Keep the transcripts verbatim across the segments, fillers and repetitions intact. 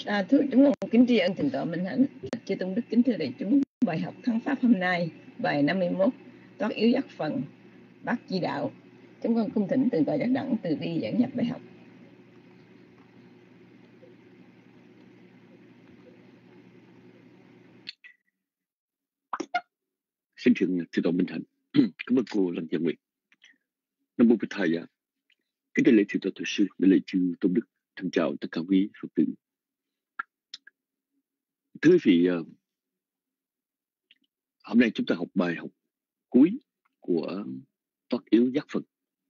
À, thưa chúng con kính tri ân thượng tọa Minh Hạnh, chư tôn đức kính thưa đại chúng. Bài học thắng pháp hôm nay bài năm mươi mốt, toát yếu dắt phần bát chi đạo. Chúng con cung thỉnh thượng tọa Giác Đẳng từ bi dẫn nhập bài học. Xin thượng thượng tọa Minh Hạnh, cảm ơn cô Lăng Gia Nguyệt. Nam mô Bích Thầy ạ. Kính đại lễ thượng tọa Thượng sư, đại lễ chư tôn đức, thân chào tất cả quý Phật tử. Thưa quý vị, hôm nay chúng ta học bài học cuối của toát yếu giác Phật.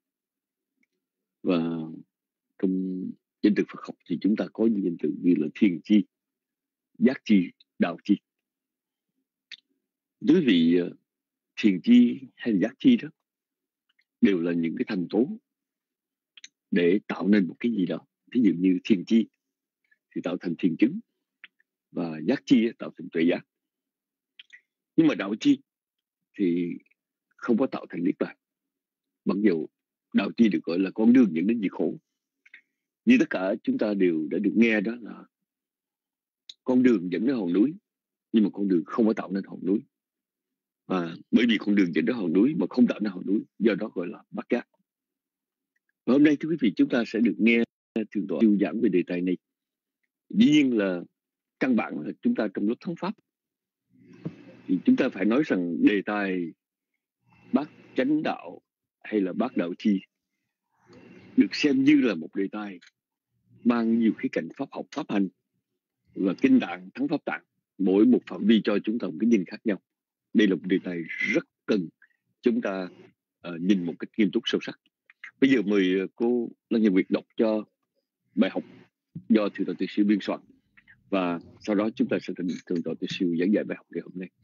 Và trong danh từ Phật học thì chúng ta có những danh từ như là thiền chi, giác chi, đạo chi. Thưa quý vị, thiền chi hay là giác chi đó đều là những cái thành tố để tạo nên một cái gì đó. Ví dụ như thiền chi thì tạo thành thiền chứng, và giác chi tạo thành tuệ giác. Nhưng mà đạo chi thì không có tạo thành niết bàn, mặc dù đạo chi được gọi là con đường dẫn đến diệt khổ. Như tất cả chúng ta đều đã được nghe đó là con đường dẫn đến hòn núi, nhưng mà con đường không có tạo nên hòn núi. Và bởi vì con đường dẫn đến hòn núi mà không tạo nên hòn núi, do đó gọi là bát giác. Và hôm nay thưa quý vị, chúng ta sẽ được nghe thượng tọa tiêu giảng về đề tài này. Dĩ nhiên là căn bản là chúng ta trong lúc thắng pháp thì chúng ta phải nói rằng đề tài bát chánh đạo hay là bát đạo chi được xem như là một đề tài mang nhiều khía cạnh pháp học, pháp hành và kinh tạng thắng pháp tạng, mỗi một phạm vi cho chúng ta một cái nhìn khác nhau. Đây là một đề tài rất cần chúng ta uh, nhìn một cách nghiêm túc sâu sắc. Bây giờ mời cô Lăng Gia Nguyệt đọc cho bài học do thượng tọa Từ Siêu biên soạn, và sau đó chúng ta sẽ thỉnh thượng tọa Từ Siêu giảng dạy bài học ngày hôm nay.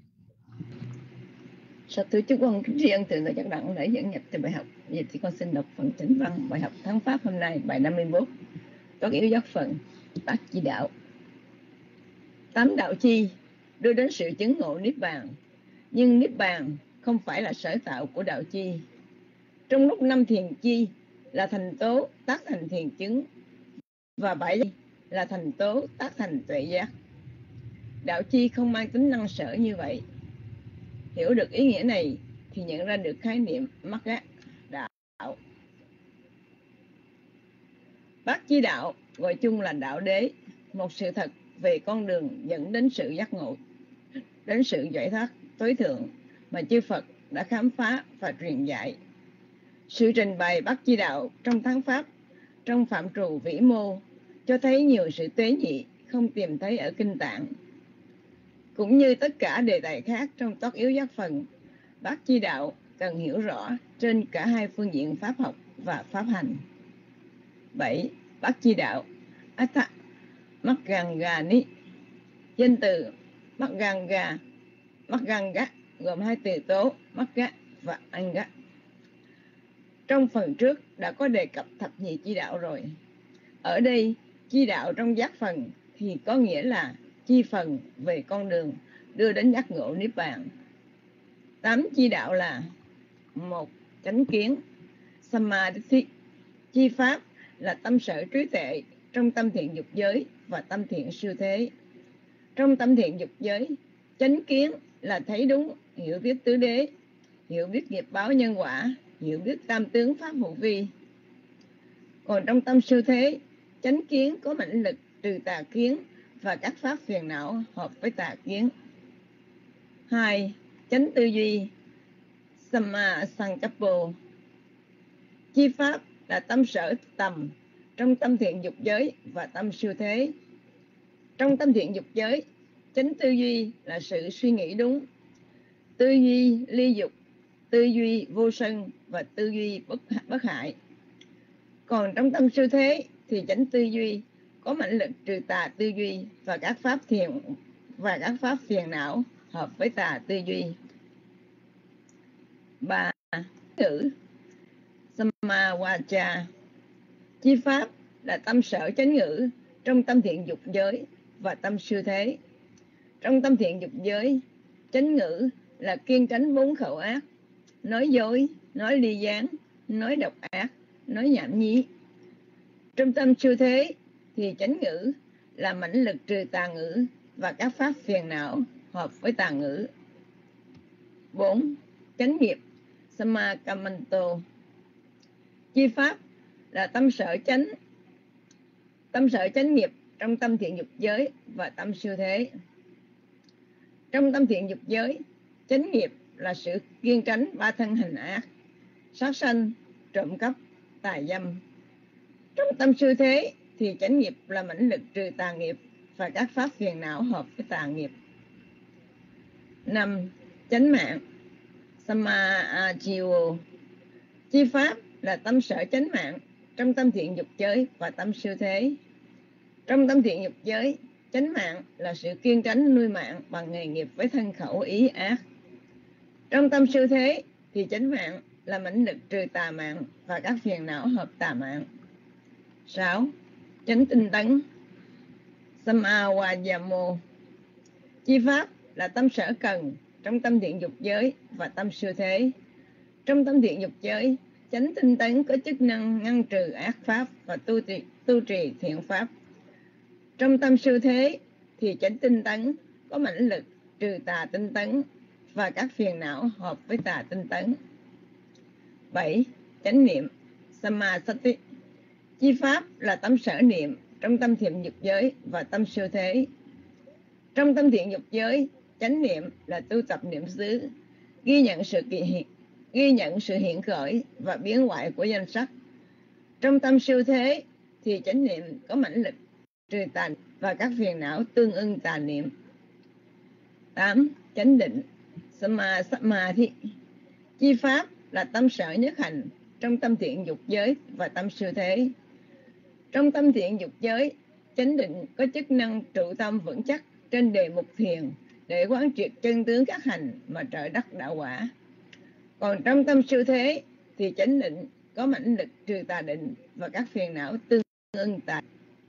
Sau thưa chúng con kính tri ân thượng tọa Giác Đẳng đã dẫn nhập cho bài học. Giờ thì con xin đọc phần chánh văn bài học thắng pháp hôm nay bài năm mươi mốt, toát yếu giác phần bát chi đạo. Tám đạo chi đưa đến sự chứng ngộ niết bàn, nhưng niết bàn không phải là sở tạo của đạo chi. Trong lúc năm thiền chi là thành tố tác thành thiền chứng, và bảy là thành tố tác thành tuệ giác. Đạo chi không mang tính năng sở như vậy. Hiểu được ý nghĩa này thì nhận ra được khái niệm mắc á đạo. Bát chi đạo gọi chung là đạo đế, một sự thật về con đường dẫn đến sự giác ngộ, đến sự giải thoát tối thượng mà chư Phật đã khám phá và truyền dạy. Sự trình bày bát chi đạo trong thắng pháp, trong phạm trù vĩ mô, cho thấy nhiều sự tế nhị không tìm thấy ở kinh tạng. Cũng như tất cả đề tài khác trong toát yếu giác phần, bát chi đạo cần hiểu rõ trên cả hai phương diện pháp học và pháp hành. bảy. Bát chi đạo Atha Maganga-ni. Danh từ Maganga, Maganga gồm hai từ tố Magga và Anga. Trong phần trước đã có đề cập thập nhị chi đạo rồi. Ở đây chi đạo trong giác phần thì có nghĩa là chi phần về con đường đưa đến giác ngộ niết bàn. Tám chi đạo là: một. Chánh kiến Samadhi. Chi pháp là tâm sở trí tuệ trong tâm thiện dục giới và tâm thiện siêu thế. Trong tâm thiện dục giới, chánh kiến là thấy đúng, hiểu biết tứ đế, hiểu biết nghiệp báo nhân quả, hiểu biết tam tướng pháp hữu vi. Còn trong tâm siêu thế, chánh kiến có mãnh lực trừ tà kiến và các pháp phiền não hợp với tà kiến. Hai. Chánh tư duy Samma Sankappo. Chi pháp là tâm sở tầm trong tâm thiện dục giới và tâm siêu thế. Trong tâm thiện dục giới, chánh tư duy là sự suy nghĩ đúng, tư duy ly dục, tư duy vô sân và tư duy bất, bất hại. Còn trong tâm siêu thế thì chánh tư duy có mãnh lực trừ tà tư duy và các pháp thiền và các pháp phiền não hợp với tà tư duy. Ba. Ngữ Sammawacha. Chi pháp là tâm sở chánh ngữ trong tâm thiện dục giới và tâm siêu thế. Trong tâm thiện dục giới, chánh ngữ là kiêng tránh bốn khẩu ác: nói dối, nói ly gián, nói độc ác, nói nhảm nhí. Trong tâm siêu thế thì chánh ngữ là mãnh lực trừ tà ngữ và các pháp phiền não hợp với tà ngữ. Bốn. Chánh nghiệp Samakamanto. Chi pháp là tâm sở chánh, tâm sở chánh nghiệp trong tâm thiện dục giới và tâm siêu thế. Trong tâm thiện dục giới, chánh nghiệp là sự kiêng tránh ba thân hành ác, sát sanh, trộm cắp, tà dâm. Trong tâm siêu thế thì chánh nghiệp là mãnh lực trừ tà nghiệp và các pháp phiền não hợp với tà nghiệp. Năm. Chánh mạng Samaajivo. Chi pháp là tâm sở chánh mạng trong tâm thiện dục giới và tâm siêu thế. Trong tâm thiện dục giới, chánh mạng là sự kiêng tránh nuôi mạng bằng nghề nghiệp với thân khẩu ý ác. Trong tâm siêu thế thì chánh mạng là mãnh lực trừ tà mạng và các phiền não hợp tà mạng. Sáu. Chánh tinh tấn Samawayamo. Chi pháp là tâm sở cần trong tâm thiện dục giới và tâm siêu thế. Trong tâm thiện dục giới, chánh tinh tấn có chức năng ngăn trừ ác pháp và tu trì, tu trì thiện pháp. Trong tâm siêu thế thì chánh tinh tấn có mãnh lực trừ tà tinh tấn và các phiền não hợp với tà tinh tấn. Bảy. Chánh niệm Samasati. Chi pháp là tâm sở niệm trong tâm thiện dục giới và tâm siêu thế. Trong tâm thiện dục giới, chánh niệm là tu tập niệm xứ, ghi nhận sự kỳ hiện, ghi nhận sự hiện khởi và biến hoại của danh sắc. Trong tâm siêu thế thì chánh niệm có mãnh lực trừ tà và các phiền não tương ưng tà niệm. Tám. Chánh định Samadhi. Chi pháp là tâm sở nhất hành trong tâm thiện dục giới và tâm siêu thế. Trong tâm thiện dục giới, chánh định có chức năng trụ tâm vững chắc trên đề mục thiền để quán triệt chân tướng các hành mà trời đất đạo quả. Còn trong tâm siêu thế thì chánh định có mãnh lực trừ tà định và các phiền não tương ưng tà.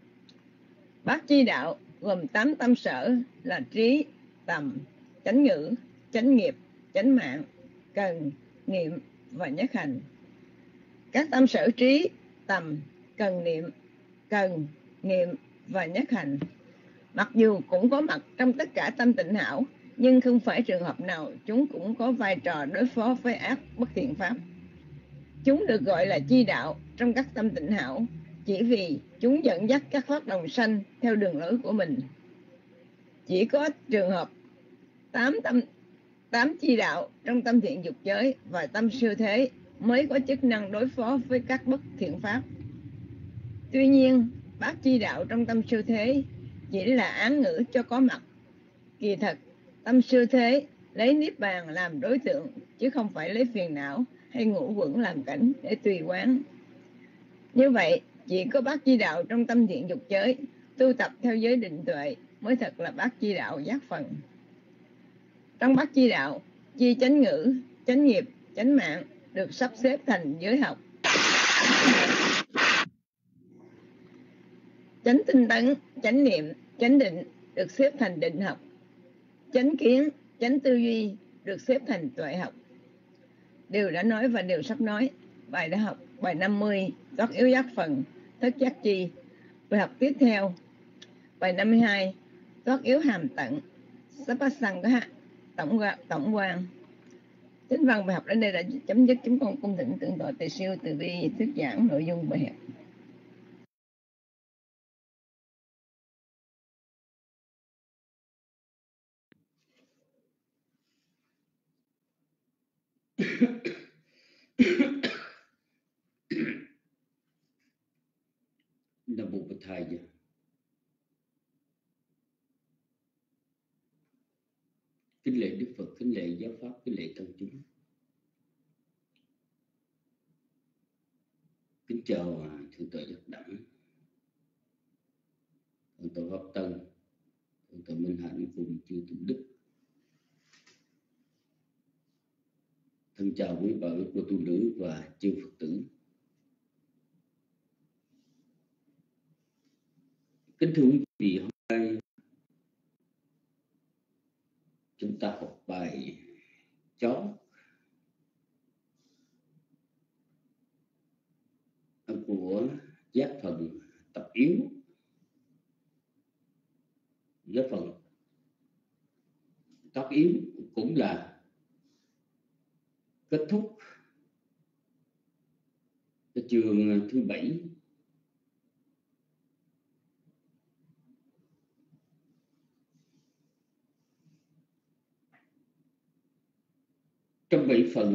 Bát chi đạo gồm tám tâm sở là trí, tầm, chánh ngữ, chánh nghiệp, chánh mạng, cần, niệm và nhất hành. Các tâm sở trí, tầm, cần niệm, cần, niệm và nhất hành mặc dù cũng có mặt trong tất cả tâm tịnh hảo, nhưng không phải trường hợp nào chúng cũng có vai trò đối phó với ác bất thiện pháp. Chúng được gọi là chi đạo trong các tâm tịnh hảo chỉ vì chúng dẫn dắt các pháp đồng sanh theo đường lối của mình. Chỉ có trường hợp tám tâm tám chi đạo trong tâm thiện dục giới và tâm siêu thế mới có chức năng đối phó với các bất thiện pháp. Tuy nhiên, bát chi đạo trong tâm siêu thế chỉ là án ngữ cho có mặt. Kỳ thật, tâm siêu thế lấy niết bàn làm đối tượng chứ không phải lấy phiền não hay ngũ quẩn làm cảnh để tùy quán. Như vậy, chỉ có bát chi đạo trong tâm thiện dục giới tu tập theo giới định tuệ mới thật là bát chi đạo giác phần. Trong bát chi đạo, chi chánh ngữ, chánh nghiệp, chánh mạng được sắp xếp thành giới học. Chánh tinh tấn, chánh niệm, chánh định được xếp thành định học. Chánh kiến, chánh tư duy được xếp thành tuệ học. Điều đã nói và điều sắp nói. Bài đã học bài năm mươi, Thoát yếu giác phần, thất giác chi. Bài học tiếp theo, bài năm mươi hai, Thoát yếu hàm tận, Sappasanga, tổng tổng quan. Chính văn bài học đến đây đã chấm dứt. Chúng con cung thỉnh tượng tội Tỳ Siêu Từ Bi thuyết giảng nội dung bài học. Nam mô Bụt Thầy. Kính lễ Đức Phật, kính lễ giáo pháp, kính lễ tăng chúng. Kính chào thượng tọa Giác Đẳng, thượng tọa Pháp Tân, thượng tọa Minh Hạnh cùng chư tôn đức. Thân chào quý bà quý cô tu nữ và chư Phật tử. Kính thưa quý vị, hôm nay chúng ta học bài chó của giác phần tập yếu. giáo phận tất yếu cũng là kết thúc cái chương thứ bảy. Trong bảy phần,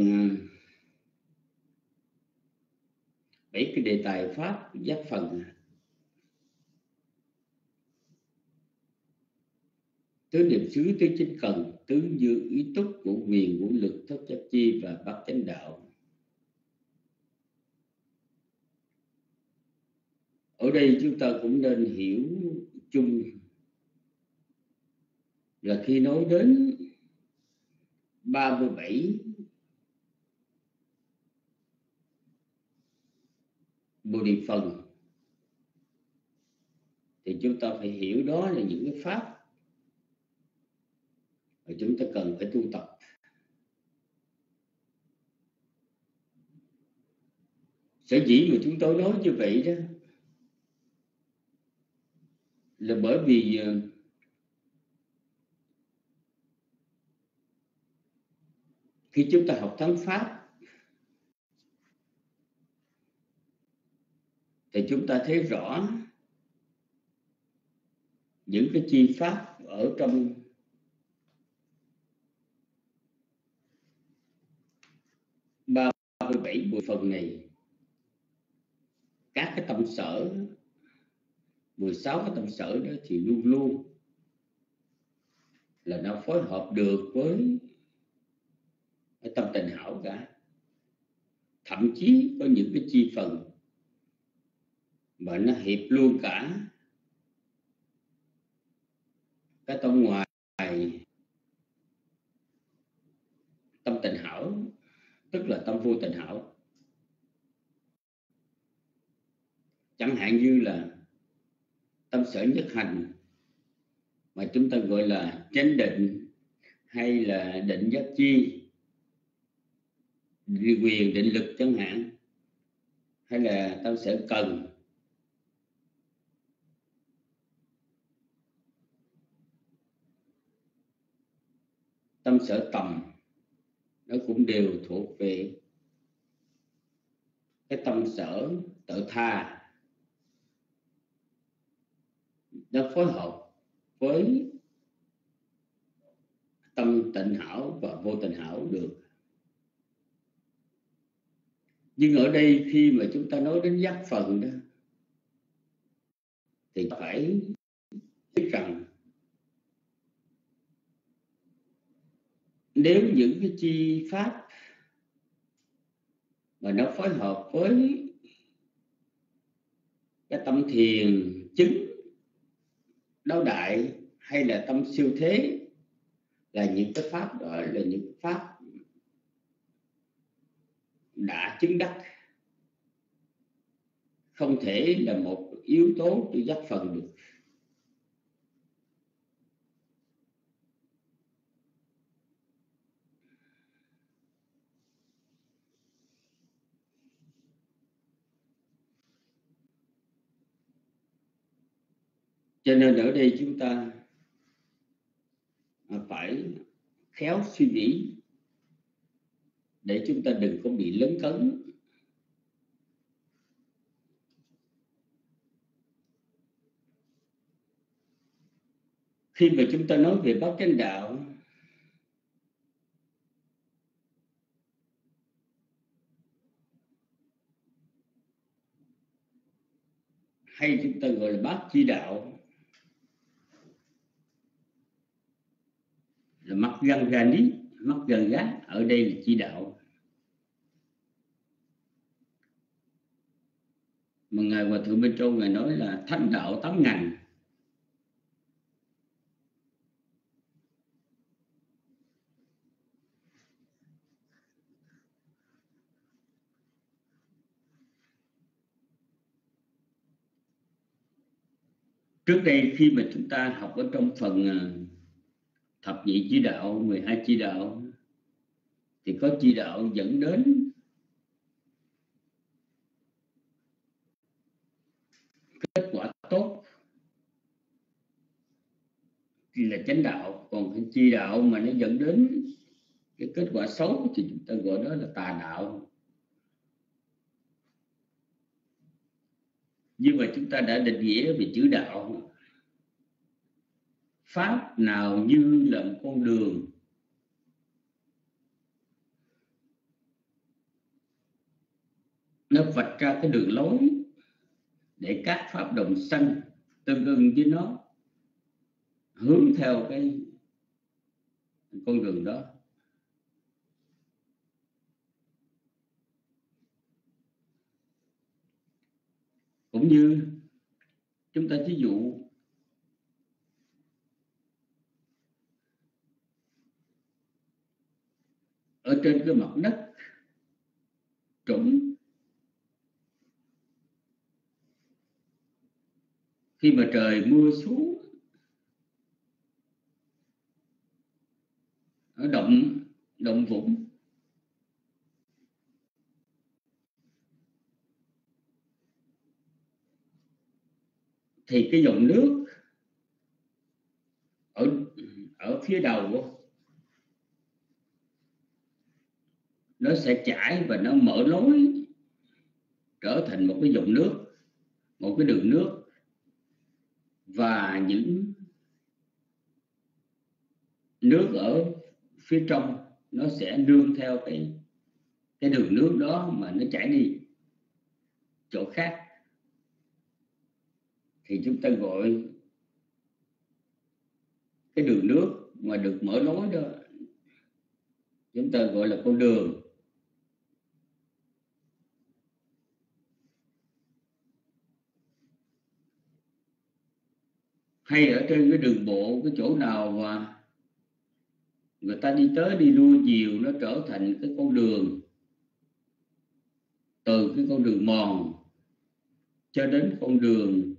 bảy cái đề tài pháp giác phần, tứ niệm xứ, tứ chính cần, tứ dư ý túc, ngũ quyền, ngũ lực, thất giác chi và bát chánh đạo. Ở đây chúng ta cũng nên hiểu chung là khi nói đến ba mươi bảy bồ đề phần thì chúng ta phải hiểu đó là những cái pháp mà chúng ta cần phải tu tập. Sở dĩ mà chúng tôi nói như vậy đó là bởi vì khi chúng ta học thắng pháp thì chúng ta thấy rõ những cái chi pháp ở trong ba mươi bảy bộ phần này. Các cái tâm sở, mười sáu cái tâm sở đó thì luôn luôn là nó phối hợp được với cái tâm tình hảo cả. Thậm chí có những cái chi phần mà nó hiệp luôn cả cái tâm ngoài tâm tình hảo, tức là tâm vô tình hảo. Chẳng hạn như là tâm sở nhất hành mà chúng ta gọi là chánh định, hay là định giác chi, quyền, định lực chẳng hạn, hay là tâm sở cần, tâm sở tầm, nó cũng đều thuộc về cái tâm sở tự tha. Nó phối hợp với tâm tịnh hảo và vô tình hảo được. Nhưng ở đây khi mà chúng ta nói đến giác phần đó thì phải biết rằng nếu những cái chi pháp mà nó phối hợp với cái tâm thiền chứng đáo đại hay là tâm siêu thế, là những cái pháp đó là những pháp đã chứng đắc, không thể là một yếu tố cho giác phần được. Cho nên ở đây chúng ta phải khéo suy nghĩ để chúng ta đừng có bị lấn cấn. Khi mà chúng ta nói về bát chánh đạo hay chúng ta gọi là bát chi đạo, là mắt gần gà ní, mắt gần gá, ở đây là chi đạo. Mà Ngài Hòa Thượng Bên Châu Ngài nói là thánh đạo tám ngành. Trước đây khi mà chúng ta học ở trong phần thập nhị chi đạo, mười hai chi đạo, thì có chi đạo dẫn đến kết quả tốt, là chánh đạo. Còn cái chi đạo mà nó dẫn đến cái kết quả xấu thì chúng ta gọi đó là tà đạo. Như vậy chúng ta đã định nghĩa về chữ đạo. Pháp nào như là một con đường nó vạch ra cái đường lối để các pháp đồng sanh tương ưng với nó hướng theo cái con đường đó. Cũng như chúng ta ví dụ ở trên cái mặt đất trũng, khi mà trời mưa xuống, ở động động vũng, thì cái dòng nước ở ở phía đầu nó sẽ chảy và nó mở lối trở thành một cái dòng nước, một cái đường nước, và những nước ở phía trong nó sẽ nương theo cái cái đường nước đó mà nó chảy đi chỗ khác. Thì chúng ta gọi cái đường nước mà được mở lối đó, chúng ta gọi là con đường. Hay ở trên cái đường bộ, cái chỗ nào mà người ta đi tới đi lui nhiều, nó trở thành cái con đường, từ cái con đường mòn cho đến con đường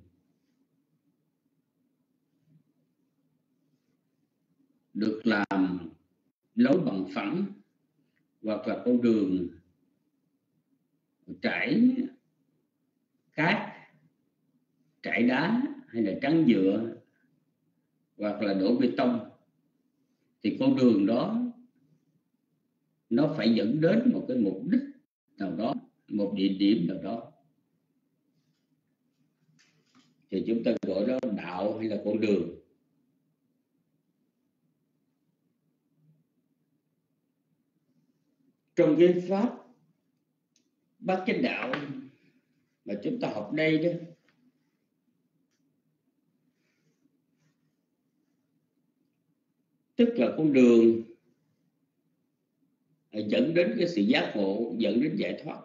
được làm lối bằng phẳng, hoặc là con đường trải cát, trải đá, hay là trắng nhựa, hoặc là đổ bê tông, thì con đường đó nó phải dẫn đến một cái mục đích nào đó, một địa điểm nào đó, thì chúng ta gọi đó đạo hay là con đường. Trong cái pháp bát chánh đạo mà chúng ta học đây đó, tức là con đường dẫn đến cái sự giác ngộ, dẫn đến giải thoát.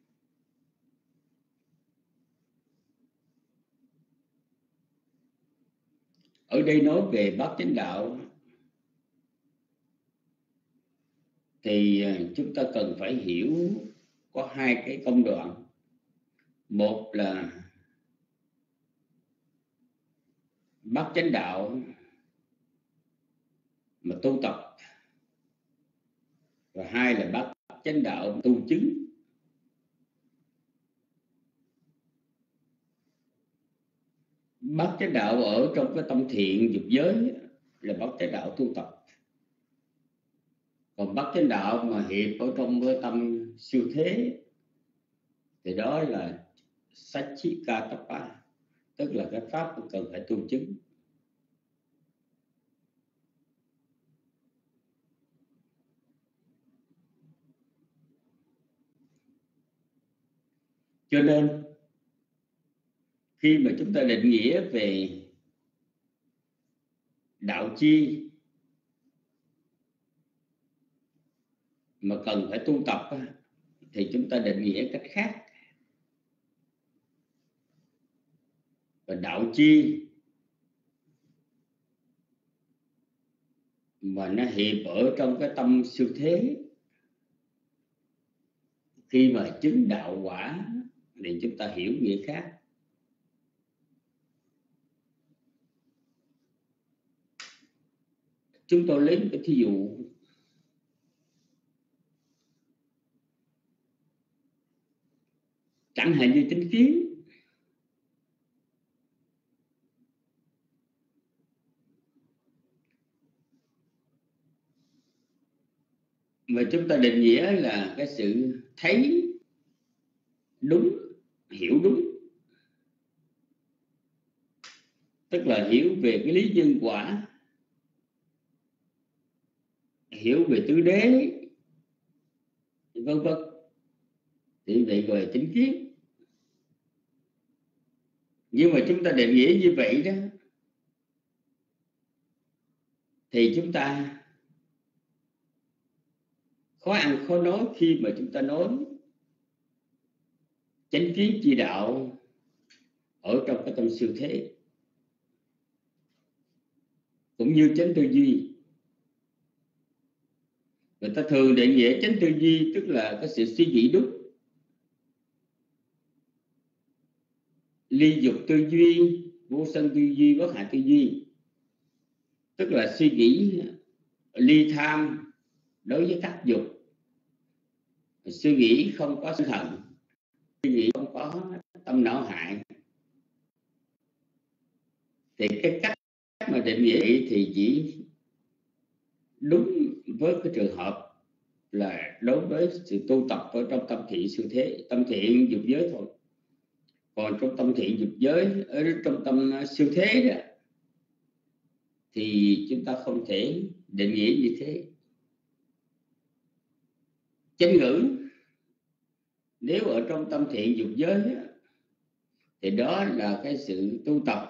Ở đây nói về bát chánh đạo thì chúng ta cần phải hiểu có hai cái công đoạn. Một là bát chánh đạo mà tu tập, và hai là bát chánh đạo tu chứng. Bát chánh đạo ở trong cái tâm thiện dục giới là bát chánh đạo tu tập. Còn bát chánh đạo mà hiệp ở trong cái tâm siêu thế thì đó là Satchikatapa, tức là cái pháp cần phải tu chứng. Cho nên khi mà chúng ta định nghĩa về đạo chi mà cần phải tu tập thì chúng ta định nghĩa cách khác. Và đạo chi mà nó hiệp ở trong cái tâm siêu thế, khi mà chứng đạo quả thì chúng ta hiểu nghĩa khác. Chúng tôi lấy một cái thí dụ chẳng hạn như chánh kiến. mà chúng ta định nghĩa là cái sự thấy đúng, hiểu đúng, tức là hiểu về cái lý nhân quả, hiểu về tứ đế, vân vân, thì vậy gọi là chánh kiến. Nhưng mà chúng ta định nghĩa như vậy đó thì chúng ta khó ăn khó nói khi mà chúng ta nói chánh kiến chi đạo ở trong cái tâm siêu thế, cũng như chánh tư duy. Người ta thường định nghĩa chánh tư duy tức là cái sự suy nghĩ đúng, ly dục tư duy, vô sân tư duy, bất hạ tư duy, tức là suy nghĩ ly tham đối với các dục, suy nghĩ không có sân hận, suy nghĩ không có tâm não hại. Thì cái cách mà định nghĩa thì chỉ đúng với cái trường hợp là đối với sự tu tập ở trong tâm thiện siêu thế, tâm thiện dục giới thôi. Còn trong tâm thiện dục giới, ở trong tâm siêu thế đó, thì chúng ta không thể định nghĩa như thế. Chánh ngữ nếu ở trong tâm thiện dục giới đó, thì đó là cái sự tu tập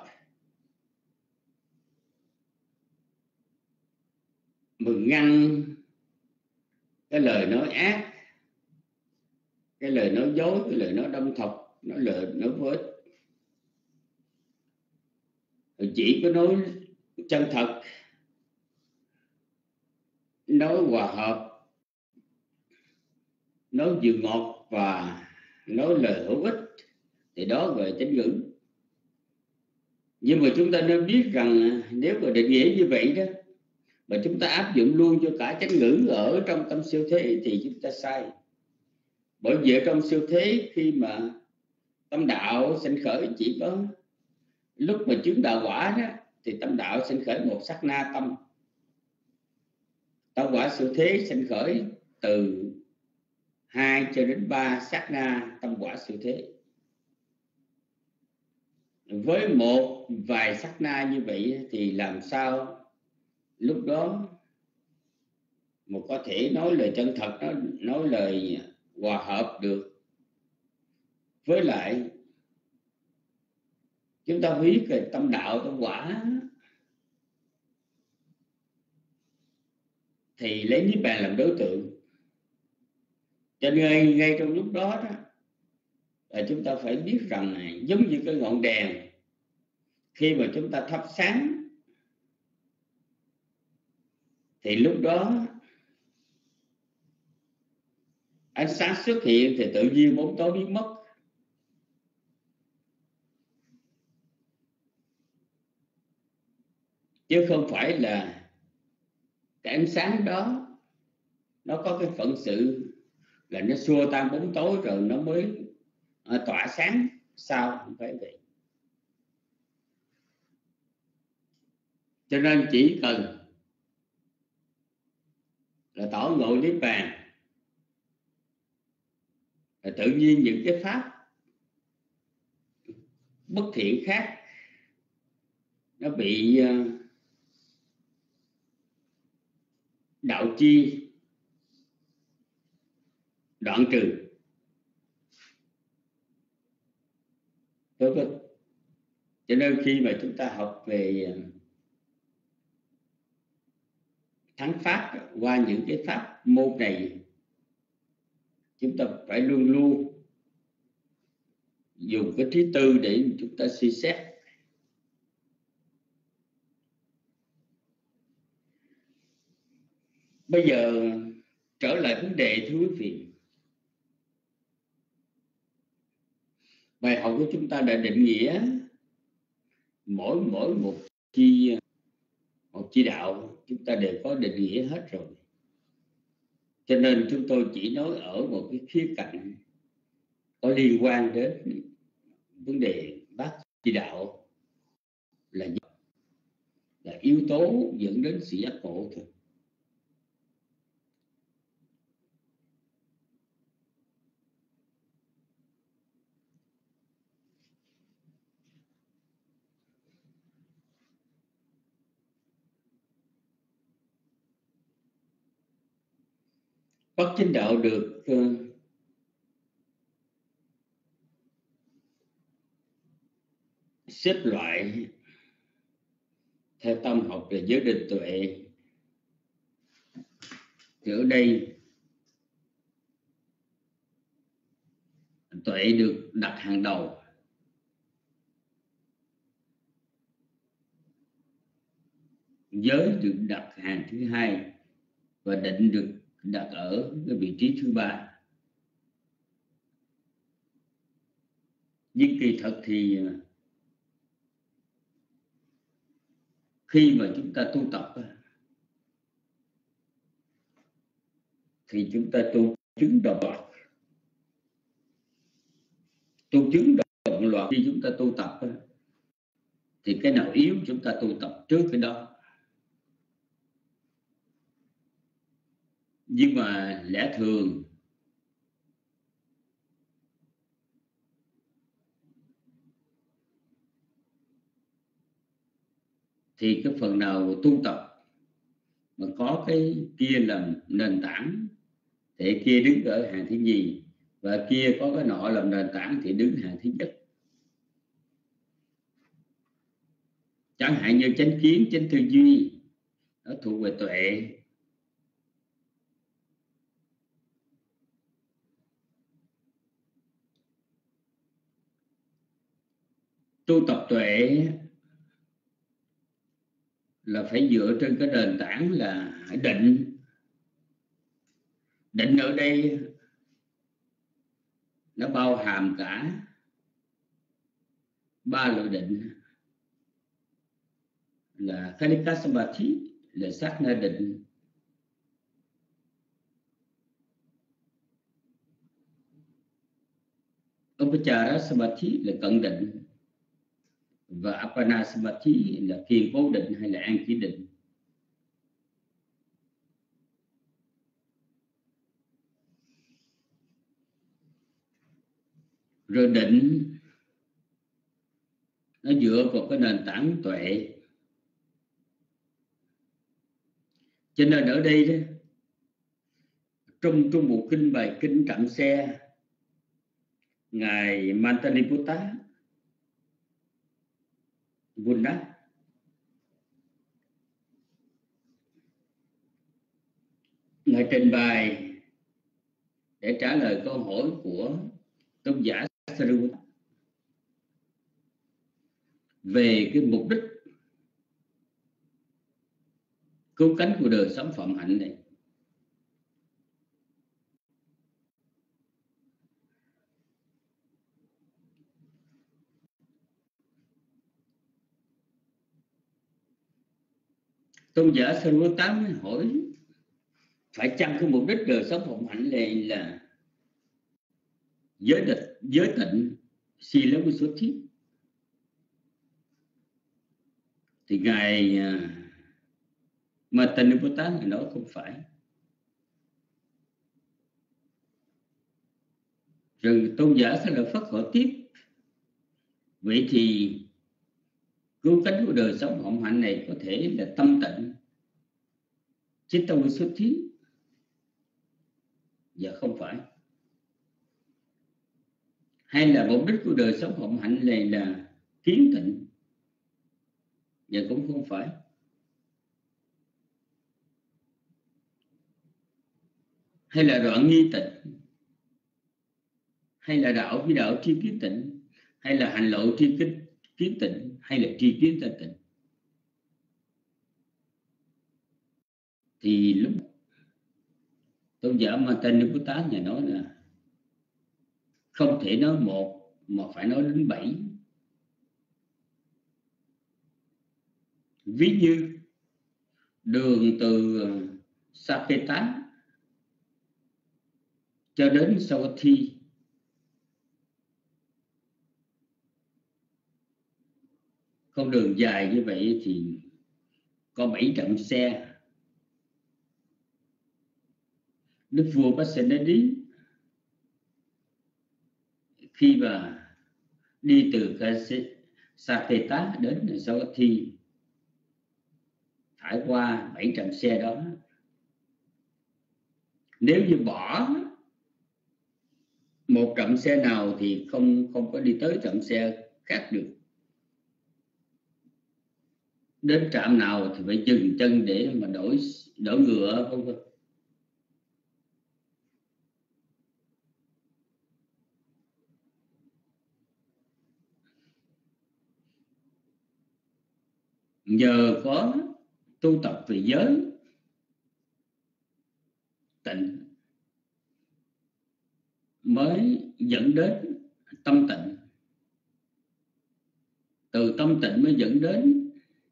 mừng ngăn cái lời nói ác, cái lời nói dối, cái lời nói đâm thọc, nói lời nói vết, chỉ có nói chân thật, nói hòa hợp, nói vừa ngọt và nói lời hữu ích, thì đó gọi là chánh ngữ. Nhưng mà chúng ta nên biết rằng nếu mà định nghĩa như vậy đó mà chúng ta áp dụng luôn cho cả chánh ngữ ở trong tâm siêu thế thì chúng ta sai. Bởi vì ở trong siêu thế khi mà tâm đạo sinh khởi chỉ có lúc mà chứng đạo quả đó, thì tâm đạo sinh khởi một sát na tâm. Tâm quả siêu thế sinh khởi từ hai cho đến ba sát na tâm quả siêu thế. Với một vài sát na như vậy thì làm sao lúc đó mà có thể nói lời chân thật, nói, nói lời hòa hợp được. Với lại chúng ta biết về tâm đạo tâm quả thì lấy Niết Bàn làm đối tượng. Cho nên ngay, ngay trong lúc đó, đó là chúng ta phải biết rằng này, giống như cái ngọn đèn khi mà chúng ta thắp sáng thì lúc đó ánh sáng xuất hiện thì tự nhiên bóng tối biến mất. Chứ không phải là cái ánh sáng đó nó có cái phận sự là nó xua tan bóng tối rồi nó mới tỏa sáng sao, không phải vậy. Cho nên chỉ cần là tỏ ngộ Niết Bàn là tự nhiên những cái pháp bất thiện khác nó bị đạo chi đoạn trừ. Đúng không? Cho nên khi mà chúng ta học về thắng pháp qua những cái pháp môn này, chúng ta phải luôn luôn dùng cái trí tư để chúng ta suy xét. Bây giờ trở lại vấn đề, thưa quý vị. Bài học của chúng ta đã định nghĩa mỗi mỗi một chi một chi đạo chúng ta đều có định nghĩa hết rồi. Cho nên chúng tôi chỉ nói ở một cái khía cạnh có liên quan đến vấn đề bát chi đạo là là yếu tố dẫn đến sự giác ngộ thôi. Bát chánh đạo được uh, xếp loại theo tâm học về giới định tuệ. Thì ở đây tuệ được đặt hàng đầu, giới được đặt hàng thứ hai, và định được đặt ở cái vị trí thứ ba. Nhưng kỳ thật thì khi mà chúng ta tu tập thì chúng ta tu chứng động loạt. Tu chứng động loạt khi chúng ta tu tập thì cái nào yếu chúng ta tu tập trước cái đó. Nhưng mà lẽ thường thì cái phần nào tu tập mà có cái kia làm nền tảng thì kia đứng ở hàng thứ nhì, và kia có cái nọ làm nền tảng thì đứng hàng thứ nhất. Chẳng hạn như chánh kiến, chánh tư duy nó thuộc về tuệ. Tu tập tuệ là phải dựa trên cái nền tảng là định. Định ở đây nó bao hàm cả ba loại định là Khanika Samadhi là sát na định, Upachara Samadhi là cận định, và Appana Samadhi là kiên cố định hay là an chỉ định. Rồi định nó dựa vào cái nền tảng tuệ. Cho nên ở đây đó, trong trong bộ kinh bài kinh Trạm Xe, ngài Mantaliputta Buddha ngài trình bày để trả lời câu hỏi của tôn giả Sariputta về cái mục đích cứu cánh của đời sống phạm hạnh này. Tôn giả Sariputta mới hỏi phải chăng cái mục đích đời sống phạm hạnh này là giới địch, giới tịnh, Sila Visuddhi? Thì ngài Mantaliputta ngài nói không phải. Rồi tôn giả sẽ lại phát hỏi tiếp, vậy thì cứu cánh của đời sống phạm hạnh này có thể là tâm tịnh, Chitta Visuddhi? Dạ không phải. Hay là mục đích của đời sống phạm hạnh này là kiến tịnh? Dạ cũng không phải. Hay là đoạn nghi tịnh? Hay là đạo với đạo tri kiến tịnh? Hay là hành lộ tri kiến, kiến tịnh? Hay là tri kiến thanh tịnh? Thì lúc tôn giả Mantaliputta nhà nói là không thể nói một mà phải nói đến bảy. Ví như đường từ Saketa cho đến Savatthi con đường dài như vậy thì có bảy trạm xe. Đức vua Pasenadi khi mà đi từ Saketa đến Savatthi trải qua bảy trạm xe đó, Nếu như bỏ một trạm xe nào thì không không có đi tới trạm xe khác được. Đến trạm nào thì phải dừng chân để mà đổi đổi ngựa, vân vân. Nhờ có tu tập về giới tịnh mới dẫn đến tâm tịnh, từ tâm tịnh mới dẫn đến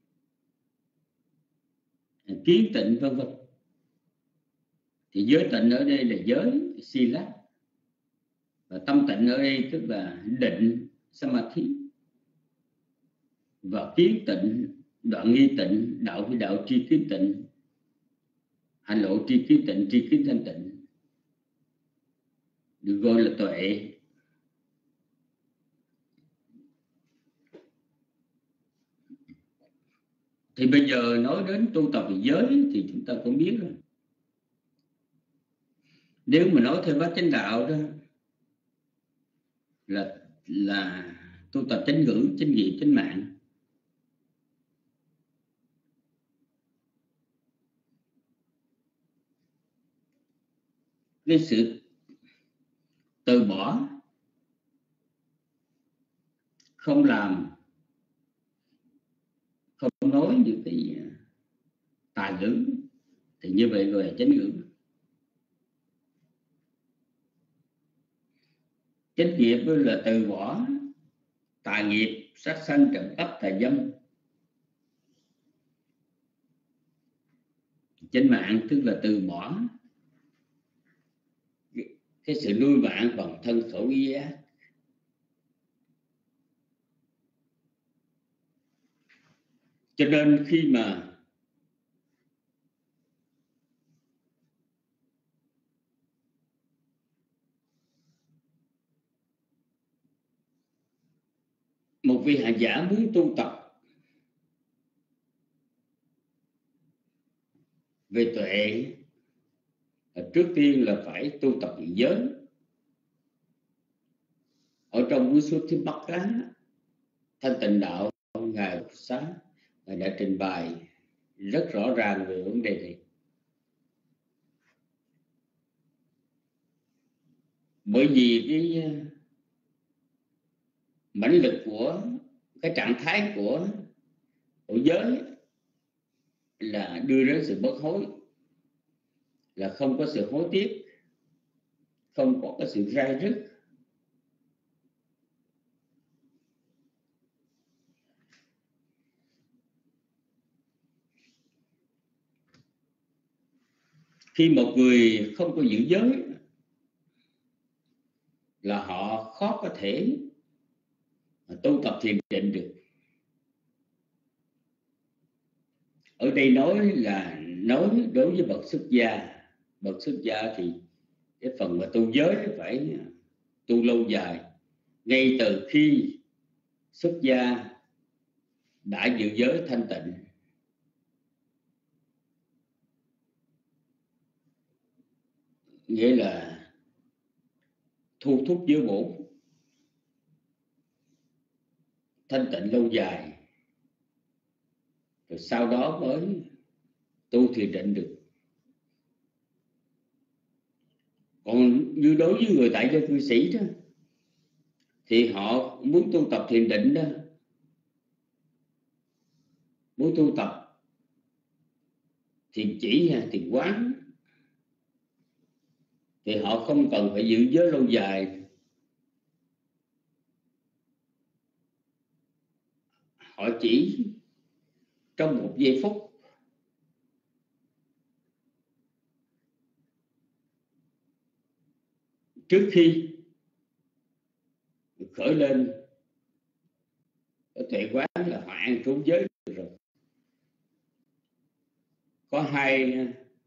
kiến tịnh, vân vân. Thì giới tịnh ở đây là giới sila, và tâm tịnh ở đây tức là định samadhi, và kiến tịnh, đoạn nghi tịnh, đạo với đạo tri kiến tịnh, hành lộ tri kiến tịnh, tri kiến thanh tịnh, được gọi là tuệ. Thì bây giờ nói đến tu tập về giới thì chúng ta cũng biết rồi. Nếu mà nói theo bát chánh đạo đó là là tu tập chánh ngữ, chánh nghiệp, chánh mạng. Cái sự từ bỏ, không làm, không nói những cái tà ngữ, thì như vậy gọi là chánh ngữ. Chánh nghiệp là từ bỏ tà nghiệp, sát sanh, trộm cắp, tà dâm. Chánh mạng tức là từ bỏ cái sự nuôi mạng bằng thân khẩu ý ác. Cho nên khi mà một vị hành giả muốn tu tập về tuệ, trước tiên là phải tu tập về giới. Ở trong cuốn Xuất Thí Bắc Cá Thanh Tịnh Đạo, Ngài Bục Xá Ngài đã trình bày rất rõ ràng về vấn đề này. Bởi vì cái mãnh lực của cái trạng thái của, của giới là đưa đến sự bất hối, là không có sự hối tiếc, không có cái sự rai rứt. Khi một người không có giữ giới là họ khó có thể tu tập thiền định được. Ở đây nói là nói đối với bậc xuất gia. Bậc xuất gia thì cái phần mà tu giới phải tu lâu dài. Ngay từ khi xuất gia đã giữ giới thanh tịnh, nghĩa là thu thúc giới bổn thanh tịnh lâu dài, rồi sau đó mới tu thiền định được. Còn như đối với người tại gia cư sĩ đó, thì họ muốn tu tập thiền định đó, muốn tu tập thiền chỉ hay thiền quán, thì họ không cần phải giữ giới lâu dài. Họ chỉ trong một giây phút trước khi khởi lên có tuệ quán là họ ăn trốn giới rồi. Có hai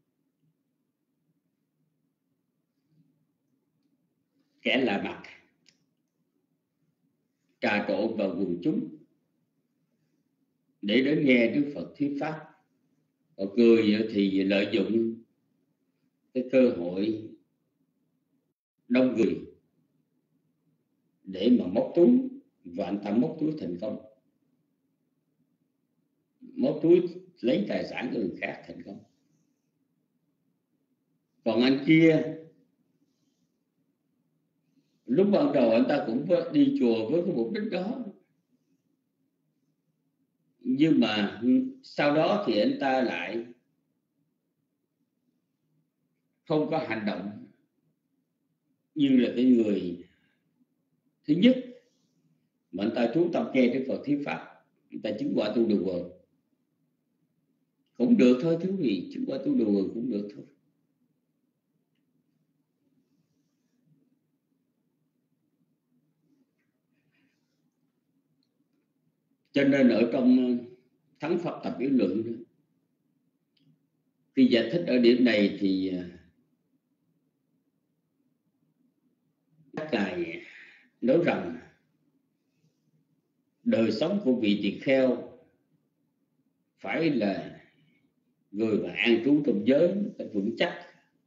kẻ lạ mặt trà trộn vào quần chúng để đến nghe Đức Phật thuyết pháp. Họ cười thì lợi dụng cái cơ hội đông người để mà móc túi, và anh ta móc túi thành công, móc túi lấy tài sản của người khác thành công. Còn anh kia lúc ban đầu anh ta cũng đi chùa với cái mục đích đó, nhưng mà sau đó thì anh ta lại không có hành động như là cái người thứ nhất, mà anh ta chú tâm nghe Đức Phật thuyết pháp, anh ta chứng quả tu đường vườn cũng được thôi quý vị, chứng quả tu đường vườn cũng được thôi. Cho nên ở trong Thắng Pháp Tập Yếu Luận, khi giải thích ở điểm này thì các ngài nói rằng đời sống của vị tỳ kheo phải là người mà an trú trong giới phải vững chắc.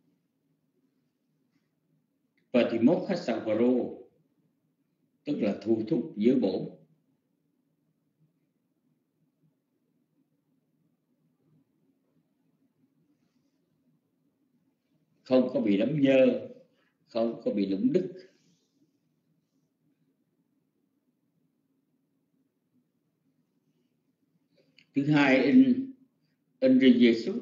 Và thì mốt khách sạn tức là thu thúc giới bổ. Không có bị đấm nhơ, không có bị lũng đứt. Thứ hai, in in ri Giêsu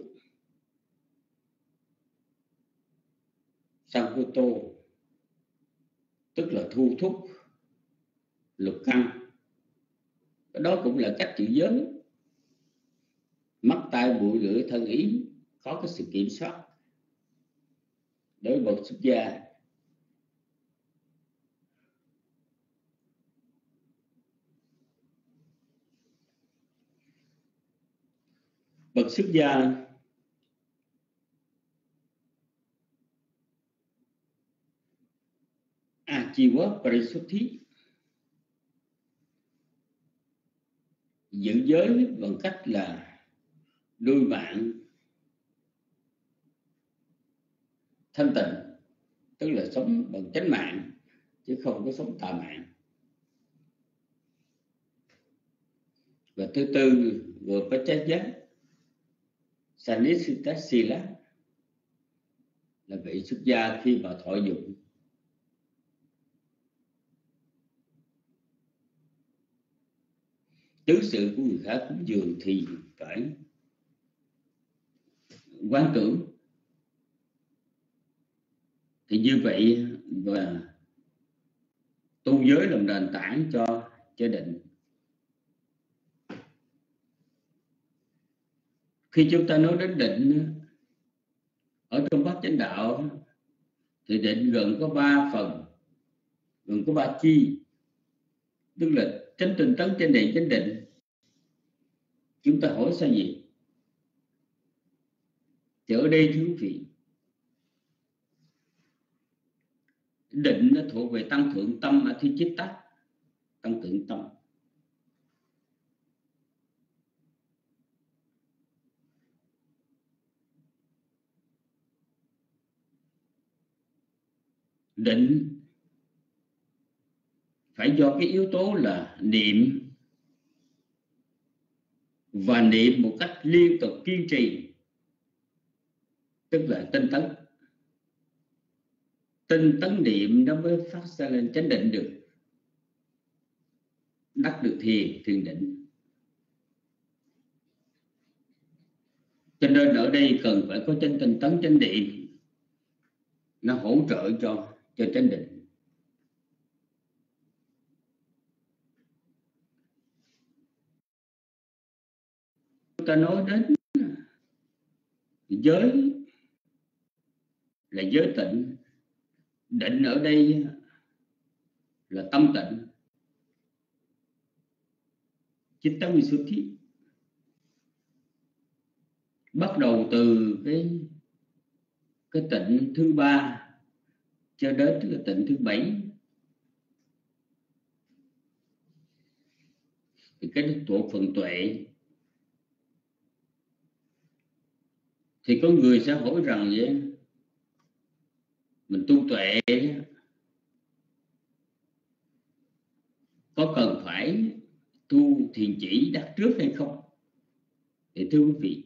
Sankuto, tức là thu thúc lục căn. Đó cũng là cách giữ giới. Mắt tai mũi lưỡi thân ý có cái sự kiểm soát. Đối với bậc xuất gia, bậc xuất gia Ajiva Parisuddhi giữ giới bằng cách là nuôi mạng thanh tịnh, tức là sống bằng chánh mạng chứ không có sống tà mạng. Và thứ tư, vừa có trái giác Sanisita là vị xuất gia khi mà thọ dụng tứ sự của người khác cúng dường thì phải quán tưởng. Thì như vậy và tu giới làm nền tảng cho cho định. Khi chúng ta nói đến định ở trong Bát Chánh Đạo thì định gồm có ba phần, gồm có ba chi, tức là chánh tinh tấn, chánh niệm, chánh định. Chúng ta hỏi sao gì? Thì ở đây thưa quý vị, định nó thuộc về tăng thượng tâm ở thi chiết tác, tăng thượng tâm. Định phải do cái yếu tố là niệm, và niệm một cách liên tục kiên trì, tức là tinh tấn. Tinh tấn niệm nó mới phát ra lên chánh định được, đắc được thiền, thiền định. Cho nên ở đây cần phải có chánh tinh tấn, chánh niệm, nó hỗ trợ cho cho chánh định. Chúng ta nói đến giới là giới tịnh. Định ở đây là tâm tịnh, Chitta Visuddhi. Bắt đầu từ cái cái tịnh thứ ba cho đến cái tịnh thứ bảy thì cái thuộc phần tuệ. Thì có người sẽ hỏi rằng vậy, mình tu tuệ có cần phải tu thiền chỉ đắc trước hay không? Thì thưa quý vị,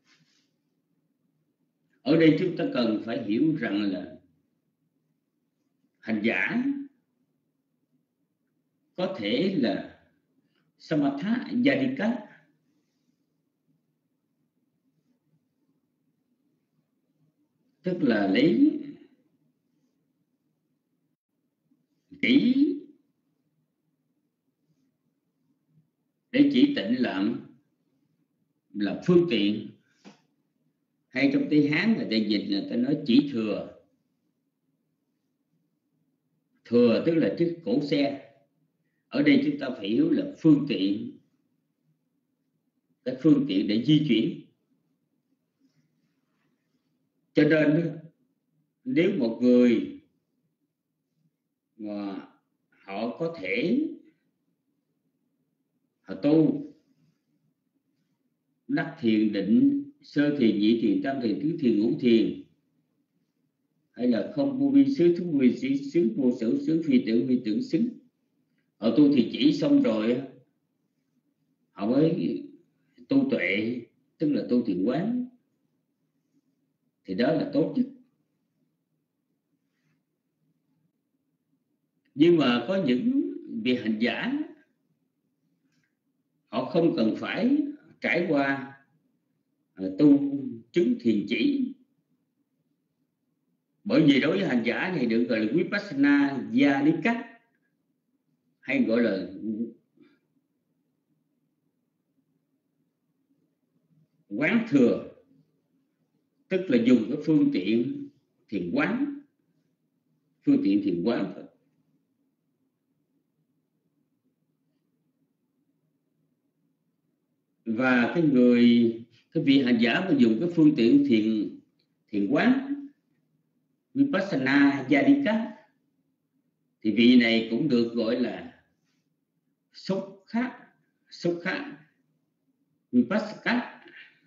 ở đây chúng ta cần phải hiểu rằng là hành giả có thể là Samatha Yadika, tức là lấy chỉ để chỉ tịnh lặng là phương tiện, hay trong tiếng Hán người ta dịch, người ta nói chỉ thừa. Thừa tức là chiếc cổ xe. Ở đây chúng ta phải hiểu là phương tiện, cái phương tiện để di chuyển. Cho nên nếu một người mà họ có thể họ tu đắc thiền định, sơ thiền, nhị thiền, tam thiền, tứ thiền, ngũ thiền, hay là không vô vi xứ, thú vi xứ, xứ vô sở xứ, phi tưởng vi tưởng xứ, họ tu thì chỉ xong rồi họ mới tu tuệ, tức là tu thiền quán, thì đó là tốt nhất. Nhưng mà có những vị hành giả họ không cần phải trải qua tu chứng thiền chỉ, bởi vì đối với hành giả này được gọi là Vipassana Yanika, hay gọi là quán thừa, tức là dùng cái phương tiện thiền quán, phương tiện thiền quán thôi. Và cái người cái vị hành giả mà dùng cái phương tiện thiền thiền quán Vipassana Yadika thì vị này cũng được gọi là xúc khát xúc khát Vipassana,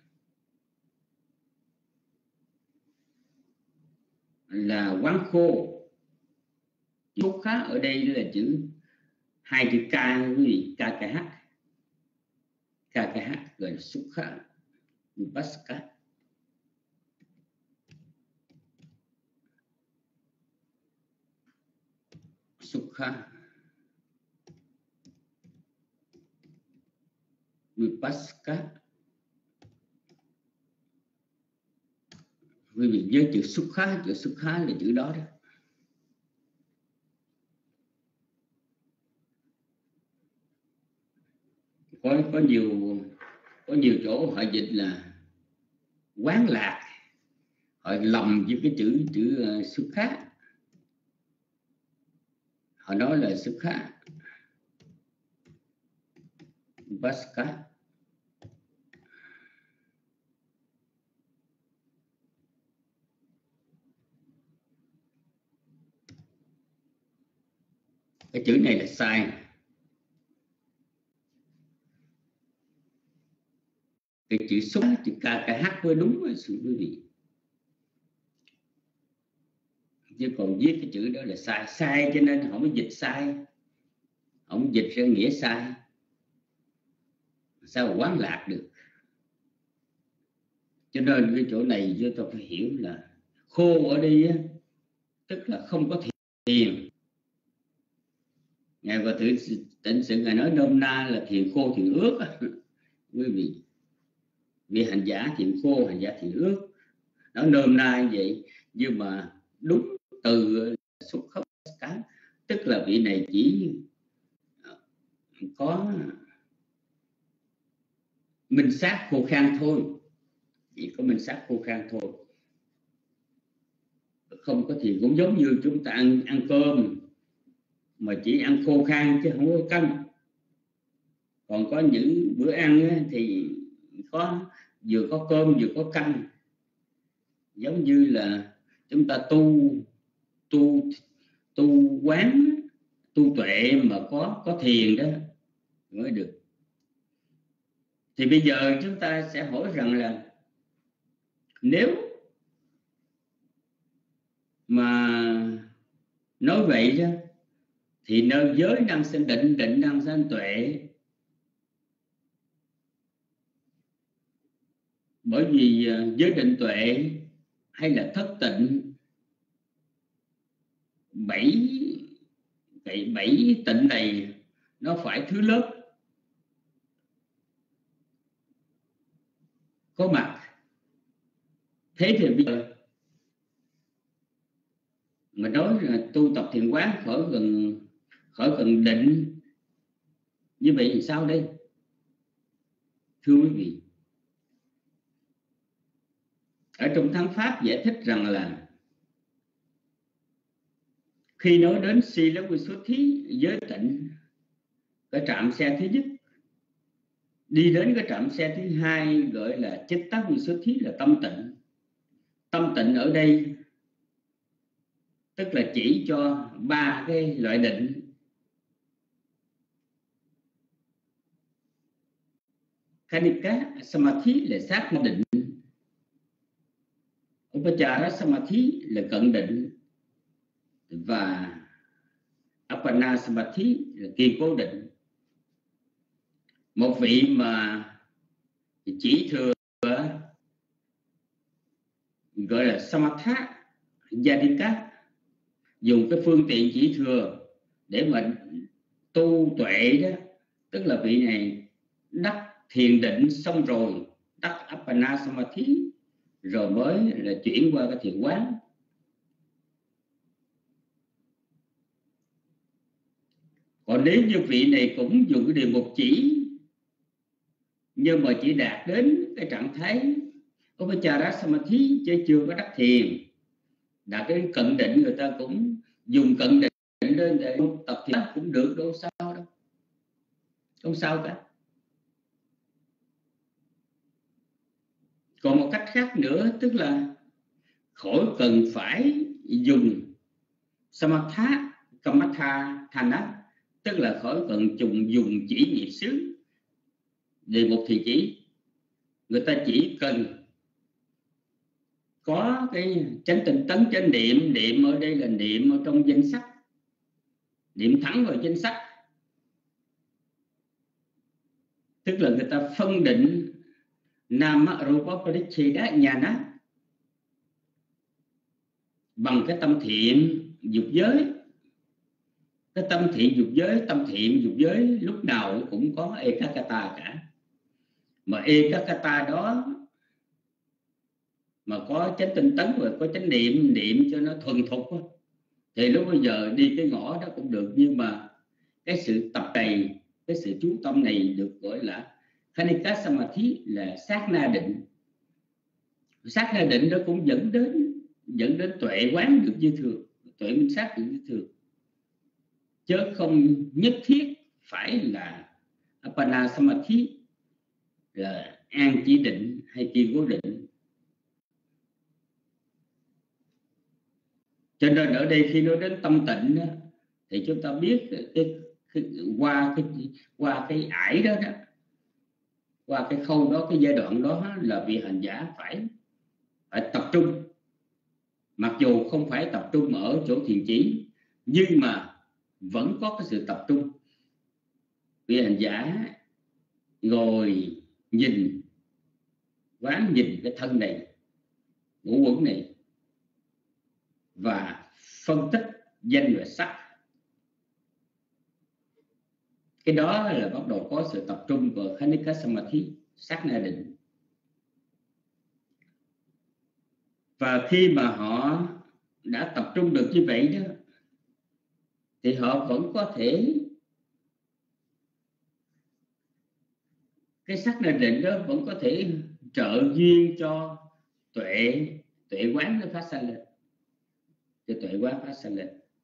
là quán khô. Xúc khát ở đây là chữ hai chữ K, quý vị, K K H, K K H gọi là xúc khát Vipassana. Sukha Vipassana. Quý vị nhớ chữ Sukha, chữ Sukha là chữ đó đó. Có có nhiều có nhiều chỗ họ dịch là quán lạc, họ lầm với cái chữ chữ uh, Sukha. Họ nói là Sukha Vipassana. Cái chữ này là sai. Cái chữ xúc, chữ K K H mới đúng rồi sự quý vị. Chứ còn viết cái chữ đó là sai. Sai cho nên họ mới dịch sai. Họ mới dịch ra nghĩa sai. Sao mà quán lạc được. Cho nên cái chỗ này chúng ta phải hiểu là khô ở đây á, tức là không có thiền. Ngài Hòa Thượng Tịnh Sự Ngài nói nôm na là thiền khô thiền ướt á. Quý vị, vị hành giả thiền khô, hành giả thiền ướt, nó nôm na như vậy. Nhưng mà đúng từ xuất khẩu cá, tức là vị này chỉ có minh sát khô khan thôi, chỉ có minh sát khô khan thôi, không có thiền. Cũng giống như chúng ta ăn ăn cơm mà chỉ ăn khô khan chứ không có canh. Còn có những bữa ăn thì có vừa có cơm vừa có canh. Giống như là chúng ta tu tu tu quán, tu tuệ mà có có thiền đó mới được. Thì bây giờ chúng ta sẽ hỏi rằng là nếu mà nói vậy đó thì nơi giới năng sinh định, định năng sinh tuệ. Bởi vì giới định tuệ hay là thất tịnh, bảy bảy, bảy tịnh này nó phải thứ lớp có mặt. Thế thì bây giờ mà nói là tu tập thiền quán khỏi cần khỏi cần định như vậy thì sao đây? Thưa quý vị, ở trong Thắng Pháp giải thích rằng là khi nói đến Sila Visuddhi, giới tịnh, cái trạm xe thứ nhất, đi đến cái trạm xe thứ hai gọi là Chitta Visuddhi, là tâm tịnh. Tâm tịnh ở đây tức là chỉ cho ba cái loại định. Khanika Samadhi là sát định, Upachara Samadhi là cận định, và Appana Samadhi là kiên cố định. Một vị mà chỉ thừa gọi là Samatha Yadika, dùng cái phương tiện chỉ thừa để mà tu tuệ đó, tức là vị này đắc thiền định xong rồi, đắc Appana Samadhi rồi mới là chuyển qua cái thiền quán. Còn nếu như vị này cũng dùng cái điều mục chỉ nhưng mà chỉ đạt đến cái trạng thái Upachara Samadhi chứ chưa có đắc thiền, đạt đến cận định, người ta cũng dùng cận định lên để tập thiền cũng được, đâu sao đâu, không sao cả. Còn một cách khác nữa, tức là khỏi cần phải dùng Samatha Kamatha Thana, tức là khỏi cần dùng dùng chỉ niệm xứ để một thiền chỉ. Người ta chỉ cần có cái chánh tinh tấn chánh niệm. Niệm ở đây là niệm ở trong danh sắc, niệm thẳng vào danh sắc, tức là người ta phân định Nama Rupa Paricheda Nhana bằng cái tâm thiện dục giới. Cái tâm thiện dục giới, tâm thiện dục giới lúc nào cũng có Ekakata cả. Mà Ekakata đó mà có chánh tinh tấn và có chánh niệm, niệm cho nó thuần thục thì lúc bây giờ đi cái ngõ đó cũng được. Nhưng mà cái sự tập này, cái sự chú tâm này được gọi là Khanika Samadhi, là sát na định. Sát na định đó cũng dẫn đến dẫn đến tuệ quán được như thường, tuệ minh sát được như thường, chứ không nhất thiết phải là Appana Samadhi, là an chỉ định hay kiên cố định. Cho nên ở đây khi nói đến tâm tịnh đó, thì chúng ta biết cái, cái, qua cái qua cái ải đó, đó qua cái khâu đó, cái giai đoạn đó là vị hành giả phải phải tập trung. Mặc dù không phải tập trung ở chỗ thiền chỉ, nhưng mà vẫn có cái sự tập trung. Vị hành giả ngồi nhìn, quán nhìn cái thân này, ngũ uẩn này, và phân tích danh và sắc. Cái đó là bắt đầu có sự tập trung của Khanika Samadhi, sát na định. Và khi mà họ đã tập trung được như vậy đó, thì họ vẫn có thể, cái sát na định đó vẫn có thể trợ duyên cho tuệ tuệ quán nó phát sinh lên, cho tuệ quán phát sinh lên.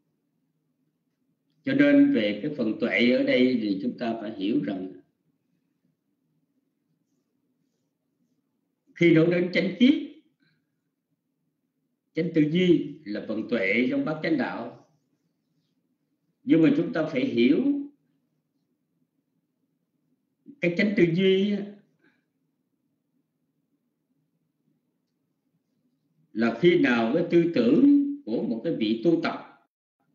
Cho nên về cái phần tuệ ở đây thì chúng ta phải hiểu rằng khi nói đến chánh kiến, chánh tư duy là phần tuệ trong bát chánh đạo. Nhưng mà chúng ta phải hiểu cái chánh tư duy là khi nào cái tư tưởng của một cái vị tu tập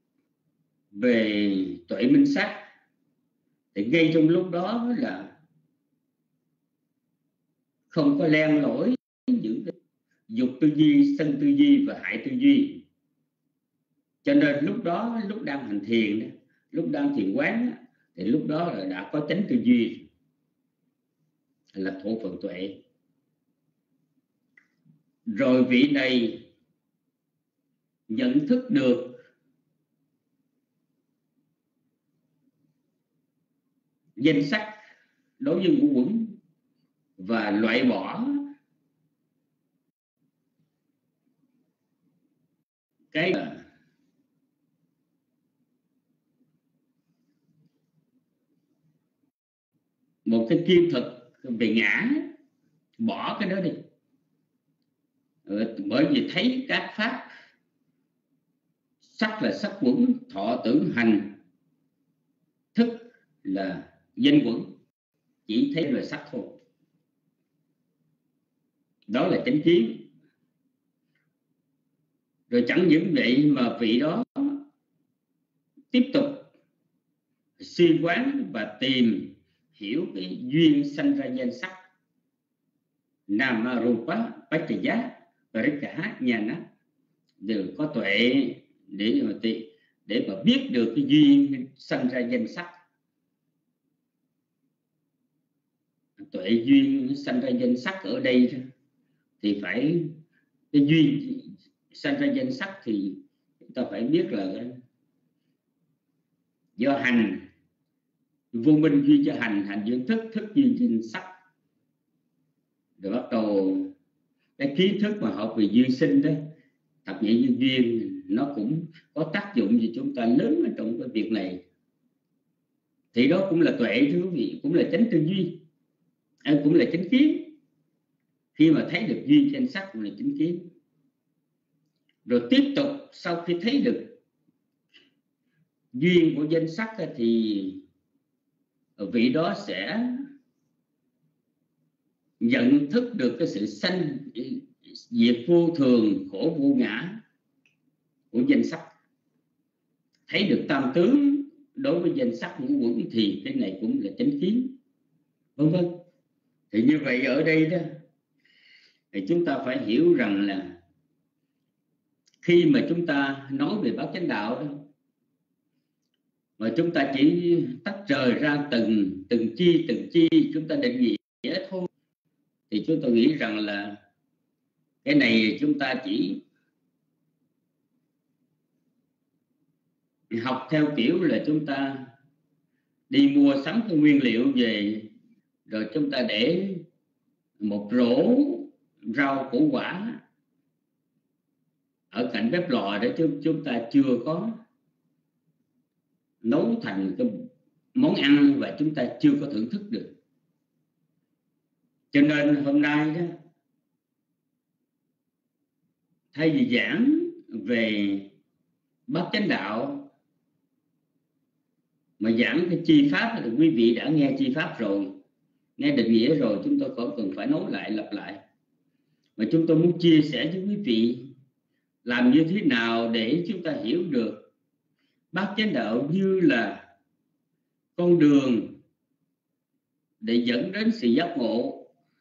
về tuệ minh sát, thì ngay trong lúc đó là không có len lỏi những cái dục tư duy, sân tư duy và hại tư duy. Cho nên lúc đó, lúc đang hành thiền, lúc đang thiền quán, thì lúc đó là đã có chánh tư duy, là thổ phần tuệ. Rồi vị này nhận thức được danh sắc đối với ngũ uẩn và loại bỏ cái một cái kiên thực về ngã, bỏ cái đó đi. Bởi vì thấy các pháp sắc là sắc quẩn, thọ tưởng hành thức là danh quẩn, chỉ thấy là sắc thôi. Đó là chánh kiến. Rồi chẳng những vậy mà vị đó tiếp tục suy quán và tìm hiểu cái duyên sanh ra danh sắc Nama Rupa Paccaya Parikkaha Jnana, đều có tuệ để mà để mà biết được cái duyên sanh ra danh sắc. Tuệ duyên sanh ra danh sắc ở đây thì phải cái duyên sanh ra danh sắc thì chúng ta phải biết là do hành vô minh duyên cho hành, hành duyên thức, thức duyên danh sắc. Rồi bắt đầu cái kiến thức mà học về duyên sinh đó, thập nhị duyên duyên, nó cũng có tác dụng cho chúng ta lớn ở trong cái việc này. Thì đó cũng là tuệ thưa quý vị, cũng là chánh tư duy, cũng là chánh kiến. Khi mà thấy được duyên danh sắc cũng là chánh kiến. Rồi tiếp tục sau khi thấy được duyên của danh sắc thì vị đó sẽ nhận thức được cái sự sanh diệt vô thường, khổ vô ngã của danh sắc. Thấy được tam tướng đối với danh sắc ngũ uẩn thì cái này cũng là chánh kiến, vân vân. Thì như vậy ở đây đó thì chúng ta phải hiểu rằng là khi mà chúng ta nói về bát chánh đạo đó, mà chúng ta chỉ tách rời ra từng từng chi từng chi chúng ta định nghĩa thôi, thì chúng tôi nghĩ rằng là cái này chúng ta chỉ học theo kiểu là chúng ta đi mua sắm cái nguyên liệu về, rồi chúng ta để một rổ rau củ quả ở cạnh bếp lò để chúng, chúng ta chưa có nấu thành cái món ăn và chúng ta chưa có thưởng thức được. Cho nên hôm nay đó, thay vì giảng về bát chánh đạo mà giảng cái chi pháp, thì quý vị đã nghe chi pháp rồi, nghe định nghĩa rồi, chúng tôi không cần phải nói lại lặp lại. Mà chúng tôi muốn chia sẻ với quý vị làm như thế nào để chúng ta hiểu được bát chánh đạo như là con đường để dẫn đến sự giác ngộ.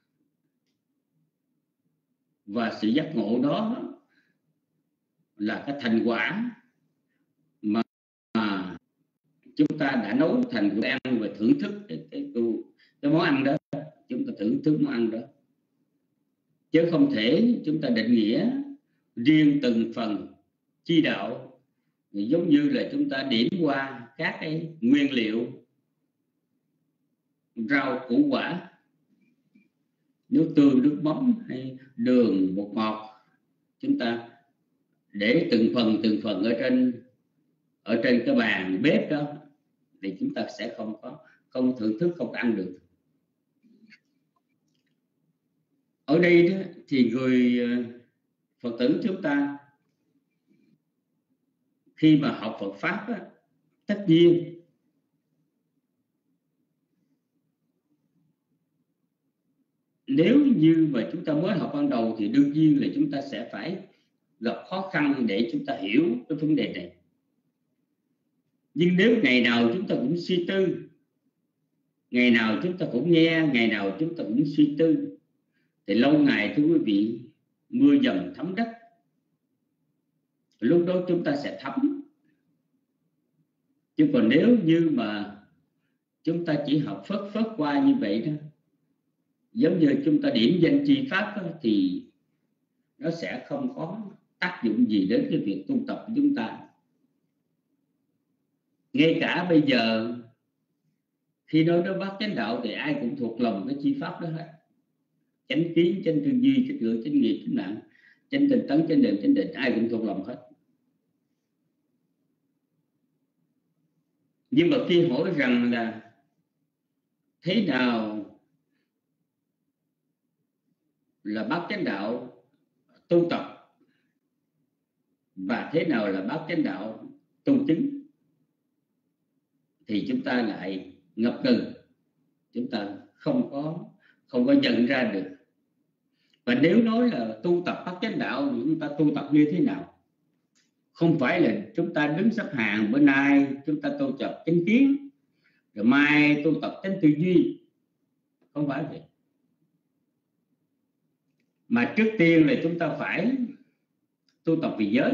Và sự giác ngộ đó là cái thành quả mà, mà chúng ta đã nấu thành bữa ăn và thưởng thức cái, cái, cái món ăn đó. Chúng ta thưởng thức món ăn đó, chứ không thể chúng ta định nghĩa riêng từng phần chi đạo, giống như là chúng ta điểm qua các cái nguyên liệu rau củ quả, nước tương, nước mắm hay đường, bột ngọt, chúng ta để từng phần từng phần ở trên ở trên cái bàn bếp đó, thì chúng ta sẽ không có không thưởng thức, không ăn được. Ở đây đó, thì người Phật tử chúng ta khi mà học Phật pháp đó, tất nhiên nếu như mà chúng ta mới học ban đầu thì đương nhiên là chúng ta sẽ phải gặp khó khăn để chúng ta hiểu cái vấn đề này. Nhưng nếu ngày nào chúng ta cũng suy tư, ngày nào chúng ta cũng nghe, ngày nào chúng ta cũng suy tư, thì lâu ngày thưa quý vị, mưa dầm thấm đất, lúc đó chúng ta sẽ thấm. Chứ còn nếu như mà chúng ta chỉ học phớt phớt qua như vậy đó, giống như chúng ta điểm danh chi pháp đó, thì nó sẽ không có tác dụng gì đến cái việc tu tập của chúng ta. Ngay cả bây giờ khi nói đến bát chánh đạo thì ai cũng thuộc lòng cái chi pháp đó hết. Chánh kiến, chánh tư duy, chánh ngữ, chánh nghiệp, chánh mạng, chánh tinh tấn, chánh niệm, chánh định, ai cũng thuộc lòng hết. Nhưng mà khi hỏi rằng là thế nào là bát chánh đạo tu tập và thế nào là bát chánh đạo tu chứng, thì chúng ta lại ngập ngừng, chúng ta không có không có nhận ra được. Và nếu nói là tu tập bát chánh đạo thì chúng ta tu tập như thế nào? Không phải là chúng ta đứng xếp hàng, bữa nay chúng ta tu tập chánh kiến, rồi mai tu tập chánh tư duy. Không phải vậy. Mà trước tiên là chúng ta phải tu tập về giới.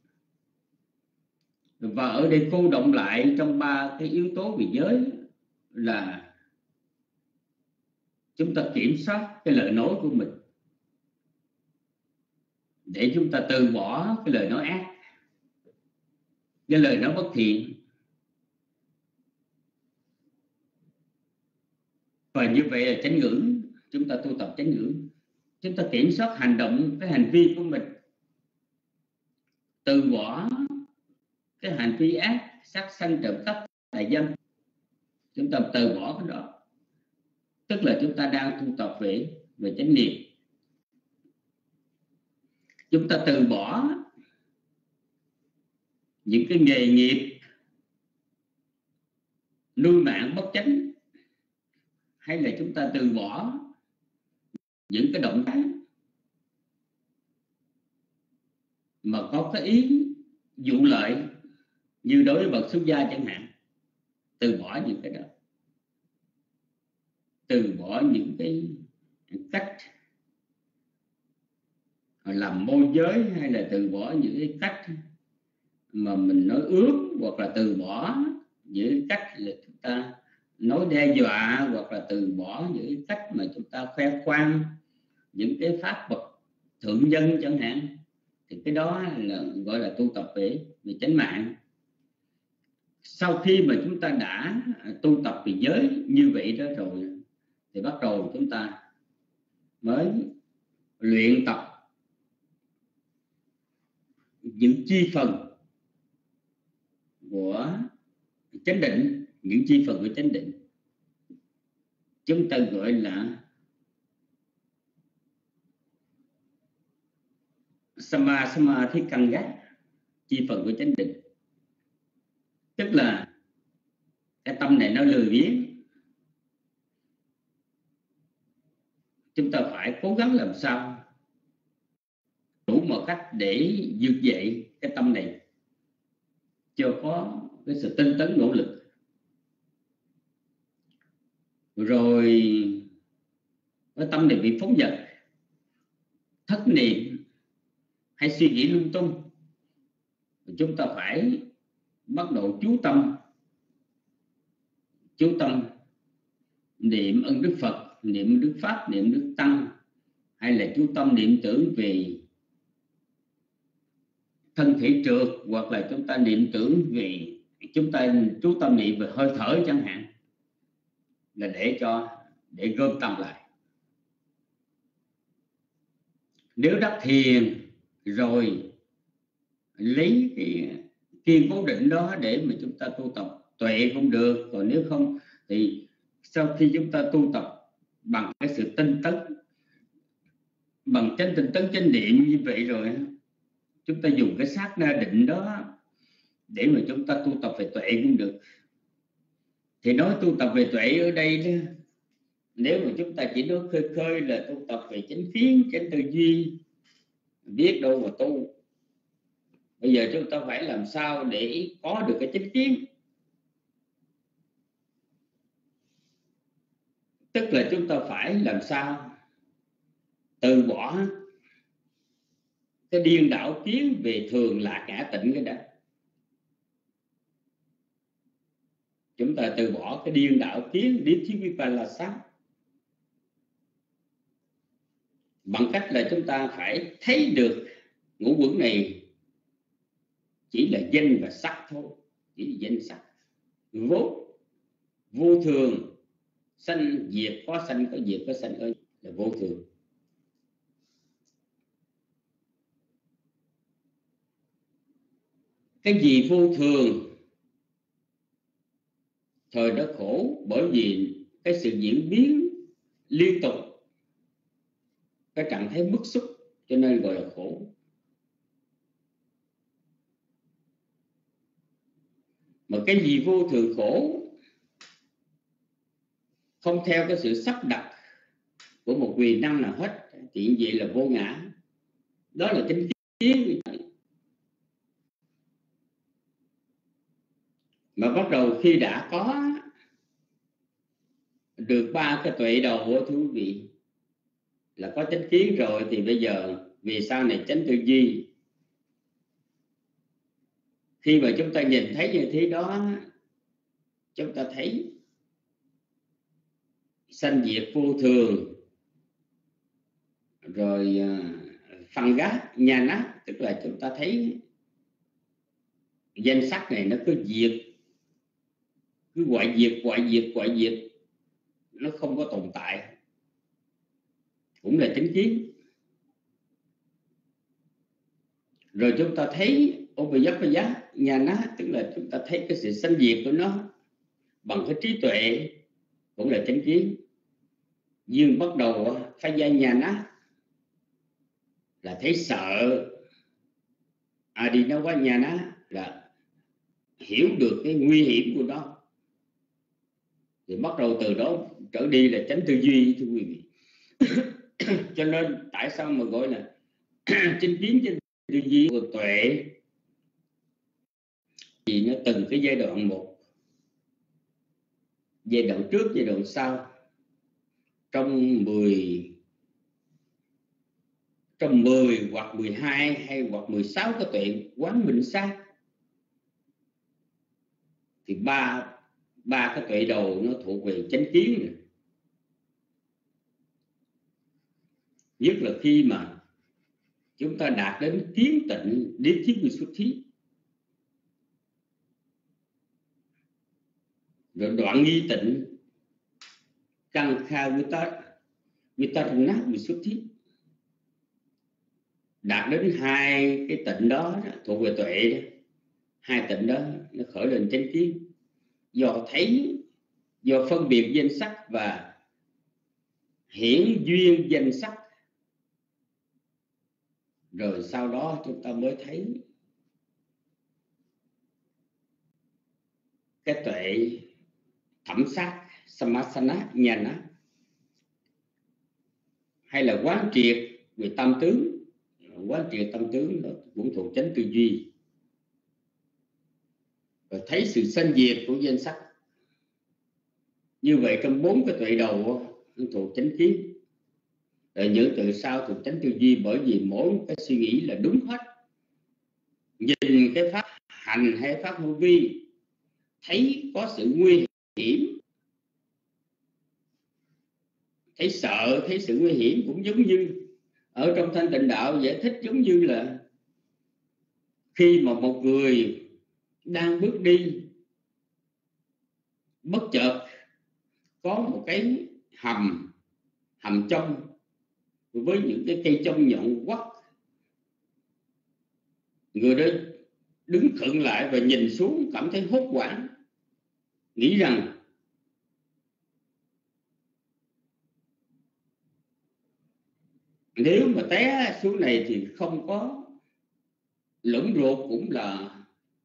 Và ở đây cô động lại trong ba cái yếu tố về giới là chúng ta kiểm soát cái lời nói của mình, để chúng ta từ bỏ cái lời nói ác, cái lời nói bất thiện. Và như vậy là chánh ngữ, chúng ta tu tập chánh ngữ. Chúng ta kiểm soát hành động, cái hành vi của mình, từ bỏ cái hành vi ác, sát sanh, trộm cắp, tà dâm. Chúng ta từ bỏ cái đó, tức là chúng ta đang tu tập về về chánh niệm. Chúng ta từ bỏ những cái nghề nghiệp nuôi mạng bất chánh, hay là chúng ta từ bỏ những cái động tác mà có cái ý vụ lợi, như đối với bậc xuất gia chẳng hạn. Từ bỏ những cái đó, từ bỏ những cái cách làm môi giới, hay là từ bỏ những cái cách mà mình nói ước, hoặc là từ bỏ những cách là chúng ta nói đe dọa, hoặc là từ bỏ những cách mà chúng ta khoe khoang những cái pháp bậc thượng nhân chẳng hạn. Thì cái đó là gọi là tu tập về, về chánh mạng. Sau khi mà chúng ta đã tu tập về giới như vậy đó rồi, thì bắt đầu chúng ta mới luyện tập những chi phần của chánh định, những chi phần của chánh định chúng ta gọi là Sama Samadhi Căn Giác, chi phần của chánh định. Tức là cái tâm này nó lười biếng, chúng ta phải cố gắng làm sao đủ mọi cách để vượt dậy cái tâm này, cho có cái sự tinh tấn nỗ lực. Rồi cái tâm này bị phóng dật, thất niệm hay suy nghĩ lung tung, chúng ta phải bắt đầu chú tâm chú tâm niệm ơn Đức Phật, niệm Đức Pháp, niệm Đức Tăng, hay là chú tâm niệm tưởng về thân thể trượt, hoặc là chúng ta niệm tưởng về, chúng ta chú tâm niệm về hơi thở chẳng hạn, là để cho để gom tâm lại. Nếu đắc thiền rồi lấy cái kiên cố định đó để mà chúng ta tu tập tuệ cũng được. Còn nếu không thì sau khi chúng ta tu tập bằng cái sự tinh tấn, bằng chánh tinh tấn chánh niệm như vậy rồi, chúng ta dùng cái sát na định đó để mà chúng ta tu tập về tuệ cũng được. Thì nói tu tập về tuệ ở đây đó, nếu mà chúng ta chỉ nói khơi khơi là tu tập về chánh kiến, chánh tư duy, biết đâu mà tu. Bây giờ chúng ta phải làm sao để có được cái chánh kiến, tức là chúng ta phải làm sao từ bỏ cái điên đảo kiến về thường lạc ngã tịnh cái đó. Chúng ta từ bỏ cái điên đảo kiến Ditthi Vipassana bằng cách là chúng ta phải thấy được ngũ uẩn này chỉ là danh và sắc thôi, chỉ là danh sắc, vô vô thường, sanh diệt có sanh có diệt có sanh có là vô thường. Cái gì vô thường? Thời đó khổ bởi vì cái sự diễn biến liên tục, cái trạng thái bức xúc, cho nên gọi là khổ. Mà cái gì vô thường khổ không theo cái sự sắp đặt của một quyền năng nào hết thì vậy là vô ngã. Đó là chánh kiến. Mà bắt đầu khi đã có được ba cái tuệ đầu của thú vị là có chánh kiến rồi, thì bây giờ vì sau này chánh tư duy. Khi mà chúng ta nhìn thấy như thế đó, chúng ta thấy sanh diệt vô thường, rồi phân gác nhà nát, tức là chúng ta thấy danh sắc này nó cứ diệt, cứ hoại diệt hoại diệt hoại diệt, nó không có tồn tại, cũng là chánh kiến. Rồi chúng ta thấy Upayapaya Nhana, tức là chúng ta thấy cái sự sanh diệt của nó bằng cái trí tuệ, cũng là chánh kiến. Dương bắt đầu Phaya Nhana là thấy sợ, Adinawa Nhana là hiểu được cái nguy hiểm của nó, thì bắt đầu từ đó trở đi là chánh tư duy, thưa quý vị. Cho nên tại sao mà gọi là chánh kiến, chánh tư duy của tuệ, vì nó từng cái giai đoạn một, giai đoạn trước, giai đoạn sau, trong mười trong mười hoặc mười hai hay hoặc mười sáu cái tuệ quán minh sát, thì ba ba cái tuệ đầu nó thuộc về chánh kiến này. Nhất là khi mà chúng ta đạt đến kiến tịnh đến thiết vi xuất thí, rồi đoạn nghi tịnh căn kha vitar vitarana vi xuất thí, đạt đến hai cái tịnh đó, đó thuộc về tuệ đó. Hai tịnh đó nó khởi lên chánh kiến, do thấy, do phân biệt danh sắc và hiển duyên danh sắc. Rồi sau đó chúng ta mới thấy cái tuệ thẩm sát samasana nhana, hay là quán triệt về tâm tướng. Quán triệt tâm tướng đó cũng thuộc chánh tư duy, và thấy sự sanh diệt của danh sắc. Như vậy trong bốn cái tuệ đầu thuộc chánh kiến, rồi những từ sau thuộc chánh tư duy, bởi vì mỗi cái suy nghĩ là đúng hết. Nhìn cái pháp hành hay pháp vô vi, thấy có sự nguy hiểm, thấy sợ, thấy sự nguy hiểm, cũng giống như ở trong Thanh Tịnh Đạo giải thích, giống như là khi mà một người đang bước đi, bất chợt có một cái hầm hầm trong với những cái cây trong nhọn quắt, người đó đứng khựng lại và nhìn xuống, cảm thấy hốt hoảng, nghĩ rằng nếu mà té xuống này thì không có lẫn ruột cũng là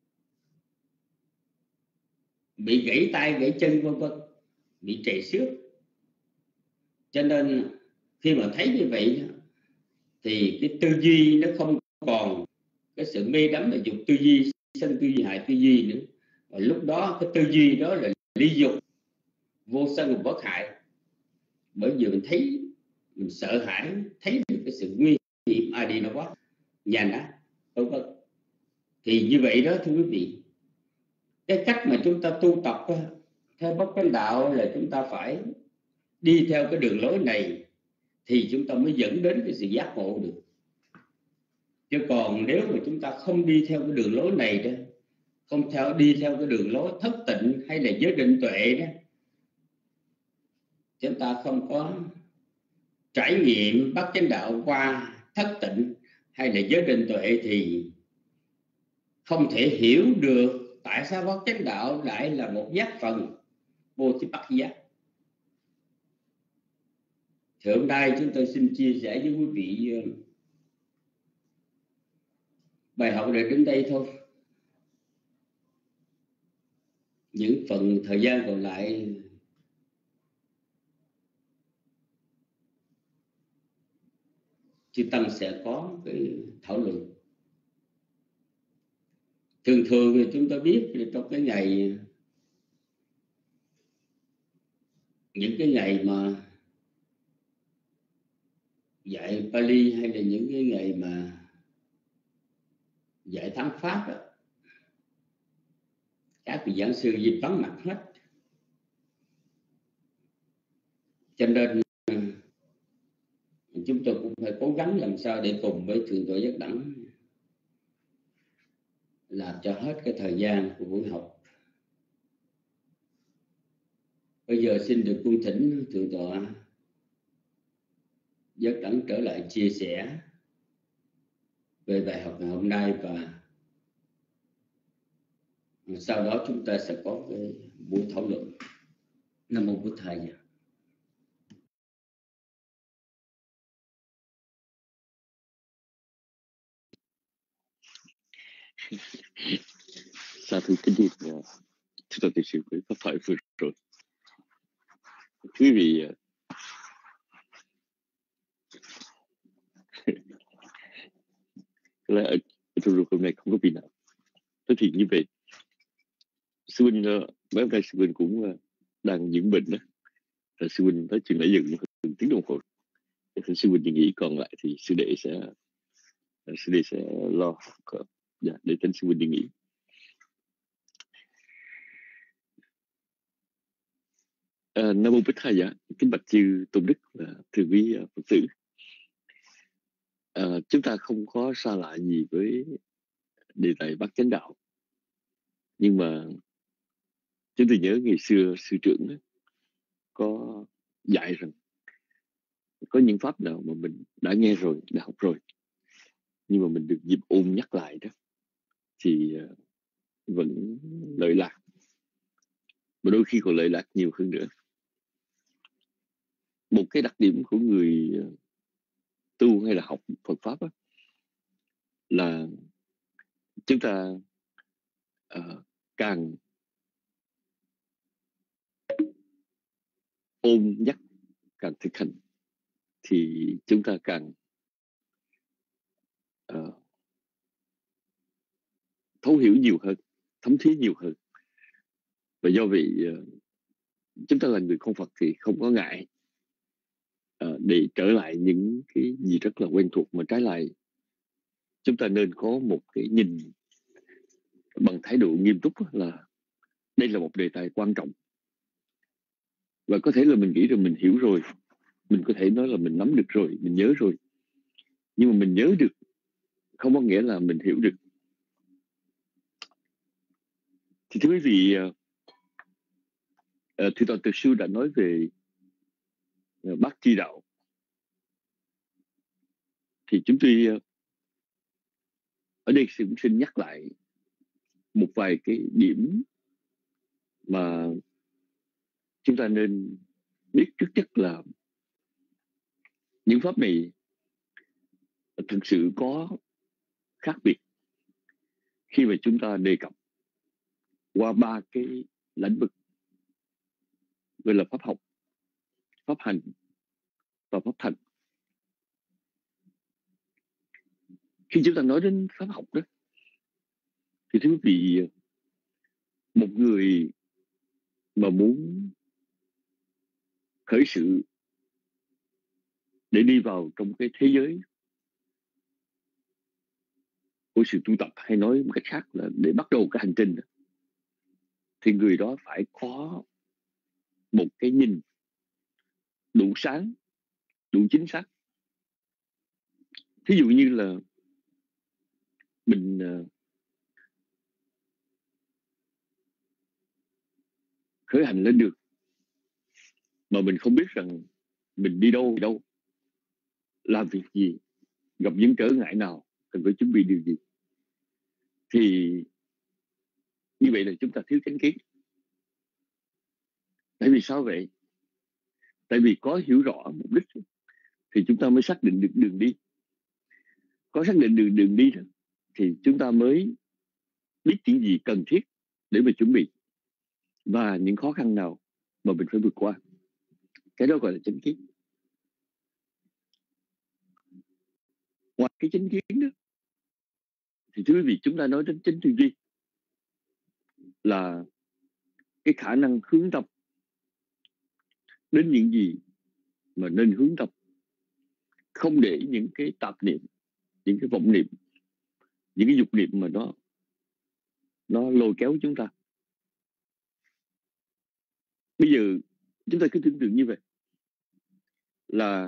bị gãy tay gãy chân vân vân, bị trầy xước. Cho nên khi mà thấy như vậy thì cái tư duy nó không còn cái sự mê đắm là dục tư duy, sân tư duy, hại tư duy nữa. Và lúc đó cái tư duy đó là ly dục, vô sân bất hại. Bởi vì mình thấy, mình sợ hãi, thấy được cái sự nguy hiểm, ai đi nó quá nhanh á, vân vân. Thì như vậy đó thưa quý vị, cái cách mà chúng ta tu tập theo Bát Chánh Đạo là chúng ta phải đi theo cái đường lối này thì chúng ta mới dẫn đến cái sự giác ngộ được. Chứ còn nếu mà chúng ta không đi theo cái đường lối này đó, không theo đi theo cái đường lối thất tịnh hay là giới định tuệ đó, chúng ta không có trải nghiệm Bát Chánh Đạo qua thất tịnh hay là giới định tuệ thì không thể hiểu được tại sao Bát Chánh Đạo lại là một giác phần vô thí bát giác. Thì hôm nay chúng tôi xin chia sẻ với quý vị bài học này đến đây thôi. Những phần thời gian còn lại chư Tăng sẽ có cái thảo luận. Thường thường thì chúng ta biết trong cái ngày, những cái ngày mà dạy Pali hay là những cái ngày mà dạy thắng Pháp đó, các vị giảng sư gì vắng mặt hết. Cho nên chúng tôi cũng phải cố gắng làm sao để cùng với Thượng tọa Giác Đẳng làm cho hết cái thời gian của buổi học. Bây giờ xin được cung thỉnh Thượng tọa Giác Đẳng trở lại chia sẻ về bài học ngày hôm nay, và sau đó chúng ta sẽ có cái buổi thảo luận. Nam mô Bụt Thầy. Sa thú kính điệp chúng ta thực sự với pháp thoại vừa rồi. Quý vị có lẽ ở trong lúc hôm nay không có vị nào. Thế thì như vậy, sư huynh mấy hôm nay sư huynh cũng đang dưỡng bệnh đó. Rồi sư huynh tới chừng nãy giờ từng tiếng đồng hồ. Thì sư huynh nghĩ còn lại thì sư đệ sẽ sư đệ sẽ lo dạ, để tính sư huynh đi nghỉ. À, Nam mô Bích Thầy dạ, kính bạch chư tôn đức và thưa quý Phật tử. À, chúng ta không có xa lạ gì với đề tài Bát Chánh Đạo, nhưng mà chúng tôi nhớ ngày xưa sư trưởng đó, có dạy rằng có những pháp nào mà mình đã nghe rồi, đã học rồi, nhưng mà mình được dịp ôn nhắc lại đó thì vẫn lợi lạc, mà đôi khi còn lợi lạc nhiều hơn nữa. Một cái đặc điểm của người tu hay là học Phật pháp đó, là chúng ta uh, càng ôn nhắc, càng thực hành thì chúng ta càng uh, thấu hiểu nhiều hơn, thấm thía nhiều hơn. Và do vậy uh, chúng ta là người không Phật thì không có ngại uh, để trở lại những cái gì rất là quen thuộc, mà trái lại chúng ta nên có một cái nhìn bằng thái độ nghiêm túc, là đây là một đề tài quan trọng. Và có thể là mình nghĩ rằng mình hiểu rồi, mình có thể nói là mình nắm được rồi, mình nhớ rồi. Nhưng mà mình nhớ được không có nghĩa là mình hiểu được. Thì thưa quý vị, uh, uh, Thượng tọa Từ Sư đã nói về uh, Bát Chi Đạo. Thì chúng tôi uh, ở đây cũng xin nhắc lại một vài cái điểm mà chúng ta nên biết trước nhất, là những pháp này thực sự có khác biệt khi mà chúng ta đề cập qua ba cái lĩnh vực, gọi là pháp học, pháp hành và pháp thành. Khi chúng ta nói đến pháp học đó, thì thưa quý vị, một người mà muốn khởi sự để đi vào trong cái thế giới của sự tu tập, hay nói một cách khác là để bắt đầu cái hành trình đó, thì người đó phải có một cái nhìn đủ sáng, đủ chính xác. Thí dụ như là mình uh, khởi hành lên được mà mình không biết rằng mình đi đâu đâu, làm việc gì, gặp những trở ngại nào, cần phải chuẩn bị điều gì, thì như vậy là chúng ta thiếu chánh kiến. Tại vì sao vậy? Tại vì có hiểu rõ mục đích thì chúng ta mới xác định được đường đi. Có xác định được đường đi thì chúng ta mới biết những gì cần thiết để mà chuẩn bị, và những khó khăn nào mà mình phải vượt qua. Cái đó gọi là chánh kiến. Ngoài cái chánh kiến đó, thì thưa quý vị, chúng ta nói đến chánh tư duy là cái khả năng hướng tâm đến những gì mà nên hướng tâm, không để những cái tạp niệm, những cái vọng niệm, những cái dục niệm mà nó nó lôi kéo chúng ta. Bây giờ chúng ta cứ tưởng tượng như vậy, là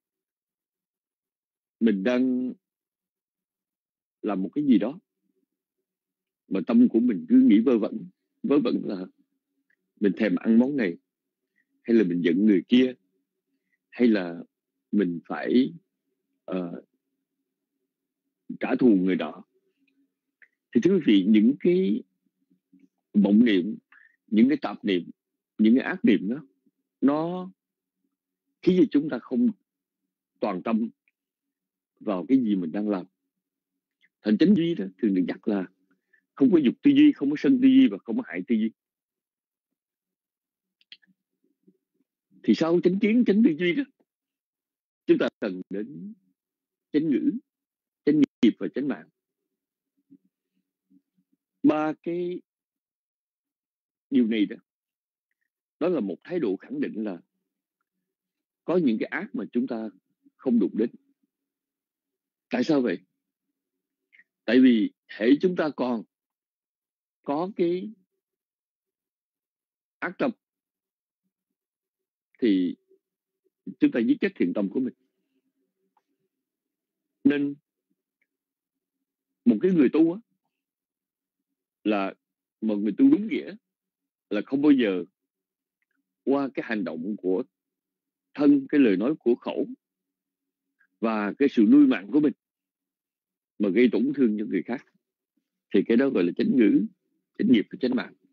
mình đang làm một cái gì đó mà tâm của mình cứ nghĩ vơ vẩn, vớ vẩn là mình thèm ăn món này, hay là mình giận người kia, hay là mình phải uh, trả thù người đó. Thì thưa quý vị, những cái vọng niệm, những cái tạp niệm, những cái ác niệm đó, nó khiến cho chúng ta không toàn tâm vào cái gì mình đang làm. Thành chánh duy đó thường được nhắc là không có dục tư duy, không có sân tư duy, và không có hại tư duy. Thì sau chánh kiến, chánh tư duy đó, chúng ta cần đến chánh ngữ, chánh nghiệp và chánh mạng. Ba cái điều này đó, đó là một thái độ khẳng định là có những cái ác mà chúng ta không đụng đến. Tại sao vậy? Tại vì hễ chúng ta còn có cái ác tâm thì chúng ta giết chết thiện tâm của mình. Nên một cái người tu á, là một người tu đúng nghĩa là không bao giờ qua cái hành động của thân, cái lời nói của khẩu và cái sự nuôi mạng của mình mà gây tổn thương cho người khác. Thì cái đó gọi là chánh ngữ, chánh nghiệp và chánh mạng.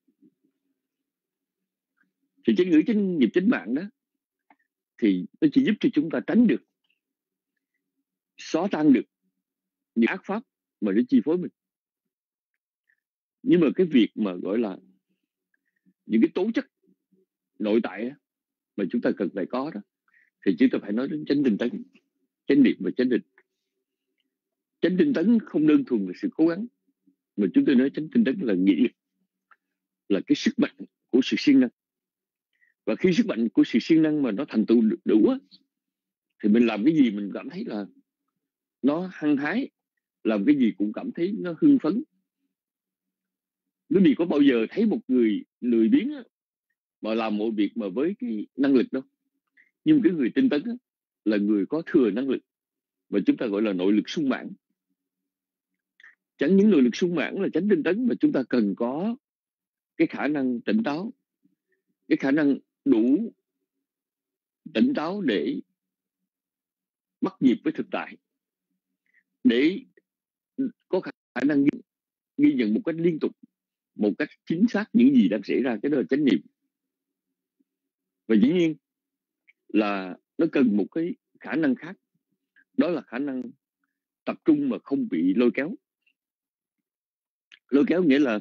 Thì chánh ngữ, chánh nghiệp, chánh mạng đó thì nó chỉ giúp cho chúng ta tránh được, xóa tan được những ác pháp mà nó chi phối mình. Nhưng mà cái việc mà gọi là những cái tố chất nội tại mà chúng ta cần phải có đó, thì chúng ta phải nói đến chánh tinh tấn, chánh niệm và chánh định. Chánh tinh tấn không đơn thuần là sự cố gắng, mà chúng tôi nói chánh tinh tấn là nghị lực, là cái sức mạnh của sự siêng năng. Và khi sức mạnh của sự siêng năng mà nó thành tựu đủ á, thì mình làm cái gì mình cảm thấy là nó hăng hái, làm cái gì cũng cảm thấy nó hưng phấn. Quý vị có bao giờ thấy một người lười biếng á, mà làm mọi việc mà với cái năng lực đâu? Nhưng cái người tinh tấn á, là người có thừa năng lực, và chúng ta gọi là nội lực sung mãn. Chẳng những nội lực sung mãn là chánh tinh tấn, mà chúng ta cần có cái khả năng tỉnh táo, cái khả năng đủ tỉnh táo để bắt nhịp với thực tại, để có khả năng ghi, ghi nhận một cách liên tục, một cách chính xác những gì đang xảy ra. Cái đó là chánh niệm. Và dĩ nhiên là nó cần một cái khả năng khác, đó là khả năng tập trung mà không bị lôi kéo. Lôi kéo nghĩa là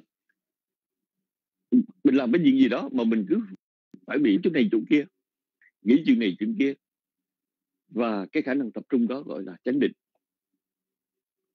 mình làm cái chuyện gì đó mà mình cứ phải bị chỗ này chỗ kia, nghĩ chuyện này chuyện kia. Và cái khả năng tập trung đó gọi là chánh định.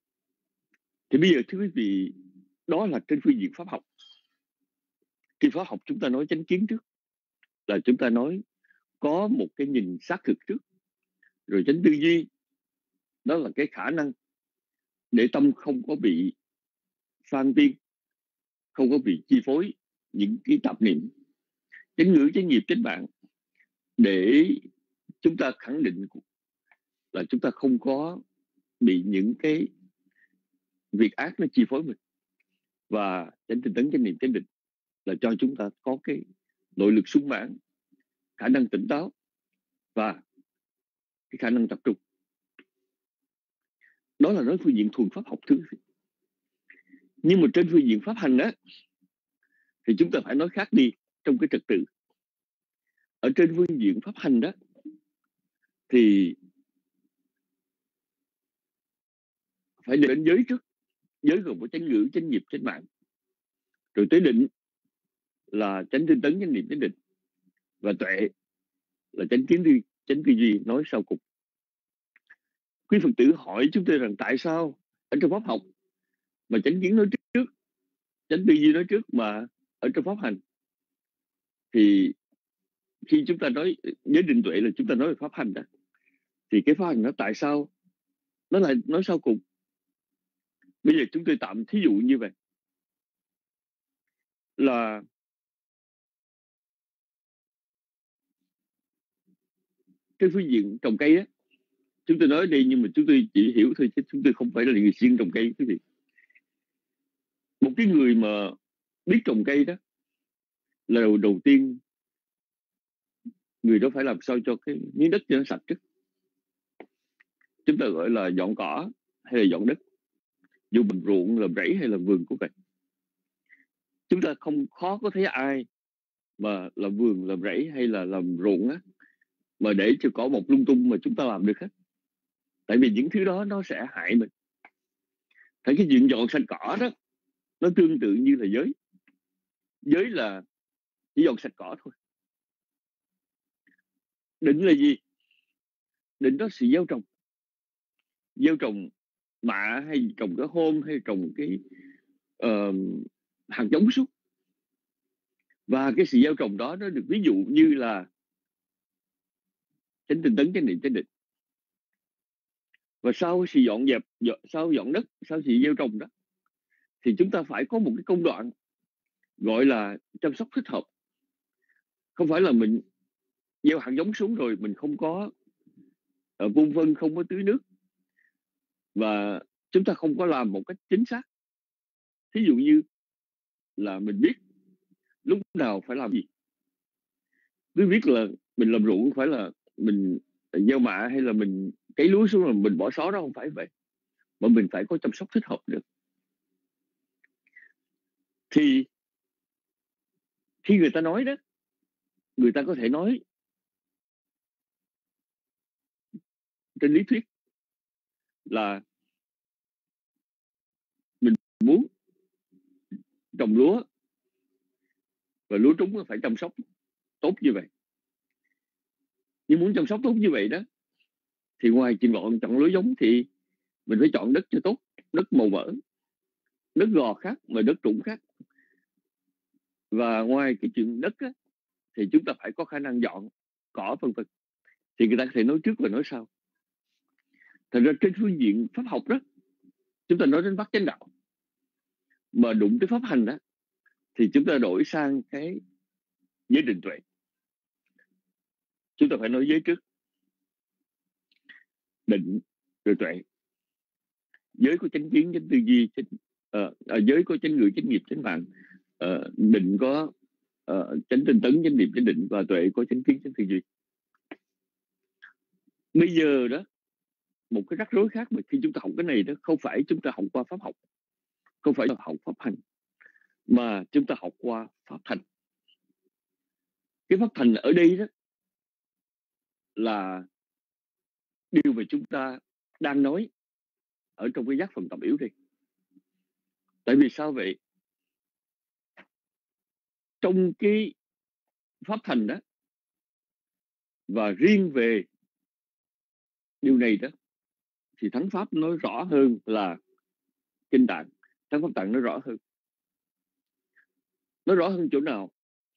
Thì bây giờ thưa quý vị, đó là trên phương diện pháp học. Khi pháp học chúng ta nói chánh kiến trước, là chúng ta nói có một cái nhìn xác thực trước. Rồi chánh tư duy, đó là cái khả năng để tâm không có bị phan tiên, không có bị chi phối những cái tạp niệm. Chánh ngữ, chánh nghiệp, chánh mạng, để chúng ta khẳng định là chúng ta không có bị những cái việc ác nó chi phối mình. Và chánh tinh tấn, chánh niệm, chánh định là cho chúng ta có cái nội lực sung mãn, khả năng tỉnh táo và cái khả năng tập trung. Đó là nói phương diện thuần pháp học thứ. Nhưng mà trên phương diện pháp hành á, thì chúng ta phải nói khác đi trong cái trật tự. Ở trên phương diện pháp hành đó, thì phải đến giới trước. Giới gồm có chánh ngữ, chánh nghiệp, chánh mạng. Rồi tới định là chánh tinh tấn, chánh niệm, chánh định. Và tuệ là chánh kiến tư, chánh tư duy nói sau cùng. Quý Phật tử hỏi chúng tôi rằng tại sao ở trong pháp học mà chánh kiến nói trước, chánh tư duy nói trước, mà ở trong pháp hành thì khi chúng ta nói giới định tuệ là chúng ta nói về pháp hành đó, thì cái pháp hành nó tại sao nó lại nói sau cùng? Bây giờ chúng tôi tạm thí dụ như vậy là cái phương diện trồng cây á, chúng tôi nói ở đây nhưng mà chúng tôi chỉ hiểu thôi, chứ chúng tôi không phải là người chuyên trồng cây. Quý vị, một cái người mà biết trồng cây đó là đầu, đầu tiên người đó phải làm sao cho cái miếng đất cho nó sạch trước. Chúng ta gọi là dọn cỏ hay là dọn đất, dù mình ruộng làm rẫy hay là vườn của vậy. Chúng ta không khó có thấy ai mà làm vườn làm rẫy hay là làm ruộng á mà để cho cỏ mọc lung tung mà chúng ta làm được hết. Tại vì những thứ đó nó sẽ hại mình. Thấy cái chuyện dọn sạch cỏ đó, nó tương tự như là giới. Giới là chỉ dọn sạch cỏ thôi. Định là gì? Định đó sự gieo trồng. Gieo trồng mạ hay trồng cái hôm hay trồng cái uh, hạt giống xuống. Và cái sự gieo trồng đó nó được ví dụ như là chánh tinh tấn, chánh niệm, chánh định. Và sau sự dọn dẹp, sau dọn đất, sau sự gieo trồng đó, thì chúng ta phải có một cái công đoạn gọi là chăm sóc thích hợp. Không phải là mình gieo hạt giống xuống rồi mình không có uh, vun vân, không có tưới nước, và chúng ta không có làm một cách chính xác. Thí dụ như là mình biết lúc nào phải làm gì. Cứ biết là mình làm ruộng không phải là mình gieo mạ hay là mình cấy lúa xuống là mình bỏ xó, đó không phải vậy. Mà mình phải có chăm sóc thích hợp được. Thì khi người ta nói đó, người ta có thể nói trên lý thuyết là mình muốn trồng lúa và lúa trúng phải chăm sóc tốt như vậy. Nhưng muốn chăm sóc tốt như vậy đó, thì ngoài chuyện chọn chọn lúa giống thì mình phải chọn đất cho tốt, đất màu mỡ, đất gò khác mà đất trũng khác. Và ngoài cái chuyện đất á, thì chúng ta phải có khả năng dọn cỏ vân vân. Thì người ta có thể nói trước và nói sau. Thật ra trên phương diện pháp học đó, chúng ta nói đến bát chánh đạo, mà đụng tới pháp hành đó, thì chúng ta đổi sang cái giới định tuệ. Chúng ta phải nói giới trước, định rồi tuệ. Giới có chánh kiến, chánh tư duy, chánh, uh, giới có chánh ngữ, chánh nghiệp, chánh mạng. Uh, định có uh, chánh tinh tấn, chánh niệm, chánh định, và tuệ có chánh kiến, chánh tư duy. Bây giờ đó, một cái rắc rối khác mà khi chúng ta học cái này đó, không phải chúng ta học qua pháp học, không phải học pháp hành, mà chúng ta học qua pháp thành. Cái pháp thành ở đây đó là điều mà chúng ta đang nói ở trong cái giác phần tập yếu đây. Tại vì sao vậy? Trong cái pháp thành đó, và riêng về điều này đó, thì Thắng Pháp nói rõ hơn là kinh tạng, trong pháp tạng nó rõ hơn. Nó rõ hơn chỗ nào?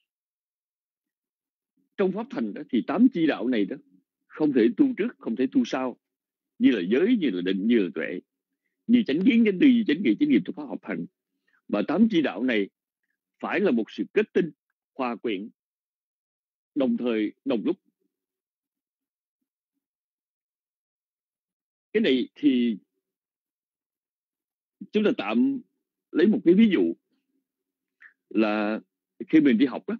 Trong pháp thành đó thì tám chi đạo này đó không thể tu trước, không thể tu sau, như là giới, như là định, như là tuệ, như chánh kiến, chánh tư duy, chánh nghị, chánh nghiệp thuộc pháp học hành. Và tám chi đạo này phải là một sự kết tinh, hòa quyện, đồng thời, đồng lúc. Cái này thì chúng ta tạm lấy một cái ví dụ là khi mình đi học đó,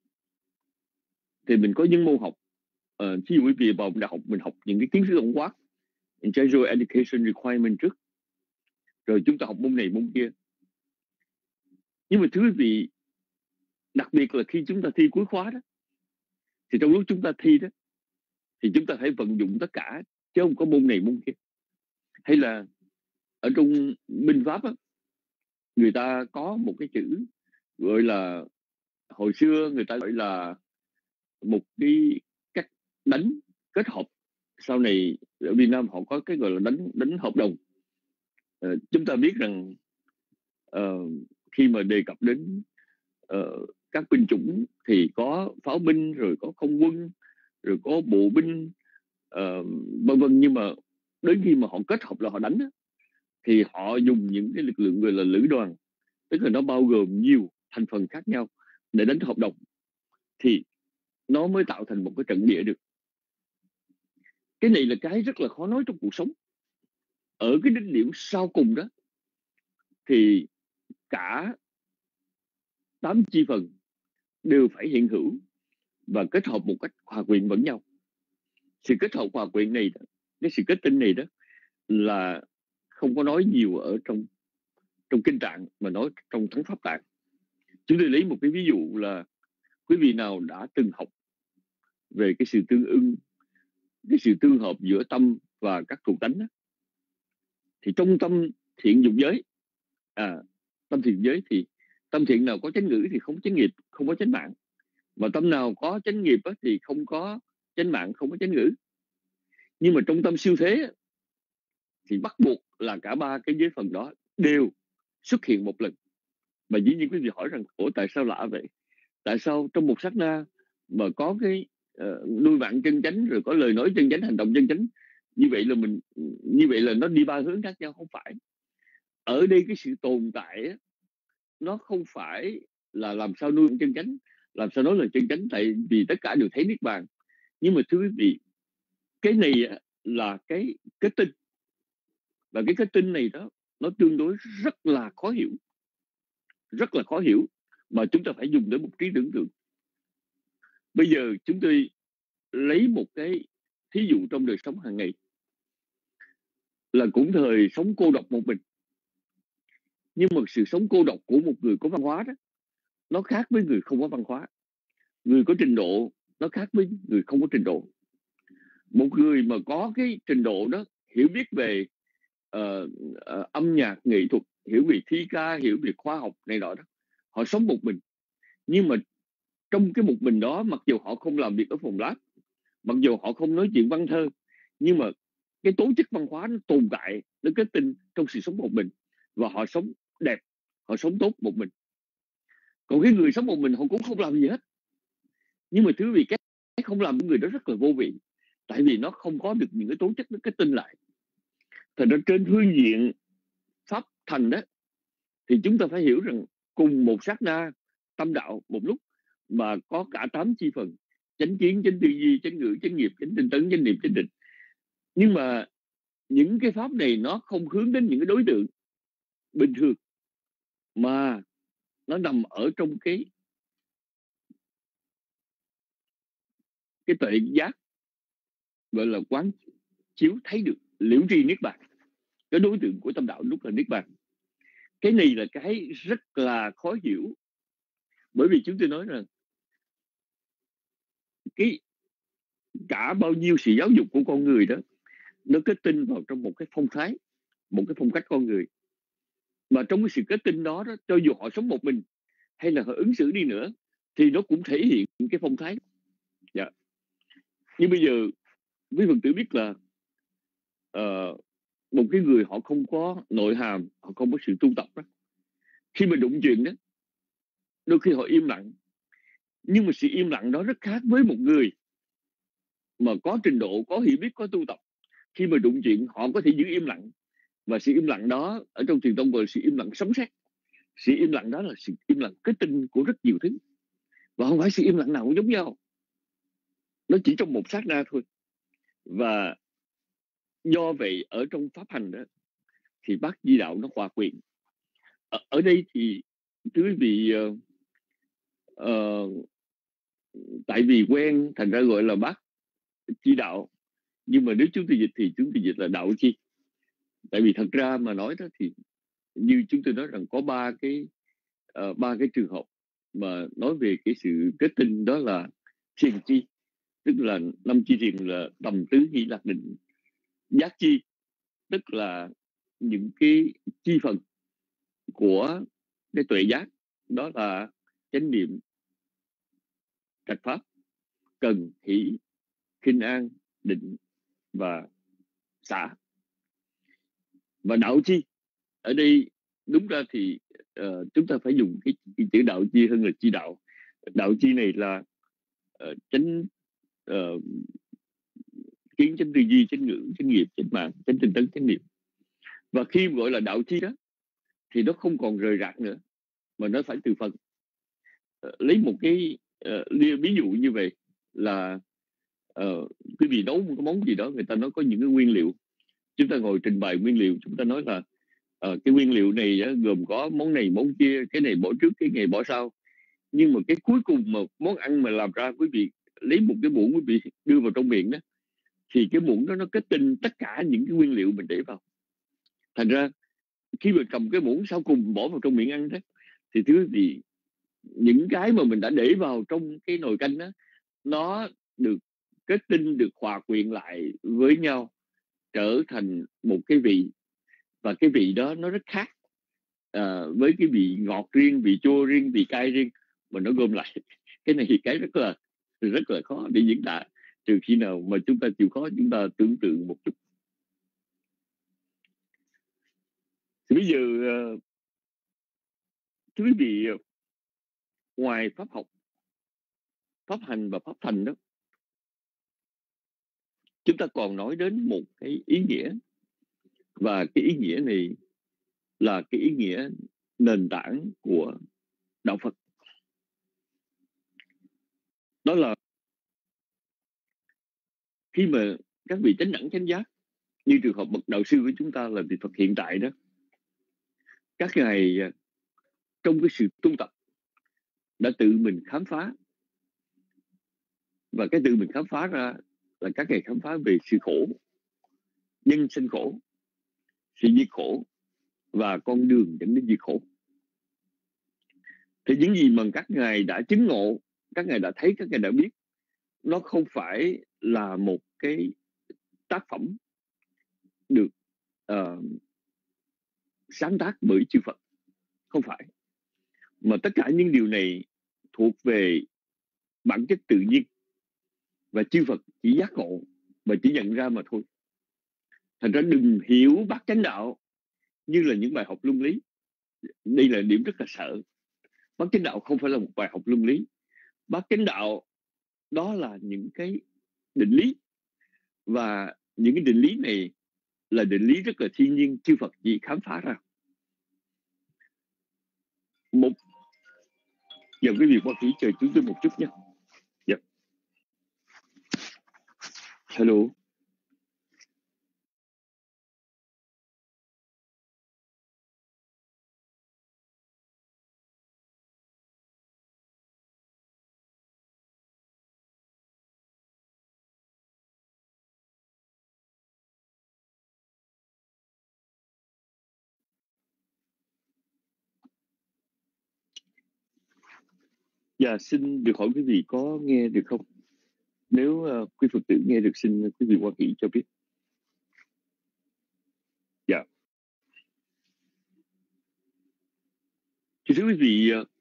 thì mình có những môn học. Uh, ví dụ quý vị vào đại học mình học những cái kiến thức tổng quát, general education requirement trước, rồi chúng ta học môn này môn kia. Nhưng mà thưa quý vị, đặc biệt là khi chúng ta thi cuối khóa đó, thì trong lúc chúng ta thi đó, thì chúng ta phải vận dụng tất cả, chứ không có môn này môn kia. Hay là ở trong binh pháp đó, người ta có một cái chữ gọi là, hồi xưa người ta gọi là một cái cách đánh kết hợp. Sau này ở Việt Nam họ có cái gọi là đánh đánh hợp đồng. Uh, chúng ta biết rằng uh, khi mà đề cập đến uh, các binh chủng thì có pháo binh, rồi có không quân, rồi có bộ binh, uh, vân vân. Nhưng mà đến khi mà họ kết hợp là họ đánh đó, thì họ dùng những cái lực lượng gọi là lữ đoàn, tức là nó bao gồm nhiều thành phần khác nhau để đánh hợp đồng, thì nó mới tạo thành một cái trận địa được. Cái này là cái rất là khó nói trong cuộc sống. Ở cái đỉnh điểm sau cùng đó thì cả tám chi phần đều phải hiện hữu và kết hợp một cách hòa quyện với nhau. Sự kết hợp hòa quyện này, cái sự kết tinh này đó là không có nói nhiều ở trong trong kinh tạng, mà nói trong thắng pháp tạng. Chúng tôi lấy một cái ví dụ là quý vị nào đã từng học về cái sự tương ưng, cái sự tương hợp giữa tâm và các thuộc tánh đó, thì trong tâm thiện dục giới, à, tâm thiện giới thì tâm thiện nào có chánh ngữ thì không có chánh nghiệp, không có chánh mạng. Mà tâm nào có chánh nghiệp á, thì không có chánh mạng, không có chánh ngữ. Nhưng mà trong tâm siêu thế thì bắt buộc là cả ba cái giới phần đó đều xuất hiện một lần. Mà dĩ nhiên quý vị hỏi rằng, ủa tại sao lạ vậy? Tại sao trong một sát na mà có cái uh, nuôi bạn chân chánh, rồi có lời nói chân chánh, hành động chân chánh, như vậy là mình như vậy là nó đi ba hướng khác nhau? Không phải. Ở đây cái sự tồn tại á, nó không phải là làm sao nuôi chân chánh, làm sao nói là chân chánh, tại vì tất cả đều thấy niết bàn. Nhưng mà thưa quý vị, cái này là cái kết tinh, và cái kết tinh này đó nó tương đối rất là khó hiểu, rất là khó hiểu, mà chúng ta phải dùng đến một trí tưởng tượng. Bây giờ chúng tôi lấy một cái thí dụ trong đời sống hàng ngày, là cũng thời sống cô độc một mình. Nhưng mà sự sống cô độc của một người có văn hóa đó, nó khác với người không có văn hóa. Người có trình độ nó khác với người không có trình độ. Một người mà có cái trình độ đó, hiểu biết về uh, uh, âm nhạc, nghệ thuật, hiểu về thi ca, hiểu về khoa học này nọ đó, họ sống một mình. Nhưng mà trong cái một mình đó, mặc dù họ không làm việc ở phòng lab, mặc dù họ không nói chuyện văn thơ, nhưng mà cái tố chất văn hóa nó tồn tại, nó kết tinh trong sự sống một mình, và họ sống đẹp, họ sống tốt một mình. Còn cái người sống một mình họ cũng không làm gì hết. Nhưng mà thứ vì cái không làm của người đó rất là vô vị, tại vì nó không có được những cái tố chất nó kết tinh lại. Thành ra trên phương diện pháp thành đó, thì chúng ta phải hiểu rằng cùng một sát na tâm đạo một lúc mà có cả tám chi phần: chánh kiến, chánh tư duy, chánh ngữ, chánh nghiệp, chánh tinh tấn, chánh niệm, chánh định. Nhưng mà những cái pháp này nó không hướng đến những cái đối tượng bình thường, mà nó nằm ở trong cái cái tuệ giác, gọi là quán chiếu thấy được liễu tri niết bàn. Cái đối tượng của tâm đạo lúc là niết bàn. Cái này là cái rất là khó hiểu, bởi vì chúng tôi nói rằng cái cả bao nhiêu sự giáo dục của con người đó, nó kết tinh vào trong một cái phong thái, một cái phong cách con người. Mà trong cái sự kết tinh đó, đó, cho dù họ sống một mình hay là họ ứng xử đi nữa, thì nó cũng thể hiện cái phong thái. Dạ. Nhưng bây giờ quý Phật tử biết là uh, một cái người họ không có nội hàm, họ không có sự tu tập đó, khi mà đụng chuyện đó, đôi khi họ im lặng, nhưng mà sự im lặng đó rất khác với một người mà có trình độ, có hiểu biết, có tu tập. Khi mà đụng chuyện họ có thể giữ im lặng, và sự im lặng đó ở trong truyền tông gọi là sự im lặng sấm sét. Sự im lặng đó là sự im lặng kết tinh của rất nhiều thứ, và không phải sự im lặng nào cũng giống nhau, nó chỉ trong một sát na thôi. Và do vậy ở trong pháp hành đó thì bát di đạo nó hòa quyện. Ở, ở đây thì thưa quý vị, uh, uh, tại vì quen thành ra gọi là bát chi đạo, nhưng mà nếu chúng tôi dịch thì chúng tôi dịch là đạo chi. Tại vì thật ra mà nói đó thì như chúng tôi nói rằng có ba cái uh, ba cái trường hợp mà nói về cái sự kết tinh, đó là thiền chi, tức là năm chi thiền là tầm tứ hỷ lạc định. Giác chi, tức là những cái chi phần của cái tuệ giác, đó là chánh niệm, trạch pháp, cần, hỷ, khinh an, định và xả. Và đạo chi, ở đây đúng ra thì uh, chúng ta phải dùng cái, cái chữ đạo chi hơn là chi đạo. Đạo chi này là uh, chánh uh, kiến, chánh tư duy, chánh ngữ, chánh nghiệp, chánh mạng, chánh tinh tấn, chánh niệm. Và khi gọi là đạo chi đó thì nó không còn rời rạc nữa, mà nó phải từ phần. Uh, lấy một cái uh, ví dụ như vậy là uh, quý vị nấu một cái món gì đó, người ta nói có những cái nguyên liệu, chúng ta ngồi trình bày nguyên liệu, chúng ta nói là uh, cái nguyên liệu này uh, gồm có món này món kia, cái này bỏ trước, cái này bỏ sau. Nhưng mà cái cuối cùng mà món ăn mà làm ra, quý vị lấy một cái muỗng quý vị đưa vào trong miệng đó, thì cái muỗng đó nó kết tinh tất cả những cái nguyên liệu mình để vào. Thành ra khi mình cầm cái muỗng sau cùng bỏ vào trong miệng ăn đó, thì thưa quý vị, những cái mà mình đã để vào trong cái nồi canh đó, nó được kết tinh, được hòa quyện lại với nhau, trở thành một cái vị. Và cái vị đó nó rất khác à, với cái vị ngọt riêng, vị chua riêng, vị cay riêng, mà nó gom lại. Cái này thì cái rất là rất là khó để diễn tả, trừ khi nào mà chúng ta chịu khó chúng ta tưởng tượng một chút. Thì bây giờ thưa quý vị, ngoài pháp học, pháp hành và pháp thành đó, chúng ta còn nói đến một cái ý nghĩa, và cái ý nghĩa này là cái ý nghĩa nền tảng của đạo Phật. Đó là khi mà các vị chánh đẳng chánh giác, như trường hợp bậc đạo sư của chúng ta là vị Phật hiện tại đó, các ngài trong cái sự tu tập đã tự mình khám phá, và cái tự mình khám phá ra là các ngài khám phá về sự khổ, nhân sinh khổ, sự diệt khổ và con đường dẫn đến diệt khổ. Thì những gì mà các ngài đã chứng ngộ, các ngài đã thấy, các ngài đã biết, nó không phải là một cái tác phẩm được uh, sáng tác bởi chư Phật, không phải, mà tất cả những điều này thuộc về bản chất tự nhiên, và chư Phật chỉ giác ngộ và chỉ nhận ra mà thôi. Thành ra đừng hiểu bát chánh đạo như là những bài học luân lý. Đây là điểm rất là sợ. Bát chánh đạo không phải là một bài học luân lý. Bát chánh đạo đó là những cái định lý, và những cái định lý này là định lý rất là thiên nhiên, chư Phật chỉ khám phá ra. Một giờ quý vị qua kỹ chờ chúng tôi một chút nhé. Dạ. Hello. Dạ, xin được hỏi quý vị có nghe được không? Nếu uh, quý Phật tử nghe được, xin quý vị qua kỹ cho biết. Dạ. Thì thưa quý vị, uh,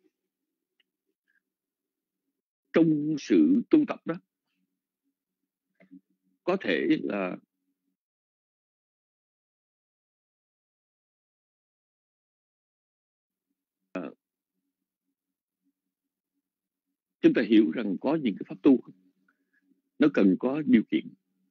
trong sự tu tập đó, có thể là chúng ta hiểu rằng có những cái pháp tu nó cần có điều kiện.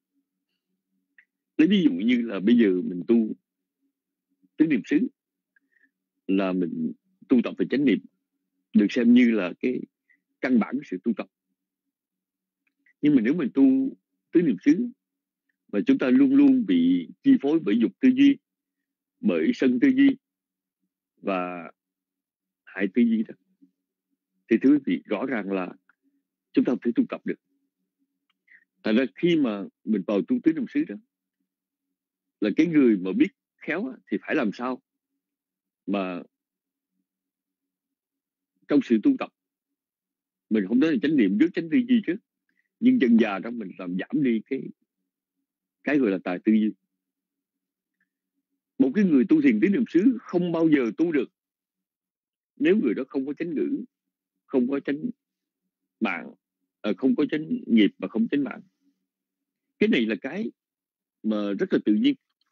Lấy ví dụ như là bây giờ mình tu tứ niệm xứ, là mình tu tập về chánh niệm, được xem như là cái căn bản của sự tu tập. Nhưng mà nếu mình tu tứ niệm xứ mà chúng ta luôn luôn bị chi phối bởi dục tư duy, bởi sân tư duy và hại tư duy đó, thì thưa quý vị, rõ ràng là chúng ta không thể tu tập được. Thật ra khi mà mình vào tu tứ niệm xứ đó, là cái người mà biết khéo thì phải làm sao mà trong sự tu tập mình không nói là chánh niệm trước, chánh tư duy trước, nhưng dần dà đó mình làm giảm đi cái cái gọi là tài tư duy. Một cái người tu thiền tứ niệm xứ không bao giờ tu được nếu người đó không có chánh ngữ, không có chánh mạng, không có chánh nghiệp và không chánh mạng. Cái này là cái mà rất là tự nhiên.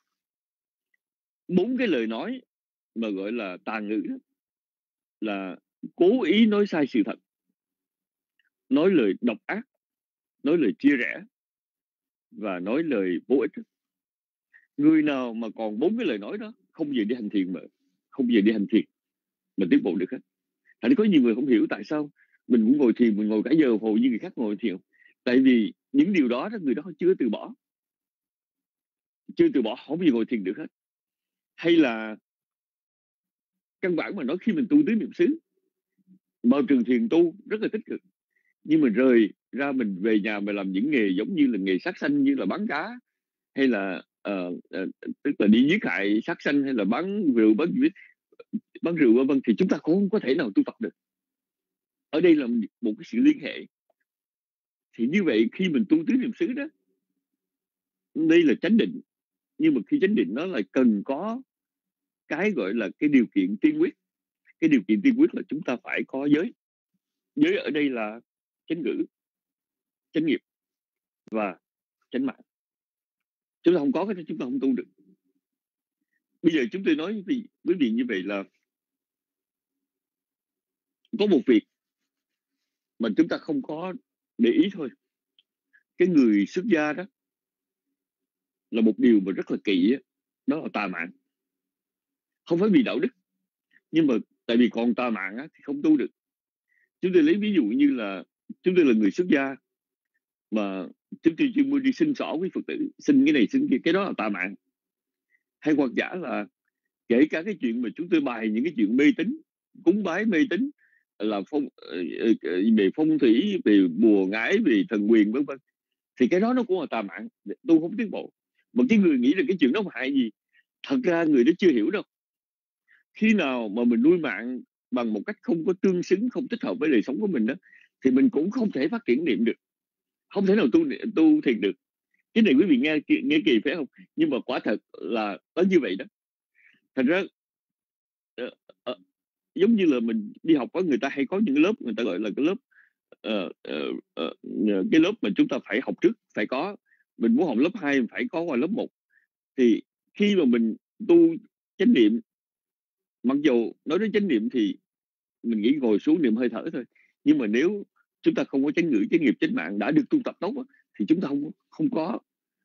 Bốn cái lời nói mà gọi là tà ngữ đó, là cố ý nói sai sự thật, nói lời độc ác, nói lời chia rẽ và nói lời vô ích. Người nào mà còn bốn cái lời nói đó không về đi hành thiền, mà không về đi hành thiền mình tiến bộ được hết. Thành ra có nhiều người không hiểu tại sao mình cũng ngồi thiền, mình ngồi cả giờ hồ như người khác ngồi thiền. Tại vì những điều đó, đó người đó chưa từ bỏ, chưa từ bỏ, không bao giờ ngồi thiền được hết. Hay là căn bản mà nói, khi mình tu tứ niệm xứ, vào trường thiền tu rất là tích cực, nhưng mà rời ra mình về nhà mình làm những nghề giống như là nghề sát sanh, như là bán cá, hay là uh, uh, tức là đi giết hại sát sanh, hay là bán rượu, bán bán rượu vân vân, thì chúng ta cũng không có thể nào tu tập được. Ở đây là một cái sự liên hệ. Thì như vậy khi mình tu tứ niệm xứ đó, đây là chánh định, nhưng mà khi chánh định nó lại cần có cái gọi là cái điều kiện tiên quyết. Cái điều kiện tiên quyết là chúng ta phải có giới. Giới ở đây là chánh ngữ, chánh nghiệp và chánh mạng. Chúng ta không có cái đó chúng ta không tu được. Bây giờ chúng tôi nói với quý vị như vậy là có một việc mà chúng ta không có để ý thôi. Cái người xuất gia đó là một điều mà rất là kỳ, đó là tà mạng. Không phải vì đạo đức, nhưng mà tại vì còn tà mạng thì không tu được. Chúng tôi lấy ví dụ như là chúng tôi là người xuất gia mà chúng tôi chuyên môn đi xin xỏ với Phật tử, xin cái này xin kia, cái đó là tà mạng. Hay hoặc giả là kể cả cái chuyện mà chúng tôi bày những cái chuyện mê tín, cúng bái mê tín, là phong về phong thủy, về bùa ngải, về thần quyền vân vân, thì cái đó nó cũng là tà mạng, tu không tiến bộ. Mà cái người nghĩ là cái chuyện đó mà hại gì, thật ra người đó chưa hiểu đâu. Khi nào mà mình nuôi mạng bằng một cách không có tương xứng, không thích hợp với đời sống của mình đó, thì mình cũng không thể phát triển niệm được, không thể nào tu tu thiền được. Cái này quý vị nghe nghe kỳ phải không? Nhưng mà quả thật là nó như vậy đó. Thành ra uh, uh, giống như là mình đi học, có người ta hay có những lớp người ta gọi là cái lớp uh, uh, uh, cái lớp mà chúng ta phải học trước, phải có. Mình muốn học lớp hai phải có qua lớp một. Thì khi mà mình tu chánh niệm, mặc dù nói đến chánh niệm thì mình nghĩ ngồi xuống niệm hơi thở thôi, nhưng mà nếu chúng ta không có chánh ngữ, chánh nghiệp, chánh mạng đã được tu tập tốt thì chúng ta không không có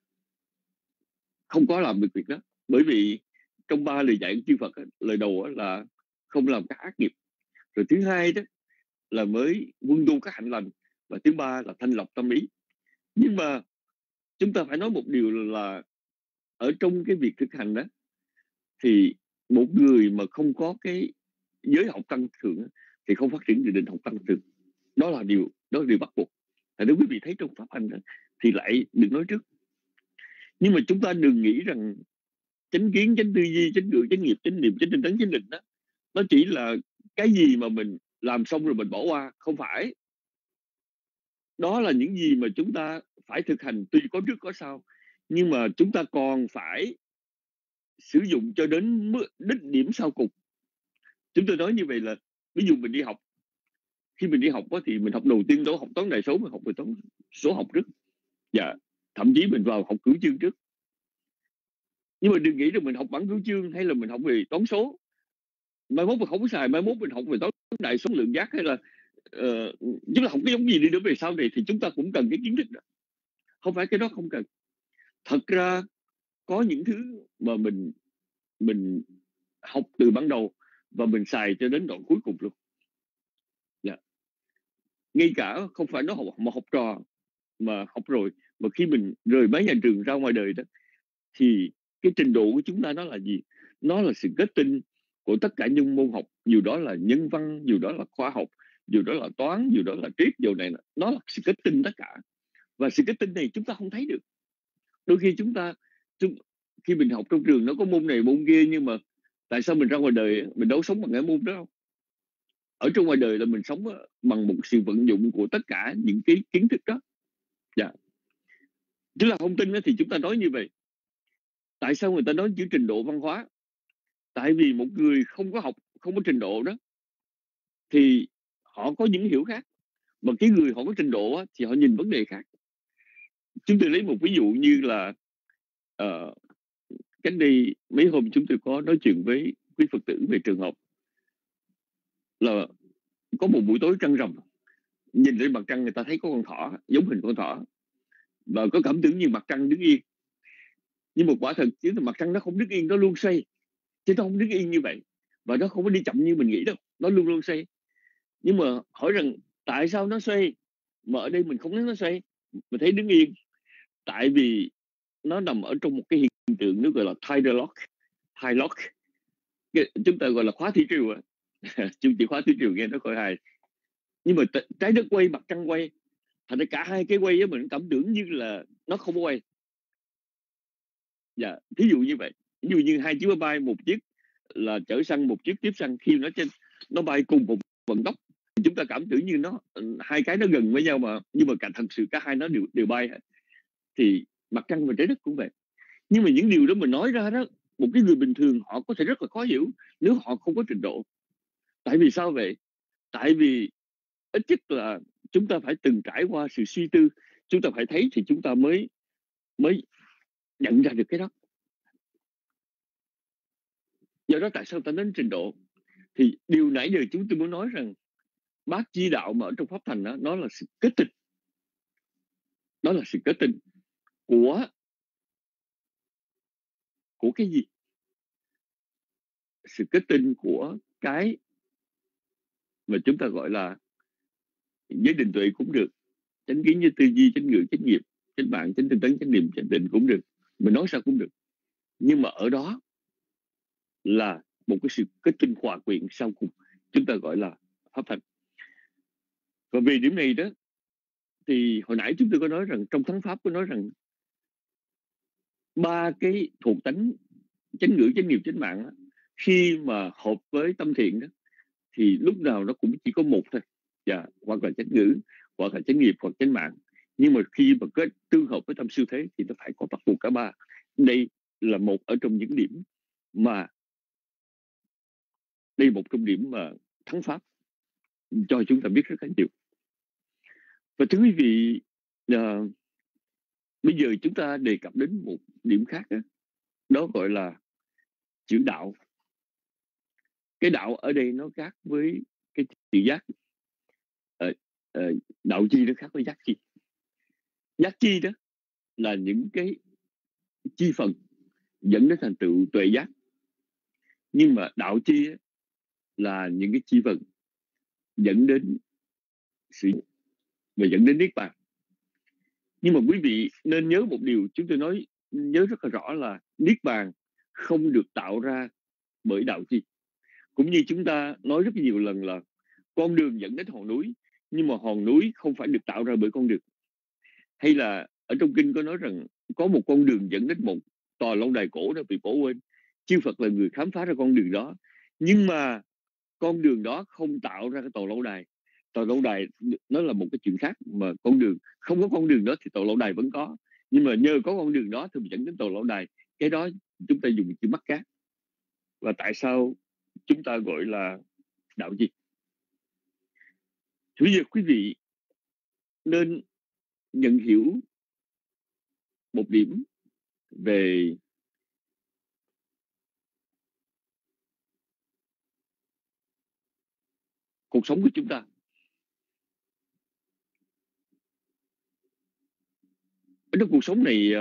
không có làm được việc đó. Bởi vì trong ba lời dạy của chư Phật, lời đầu là không làm các ác nghiệp, rồi thứ hai đó là mới quân tu các hạnh lành, và thứ ba là thanh lọc tâm ý. Nhưng mà chúng ta phải nói một điều là ở trong cái việc thực hành đó, thì một người mà không có cái giới học tăng thượng thì không phát triển được định học tăng thượng. Đó là điều đó là điều bắt buộc. Nếu quý vị thấy trong pháp hành đó, thì lại đừng nói trước. Nhưng mà chúng ta đừng nghĩ rằng chánh kiến, chánh tư duy, chánh ngữ, chánh nghiệp, chánh niệm, chánh tinh tấn, chánh định đó nó chỉ là cái gì mà mình làm xong rồi mình bỏ qua. Không phải. Đó là những gì mà chúng ta phải thực hành, tuy có trước có sau, nhưng mà chúng ta còn phải sử dụng cho đến đích điểm sau cùng. Chúng tôi nói như vậy là, ví dụ mình đi học, khi mình đi học đó, thì mình học đầu tiên đó học toán đại số, mình học về toán số học trước, dạ, thậm chí mình vào học cửu chương trước. Nhưng mà đừng nghĩ rằng mình học bản cửu chương hay là mình học về toán số, mai mốt mình không có xài, mai mốt mình học về toán đại số, lượng giác, hay là uh, chúng ta không có giống gì đi nữa về sau này thì chúng ta cũng cần cái kiến thức đó. Không phải cái đó không cần. Thật ra có những thứ mà mình mình học từ ban đầu và mình xài cho đến đoạn cuối cùng luôn. Yeah. Ngay cả không phải nó học mà học trò mà học rồi, mà khi mình rời mái nhà trường ra ngoài đời đó, thì cái trình độ của chúng ta nó là gì? Nó là sự kết tinh của tất cả những môn học, dù đó là nhân văn, dù đó là khoa học, dù đó là toán, dù đó là triết, dù này nó là sự kết tinh tất cả. Và sự kết tinh này chúng ta không thấy được. Đôi khi chúng ta chúng, khi mình học trong trường nó có môn này môn kia, nhưng mà tại sao mình ra ngoài đời mình đâu sống bằng cái môn đó không? Ở trong ngoài đời là mình sống bằng một sự vận dụng của tất cả những cái kiến thức đó. Dạ. Chứ là không tin thì chúng ta nói như vậy. Tại sao người ta nói chữ trình độ văn hóa? Tại vì một người không có học, không có trình độ đó, thì họ có những hiểu khác. Mà cái người họ có trình độ á, thì họ nhìn vấn đề khác. Chúng tôi lấy một ví dụ như là uh, cách đây mấy hôm chúng tôi có nói chuyện với quý Phật tử về trường học. Là có một buổi tối trăng rằm, nhìn lên mặt trăng người ta thấy có con thỏ, giống hình con thỏ, và có cảm tưởng như mặt trăng đứng yên. Nhưng mà quả thật chứ mặt trăng nó không đứng yên, nó luôn xoay. Chứ nó không đứng yên như vậy. Và nó không có đi chậm như mình nghĩ đâu, nó luôn luôn xoay. Nhưng mà hỏi rằng tại sao nó xoay mà ở đây mình không thấy nó xoay, mình thấy đứng yên? Tại vì nó nằm ở trong một cái hiện tượng nó gọi là tidal lock. Tidal lock chúng ta gọi là khóa thủy triều. Chúng chỉ khóa thủy triều nghe nó khỏi hài. Nhưng mà trái đất quay, mặt trăng quay, thành ra cả hai cái quay á mình cảm tưởng như là nó không quay. Dạ, thí dụ như vậy. Ví dụ như hai chiếc máy bay, một chiếc là chở xăng, một chiếc tiếp xăng, khi nó trên nó bay cùng một vận tốc, chúng ta cảm tưởng như nó hai cái nó gần với nhau, mà nhưng mà cả thật sự cả hai nó đều đều bay. Thì mặt trăng và trái đất cũng vậy. Nhưng mà những điều đó mình nói ra đó, một cái người bình thường họ có thể rất là khó hiểu nếu họ không có trình độ. Tại vì sao vậy? Tại vì ít nhất là chúng ta phải từng trải qua sự suy tư, chúng ta phải thấy thì chúng ta mới mới nhận ra được cái đó. Do đó tại sao ta đến trình độ? Thì điều nãy giờ chúng tôi muốn nói rằng bát chi đạo mà ở trong Pháp Thành đó, nó là sự kết tinh. Đó là sự kết tinh của của cái gì? Sự kết tinh của cái mà chúng ta gọi là giới định tuệ cũng được, chánh kiến với tư duy, chánh ngữ, chánh nghiệp, chánh mạng, chánh tinh tấn, chánh niệm, chánh định cũng được. Mình nói sao cũng được. Nhưng mà ở đó là một cái sự kết tinh hòa quyện sau cùng, chúng ta gọi là Pháp Thành. Và về điểm này đó, thì hồi nãy chúng tôi có nói rằng trong Thắng Pháp có nói rằng ba cái thuộc tánh chánh ngữ, chánh nghiệp, chánh mạng đó, khi mà hợp với tâm thiện đó, thì lúc nào nó cũng chỉ có một thôi. Dạ, hoặc là chánh ngữ, hoặc là chánh nghiệp, hoặc chánh mạng. Nhưng mà khi mà kết tương hợp với tâm siêu thế thì nó phải có bắt buộc cả ba. Đây là một ở trong những điểm mà đây một trong điểm mà Thắng Pháp cho chúng ta biết rất là nhiều. Và thưa quý vị, uh, bây giờ chúng ta đề cập đến một điểm khác đó, đó gọi là chữ đạo. Cái đạo ở đây nó khác với cái chữ giác. uh, uh, đạo chi nó khác với giác chi. Giác chi đó là những cái chi phần dẫn đến thành tựu tuệ giác. Nhưng mà đạo chi là những cái chi phần dẫn đến sự và dẫn đến niết bàn. Nhưng mà quý vị nên nhớ một điều chúng tôi nói nhớ rất là rõ là niết bàn không được tạo ra bởi đạo chi. Cũng như chúng ta nói rất nhiều lần là con đường dẫn đến hòn núi, nhưng mà hòn núi không phải được tạo ra bởi con đường. Hay là ở trong kinh có nói rằng có một con đường dẫn đến một tòa lâu đài cổ đã bị bỏ quên. Chư Phật là người khám phá ra con đường đó. Nhưng mà con đường đó không tạo ra cái tòa lâu đài. Tòa lâu đài nó là một cái chuyện khác, mà con đường không có con đường đó thì tòa lâu đài vẫn có. Nhưng mà nhờ có con đường đó thì dẫn đến tòa lâu đài. Cái đó chúng ta dùng chữ mắc cát. Và tại sao chúng ta gọi là đạo chi? Bây giờ quý vị nên nhận hiểu một điểm về cuộc sống của chúng ta. trong cuộc sống này,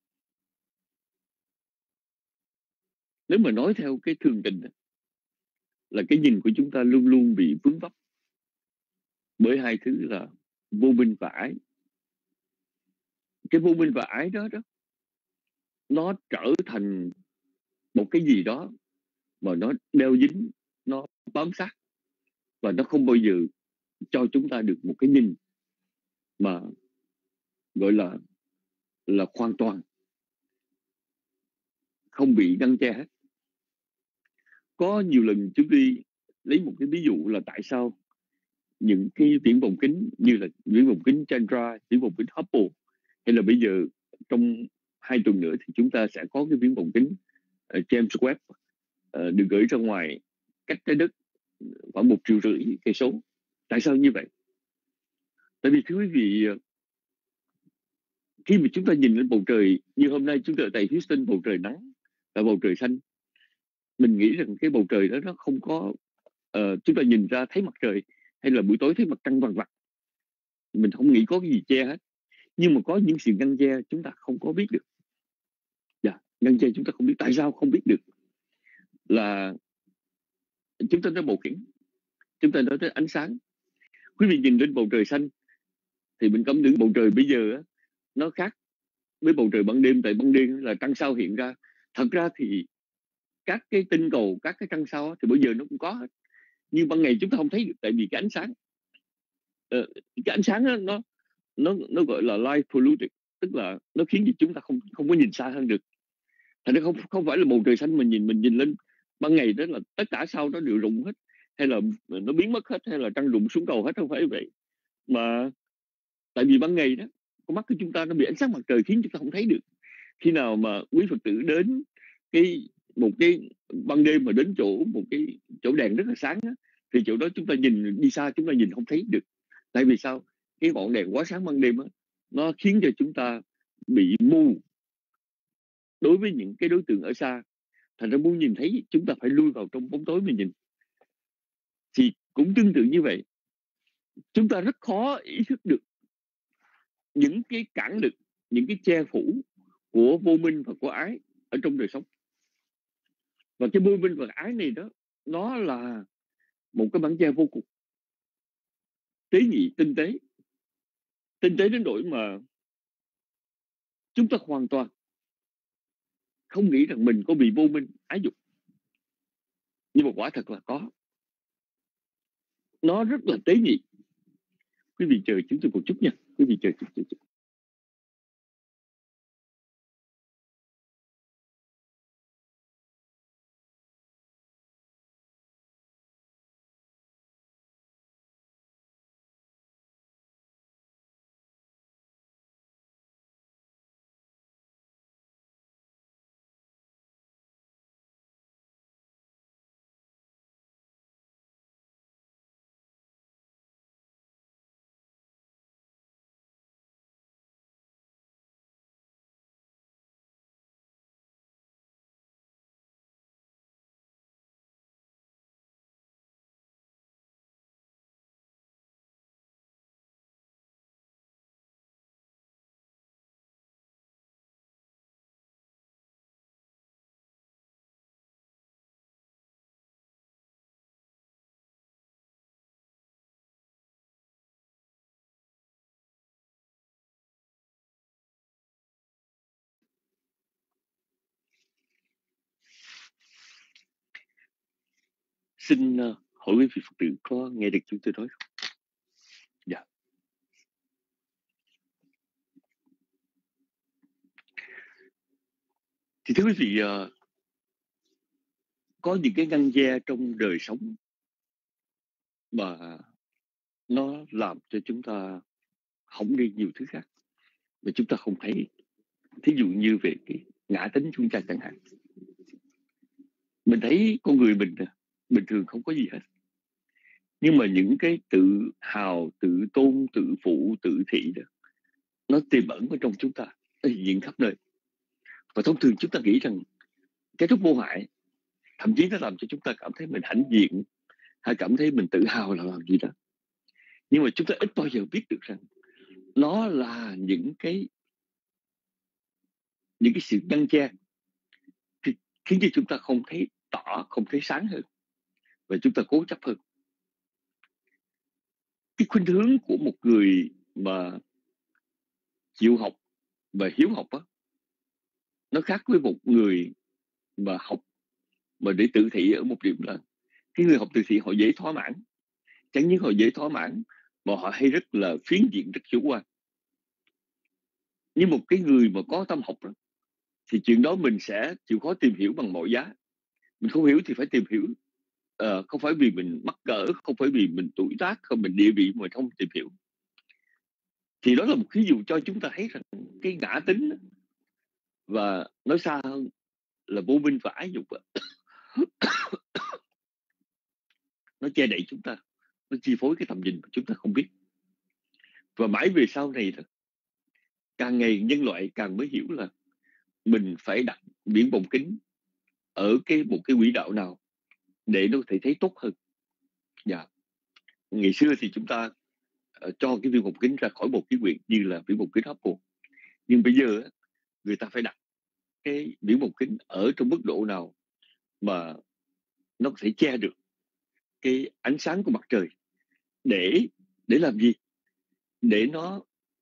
nếu mà nói theo cái thường tình là cái nhìn của chúng ta luôn luôn bị vướng vấp bởi hai thứ là vô minh và ái. Cái vô minh và ái đó đó nó trở thành một cái gì đó mà nó đeo dính, nó bám sát, và nó không bao giờ cho chúng ta được một cái nhìn mà gọi là là hoàn toàn không bị ngăn che hết. Có nhiều lần chúng đi lấy một cái ví dụ là tại sao những cái viễn vọng kính như là viễn vọng kính Chandra, viễn vọng kính Hubble, hay là bây giờ trong hai tuần nữa thì chúng ta sẽ có cái viễn vọng kính uh, James Webb uh, được gửi ra ngoài cách trái đất khoảng một triệu rưỡi cây số. Tại sao như vậy? Tại vì thưa quý vị, khi mà chúng ta nhìn lên bầu trời như hôm nay, chúng ta ở tại Houston, bầu trời nắng và bầu trời xanh, mình nghĩ rằng cái bầu trời đó nó không có uh, chúng ta nhìn ra thấy mặt trời, hay là buổi tối thấy mặt trăng vằn vặt, mình không nghĩ có cái gì che hết. Nhưng mà có những sự ngăn che chúng ta không có biết được. Dạ, yeah, ngăn che chúng ta không biết. Tại sao không biết được? Là chúng ta nói bầu khiển, chúng ta nói tới ánh sáng. Quý vị nhìn lên bầu trời xanh thì mình cảm tưởng bầu trời bây giờ nó khác với bầu trời ban đêm. Tại ban đêm là trăng sao hiện ra. Thật ra thì các cái tinh cầu, các cái trăng sao thì bây giờ nó cũng có hết, nhưng ban ngày chúng ta không thấy được. Tại vì cái ánh sáng uh, cái ánh sáng đó, nó nó nó gọi là light polluted, tức là nó khiến cho chúng ta không không có nhìn xa hơn được. Thành ra không không phải là bầu trời xanh mình nhìn mình nhìn lên ban ngày đó là tất cả sao nó đều rụng hết, hay là nó biến mất hết, hay là trăng rụng xuống cầu hết, không phải vậy. Mà tại vì ban ngày đó con mắt của chúng ta nó bị ánh sáng mặt trời khiến chúng ta không thấy được. Khi nào mà quý Phật tử đến cái một cái ban đêm mà đến chỗ một cái chỗ đèn rất là sáng đó, thì chỗ đó chúng ta nhìn đi xa chúng ta nhìn không thấy được. Tại vì sao? Cái ngọn đèn quá sáng ban đêm đó, nó khiến cho chúng ta bị mù đối với những cái đối tượng ở xa. Thành ra muốn nhìn thấy chúng ta phải lui vào trong bóng tối mình nhìn. Thì cũng tương tự như vậy, chúng ta rất khó ý thức được những cái cản lực, những cái che phủ của vô minh và của ái ở trong đời sống. Và cái vô minh và ái này đó, nó là một cái bản che vô cùng tế nhị, tinh tế. Tinh tế đến nỗi mà chúng ta hoàn toàn không nghĩ rằng mình có bị vô minh, ái dục. Nhưng mà quả thật là có. Nó rất là tế nhị. Quý vị chờ chúng tôi một chút nha. Quý vị chờ chúng tôi một chút. Xin uh, hỏi quý vị Phật tử có nghe được chúng tôi nói không? Dạ. Thì thưa quý vị, uh, có những cái ngăn che trong đời sống mà nó làm cho chúng ta hỏng đi nhiều thứ khác mà chúng ta không thấy. Thí dụ như về cái ngã tính chúng ta chẳng hạn. Mình thấy con người mình bình thường không có gì hết, nhưng mà những cái tự hào, tự tôn, tự phụ, tự thị đó, nó tiềm ẩn ở trong chúng ta, nó hiện diện khắp nơi. Và thông thường chúng ta nghĩ rằng cái thức vô hại, thậm chí nó làm cho chúng ta cảm thấy mình hãnh diện, hay cảm thấy mình tự hào là làm gì đó. Nhưng mà chúng ta ít bao giờ biết được rằng nó là những cái những cái sự ngăn che thì khiến cho chúng ta không thấy tỏ, không thấy sáng hơn, và chúng ta cố chấp hơn. Cái khuynh hướng của một người mà chịu học và hiếu học á, nó khác với một người mà học mà để tự thị ở một điểm là cái người học tự thị họ dễ thỏa mãn. Chẳng những họ dễ thỏa mãn mà họ hay rất là phiến diện, rất chủ quan. Như một cái người mà có tâm học đó, thì chuyện đó mình sẽ chịu khó tìm hiểu bằng mọi giá. Mình không hiểu thì phải tìm hiểu. Ờ, không phải vì mình mắc cỡ, không phải vì mình tuổi tác, không mình địa vị mà mình không tìm hiểu. Thì đó là một ví dụ cho chúng ta thấy rằng cái ngã tính và nói xa hơn là vô minh và ái dục nó che đậy chúng ta, nó chi phối cái tầm nhìn mà chúng ta không biết. Và mãi về sau này càng ngày nhân loại càng mới hiểu là mình phải đặt viễn vọng kính ở cái một cái quỹ đạo nào để nó có thể thấy tốt hơn. Dạ. Ngày xưa thì chúng ta uh, cho cái viễn vọng kính ra khỏi một cái quyển như là viễn vọng kính Hubble, nhưng bây giờ người ta phải đặt cái viễn vọng kính ở trong mức độ nào mà nó có thể che được cái ánh sáng của mặt trời, để để làm gì? Để nó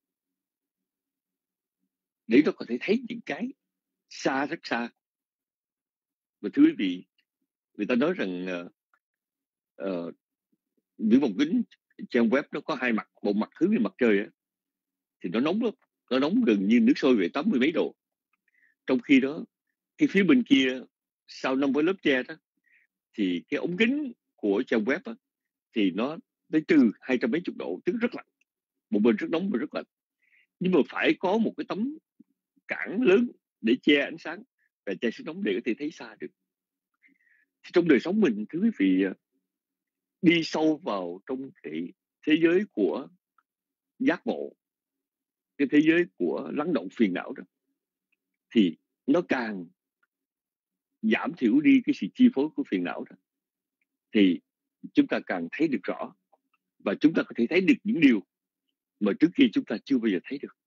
để nó có thể thấy những cái xa, rất xa. Và thưa quý vị, người ta nói rằng uh, uh, viễn vọng kính trang web nó có hai mặt, một mặt hướng về mặt trời á, thì nó nóng lắm, nó nóng gần như nước sôi về tám mươi mấy độ. Trong khi đó cái phía bên kia sau năm với lớp che đó, thì cái ống kính của trang web á, thì nó tới trừ hai trăm mấy chục độ, tức rất lạnh. Một bên rất nóng và rất lạnh, nhưng mà phải có một cái tấm cản lớn để che ánh sáng và che sức nóng để có thể thấy xa được. Thì trong đời sống mình, thưa quý vị, đi sâu vào trong cái thế giới của giác ngộ, cái thế giới của lắng động phiền não đó, thì nó càng giảm thiểu đi cái sự chi phối của phiền não đó, thì chúng ta càng thấy được rõ, và chúng ta có thể thấy được những điều mà trước kia chúng ta chưa bao giờ thấy được.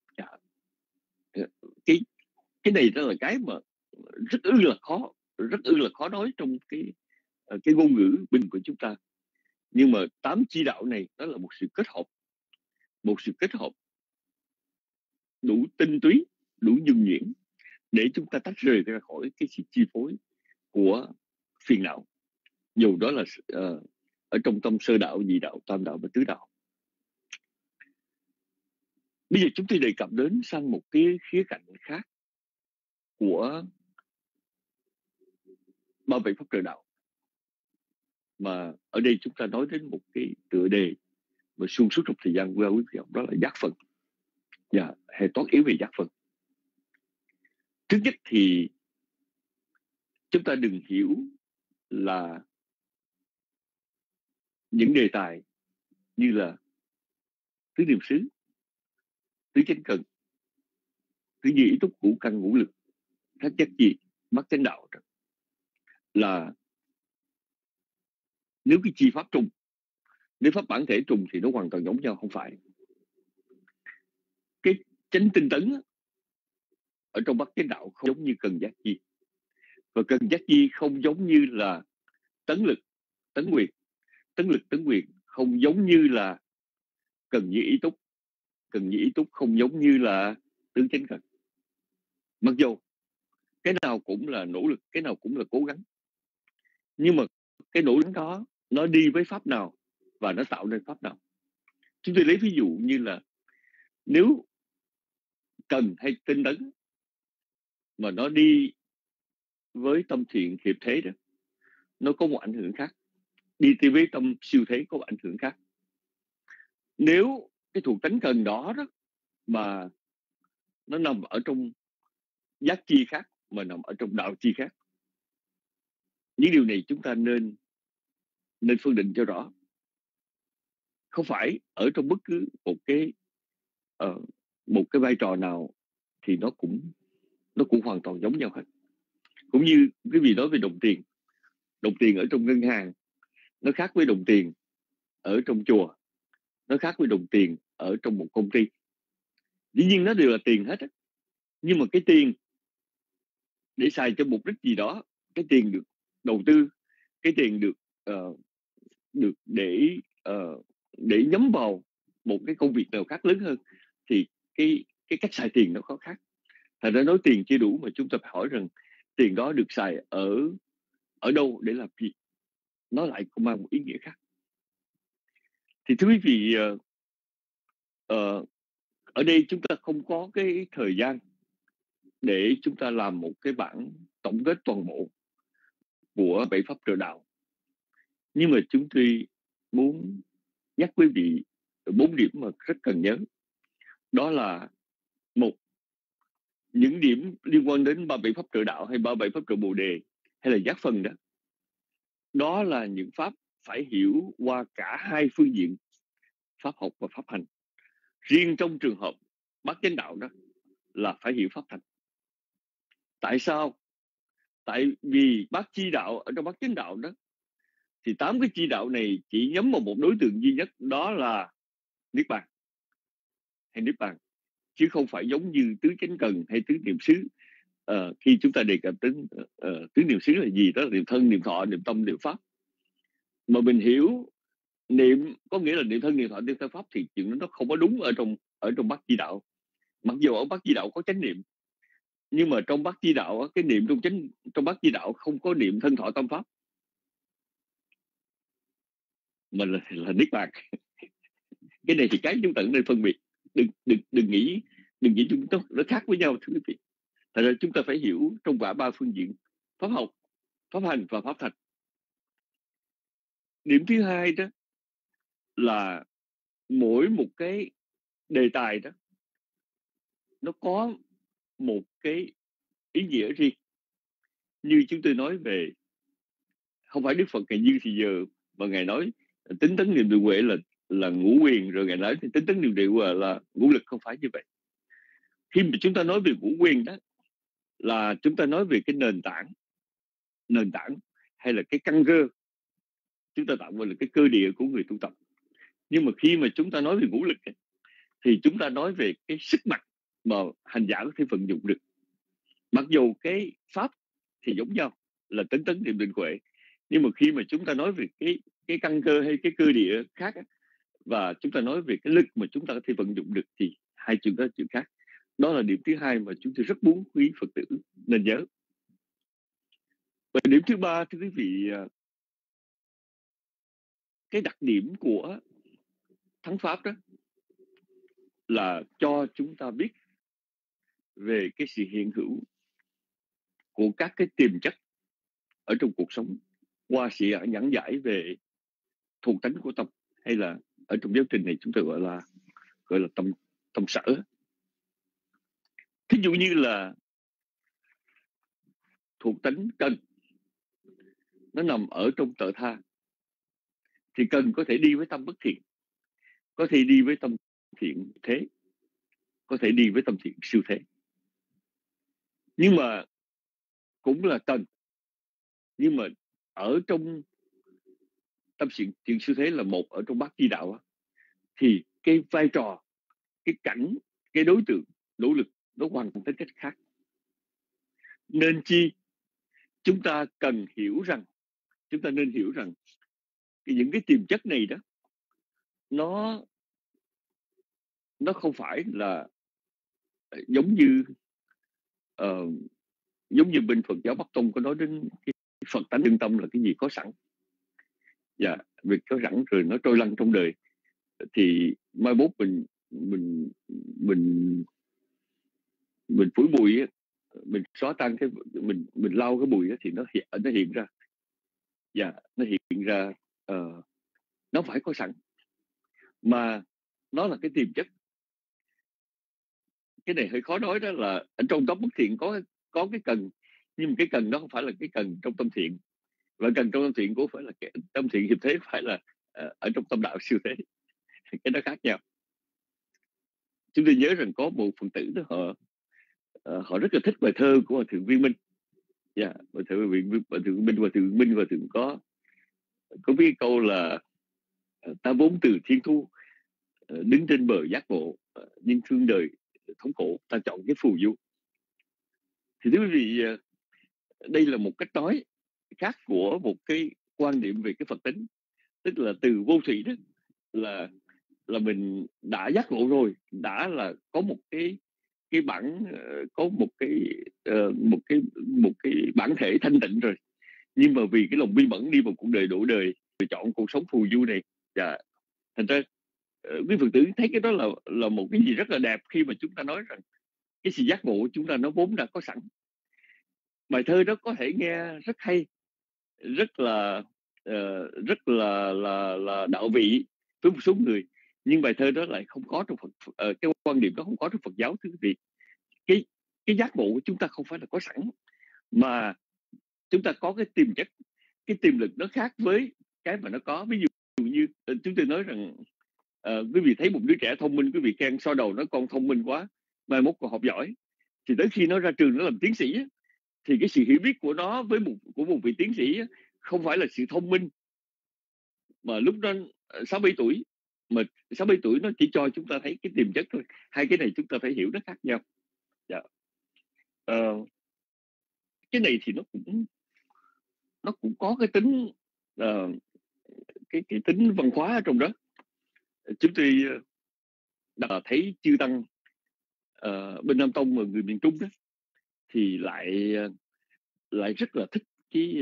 Cái cái này đó là cái mà rất ư là khó, rất ư là khó nói trong cái cái ngôn ngữ bình của chúng ta. Nhưng mà tám chỉ đạo này đó là một sự kết hợp, một sự kết hợp đủ tinh túy, đủ nhuần nhuyễn để chúng ta tách rời ra khỏi cái sự chi phối của phiền não, dù đó là uh, ở trong tâm sơ đạo, nhị đạo, tam đạo và tứ đạo. Bây giờ chúng tôi đề cập đến sang một cái khía cạnh khác của ba vị pháp trợ đạo, mà ở đây chúng ta nói đến một cái tựa đề mà xuyên suốt trong thời gian qua quý vị học, đó là giác phần, và hệ toán yếu về giác phần. Trước nhất thì chúng ta đừng hiểu là những đề tài như là tứ niệm xứ, tứ chánh cần, tứ duy ý túc, ngũ căn ngũ lực, thất giác chi, bát chánh đạo là nếu cái chi pháp trùng, nếu pháp bản thể trùng thì nó hoàn toàn giống nhau. Không phải. Cái chánh tinh tấn ở trong bát chánh đạo không giống như cần giác chi, và cần giác chi không giống như là tấn lực, tấn quyền, tấn lực, tấn quyền không giống như là cần như ý túc, cần như ý túc không giống như là tứ chánh cần. Mặc dù cái nào cũng là nỗ lực, cái nào cũng là cố gắng, nhưng mà cái nỗ lực đó nó đi với pháp nào và nó tạo nên pháp nào. Chúng tôi lấy ví dụ như là nếu cần hay tinh tấn mà nó đi với tâm thiện hiệp thế đó, nó có một ảnh hưởng khác. Đi với tâm siêu thế có một ảnh hưởng khác. Nếu cái thuộc tánh cần đó đó mà nó nằm ở trong giác chi khác, mà nằm ở trong đạo chi khác, những điều này chúng ta nên nên phân định cho rõ. Không phải ở trong bất cứ một cái uh, một cái vai trò nào thì nó cũng nó cũng hoàn toàn giống nhau hết. Cũng như cái gì nói về đồng tiền, đồng tiền ở trong ngân hàng nó khác với đồng tiền ở trong chùa, nó khác với đồng tiền ở trong một công ty. Dĩ nhiên nó đều là tiền hết á, Nhưng mà cái tiền để xài cho mục đích gì đó, cái tiền được đầu tư, cái tiền được uh, được để uh, để nhắm vào một cái công việc nào khác lớn hơn, thì cái cái cách xài tiền nó có khác. Thành ra nói tiền chưa đủ, mà chúng ta phải hỏi rằng tiền đó được xài ở ở đâu để làm gì, nó lại có mang một ý nghĩa khác. Thì thưa quý vị, uh, uh, ở đây chúng ta không có cái thời gian để chúng ta làm một cái bản tổng kết toàn bộ của bảy pháp trợ đạo, nhưng mà chúng tôi muốn nhắc quý vị bốn điểm mà rất cần nhớ. Đó là một, những điểm liên quan đến ba bảy pháp trợ đạo hay ba bảy pháp trợ bồ đề hay là giác phần đó, đó là những pháp phải hiểu qua cả hai phương diện, pháp học và pháp hành. Riêng trong trường hợp bát chánh đạo đó là phải hiểu pháp hành. Tại sao? Tại vì bát chi đạo ở trong bát chánh đạo đó thì tám cái chi đạo này chỉ nhắm vào một đối tượng duy nhất, đó là niết bàn hay niết bàn, chứ không phải giống như tứ chánh cần hay tứ niệm xứ. Uh, khi chúng ta đề cập đến uh, tứ niệm xứ là gì? Đó là niệm thân, niệm thọ, niệm tâm, niệm pháp. Mà mình hiểu niệm có nghĩa là niệm thân, niệm thọ, niệm tâm, pháp thì chuyện nó không có đúng ở trong ở trong bát chi đạo. Mặc dù ở bát chi đạo có chánh niệm, nhưng mà trong bát chi đạo, cái niệm trong chánh trong bát chi đạo không có niệm thân thọ tâm pháp, mà là, là niết bàn. Cái này thì cái chúng ta nên phân biệt, đừng đừng đừng nghĩ đừng nghĩ chúng ta nó khác với nhau, thưa quý vị. Thật ra chúng ta phải hiểu trong cả ba phương diện, pháp học, pháp hành và pháp thành. Điểm thứ hai đó là mỗi một cái đề tài đó nó có một cái ý nghĩa riêng. Như chúng tôi nói về, không phải Đức Phật ngày như thì giờ mà Ngài nói tính tấn niệm tuệ huệ là là ngũ quyền, rồi Ngài nói thì tính tấn niệm tuệ huệ là ngũ lực, không phải như vậy. Khi mà chúng ta nói về ngũ quyền đó là chúng ta nói về cái nền tảng nền tảng hay là cái căn cơ, chúng ta tạm gọi là cái cơ địa của người tu tập. Nhưng mà khi mà chúng ta nói về ngũ lực ấy, thì chúng ta nói về cái sức mạnh mà hành giả có thể vận dụng được. Mặc dù cái pháp thì giống nhau là tấn tấn niệm định huệ, nhưng mà khi mà chúng ta nói về cái cái căn cơ hay cái cơ địa khác ấy, và chúng ta nói về cái lực mà chúng ta có thể vận dụng được, thì hai chuyện đó là chuyện khác. Đó là điểm thứ hai mà chúng tôi rất muốn quý Phật tử nên nhớ. Và điểm thứ ba, thưa quý vị, cái đặc điểm của thắng pháp đó là cho chúng ta biết về cái sự hiện hữu của các cái tiềm chất ở trong cuộc sống qua sự giảng giải về thuộc tánh của tâm, hay là ở trong giáo trình này chúng ta gọi là gọi là tâm tâm sở. Thí dụ như là thuộc tánh cần nó nằm ở trong tự tha, thì cần có thể đi với tâm bất thiện, có thể đi với tâm thiện thế, có thể đi với tâm thiện siêu thế. Nhưng mà cũng là cần, nhưng mà ở trong tâm thiện, thiện siêu thế là một ở trong bát chi đạo á, thì cái vai trò, cái cảnh, cái đối tượng, nỗ lực nó hoàn toàn tính cách khác. Nên chi chúng ta cần hiểu rằng, chúng ta nên hiểu rằng những cái tiềm chất này đó, nó nó không phải là giống như uh, giống như bên Phật giáo Bắc Tông có nói đến cái Phật tánh đương tâm là cái gì có sẵn. Dạ, việc có sẵn rồi nó trôi lăn trong đời, thì mai mốt mình mình mình mình phủi bụi, mình xóa tan cái mình mình lau cái bụi thì nó hiện nó hiện ra. Dạ, nó hiện ra uh, nó phải có sẵn, mà nó là cái tiềm chất. Cái này hơi khó nói, đó là ở trong tâm bất thiện có có cái cần, nhưng mà cái cần đó không phải là cái cần trong tâm thiện, và cần trong tâm thiện cũng phải là cái tâm thiện hiệp thế, phải là uh, ở trong tâm đạo siêu thế. Cái đó khác nhau. Chúng tôi nhớ rằng có một phần tử đó, họ uh, họ rất là thích bài thơ của Hòa thượng Viên Minh. Dạ, yeah, bài thơ Hòa thượng Viên Minh, Hòa thượng Minh, Hòa thượng có có cái câu là ta vốn từ thiên thu, đứng trên bờ giác ngộ, nhưng thương đời thống khổ, ta chọn cái phù du. Thì thưa quý vị, đây là một cách nói khác của một cái quan niệm về cái Phật tính, tức là từ vô thủy đó là là mình đã giác ngộ rồi, đã là có một cái cái bản có một cái uh, một cái một cái bản thể thanh tịnh rồi, nhưng mà vì cái lòng bi bẩn đi vào cuộc đời đổ đời, lựa chọn cuộc sống phù du này, và thành ra uh, quý Phật tử thấy cái đó là là một cái gì rất là đẹp khi mà chúng ta nói rằng cái sự giác ngộ của chúng ta nó vốn đã có sẵn. Bài thơ đó có thể nghe rất hay, rất là uh, rất là là là đạo vị với một số người, nhưng bài thơ đó lại không có trong Phật, uh, cái quan điểm đó không có trong Phật giáo. Thưa quý vị, cái cái giác ngộ của chúng ta không phải là có sẵn, mà chúng ta có cái tiềm chất, cái tiềm lực nó khác với cái mà nó có. Ví dụ như chúng tôi nói rằng uh, quý vị thấy một đứa trẻ thông minh, quý vị khen so đầu nó con thông minh quá, mai mốt còn học giỏi, thì tới khi nó ra trường nó làm tiến sĩ thì cái sự hiểu biết của nó với một của một vị tiến sĩ không phải là sự thông minh mà lúc đó sáu bảy tuổi, mà sáu bảy tuổi nó chỉ cho chúng ta thấy cái tiềm chất thôi. Hai cái này chúng ta phải hiểu nó khác nhau. Dạ. Ờ, cái này thì nó cũng nó cũng có cái tính uh, cái cái tính văn hóa ở trong đó. Chúng tôi đã thấy chư tăng uh, bên Nam Tông mà người miền Trung đó thì lại lại rất là thích cái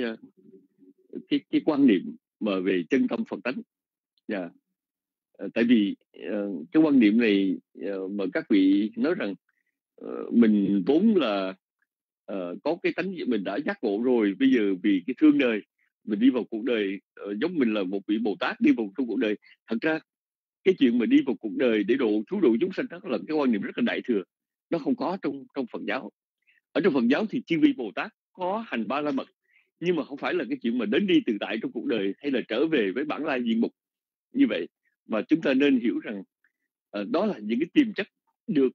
cái cái quan niệm mà về chân tâm Phật tánh. Yeah. Uh, tại vì uh, cái quan niệm này uh, mà các vị nói rằng uh, mình vốn là uh, có cái tánh mình đã giác ngộ rồi, bây giờ vì cái thương đời mình đi vào cuộc đời uh, giống mình là một vị Bồ Tát đi vào trong cuộc đời. Thật ra cái chuyện mà đi vào cuộc đời để độ cứu độ chúng sanh đó là cái quan niệm rất là đại thừa, nó không có trong trong Phật giáo. Ở trong Phật giáo thì chư vị Bồ Tát có hành ba la mật, nhưng mà không phải là cái chuyện mà đến đi tự tại trong cuộc đời hay là trở về với bản lai diện mục như vậy. Mà chúng ta nên hiểu rằng uh, đó là những cái tiềm chất được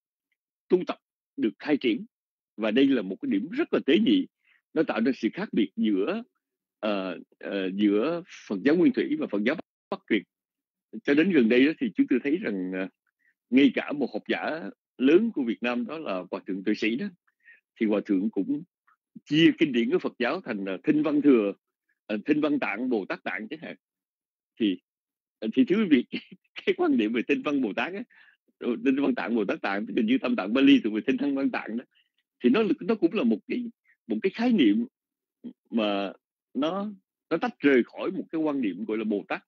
tu tập, được khai triển, và đây là một cái điểm rất là tế nhị, nó tạo ra sự khác biệt giữa uh, uh, giữa Phật giáo Nguyên Thủy và Phật giáo Bắc Truyền. Cho đến gần đây đó thì chúng tôi thấy rằng uh, ngay cả một học giả lớn của Việt Nam đó là Hòa thượng Tuệ Sĩ đó, thì Hòa thượng cũng chia kinh điển của Phật giáo thành uh, Thinh Văn Thừa, uh, Thinh Văn Tạng, Bồ Tát Tạng chẳng hạn. Thì thì thứ quý vị, cái, cái quan điểm về Thinh Văn Bồ Tát á, Thinh Văn Tạng, Bồ Tát Tạng, gần như Tam Tạng Bali từ về Thinh Văn Văn Tạng đó, thì nó nó cũng là một cái một cái khái niệm mà nó nó tách rời khỏi một cái quan niệm gọi là Bồ Tát.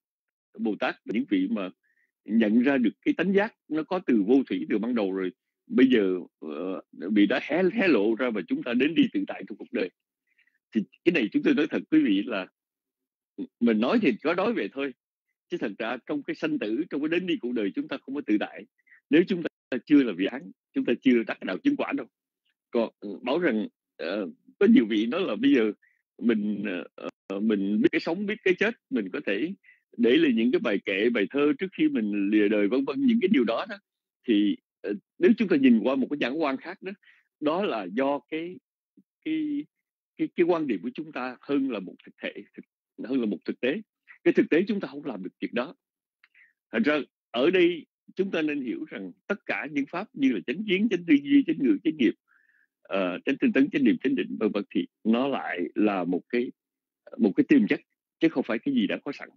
Bồ Tát là những vị mà nhận ra được cái tánh giác nó có từ vô thủy từ ban đầu rồi, bây giờ uh, bị đã hé, hé lộ ra và chúng ta đến đi tự tại trong cuộc đời. Thì cái này chúng tôi nói thật quý vị là mình nói thì có nói vậy thôi, chứ thật ra trong cái sanh tử, trong cái đến đi cuộc đời chúng ta không có tự tại nếu chúng ta chưa là vị án, chúng ta chưa đắc đạo chứng quả đâu. Còn bảo rằng uh, có nhiều vị nói là bây giờ mình uh, mình biết cái sống biết cái chết, mình có thể để lại những cái bài kệ bài thơ trước khi mình lìa đời vân vân, những cái điều đó đó thì uh, nếu chúng ta nhìn qua một cái nhãn quan khác đó, đó là do cái cái cái cái quan điểm của chúng ta hơn là một thực thể, thực, hơn là một thực tế. Cái thực tế chúng ta không làm được việc đó. Thành ra ở đây chúng ta nên hiểu rằng tất cả những pháp như là chánh kiến, chánh tư duy, chánh ngữ, chánh nghiệp, uh, chánh tinh tấn, chánh niệm, chánh định vân vân, thì nó lại là một cái một cái tiềm chất chứ không phải cái gì đã có sẵn.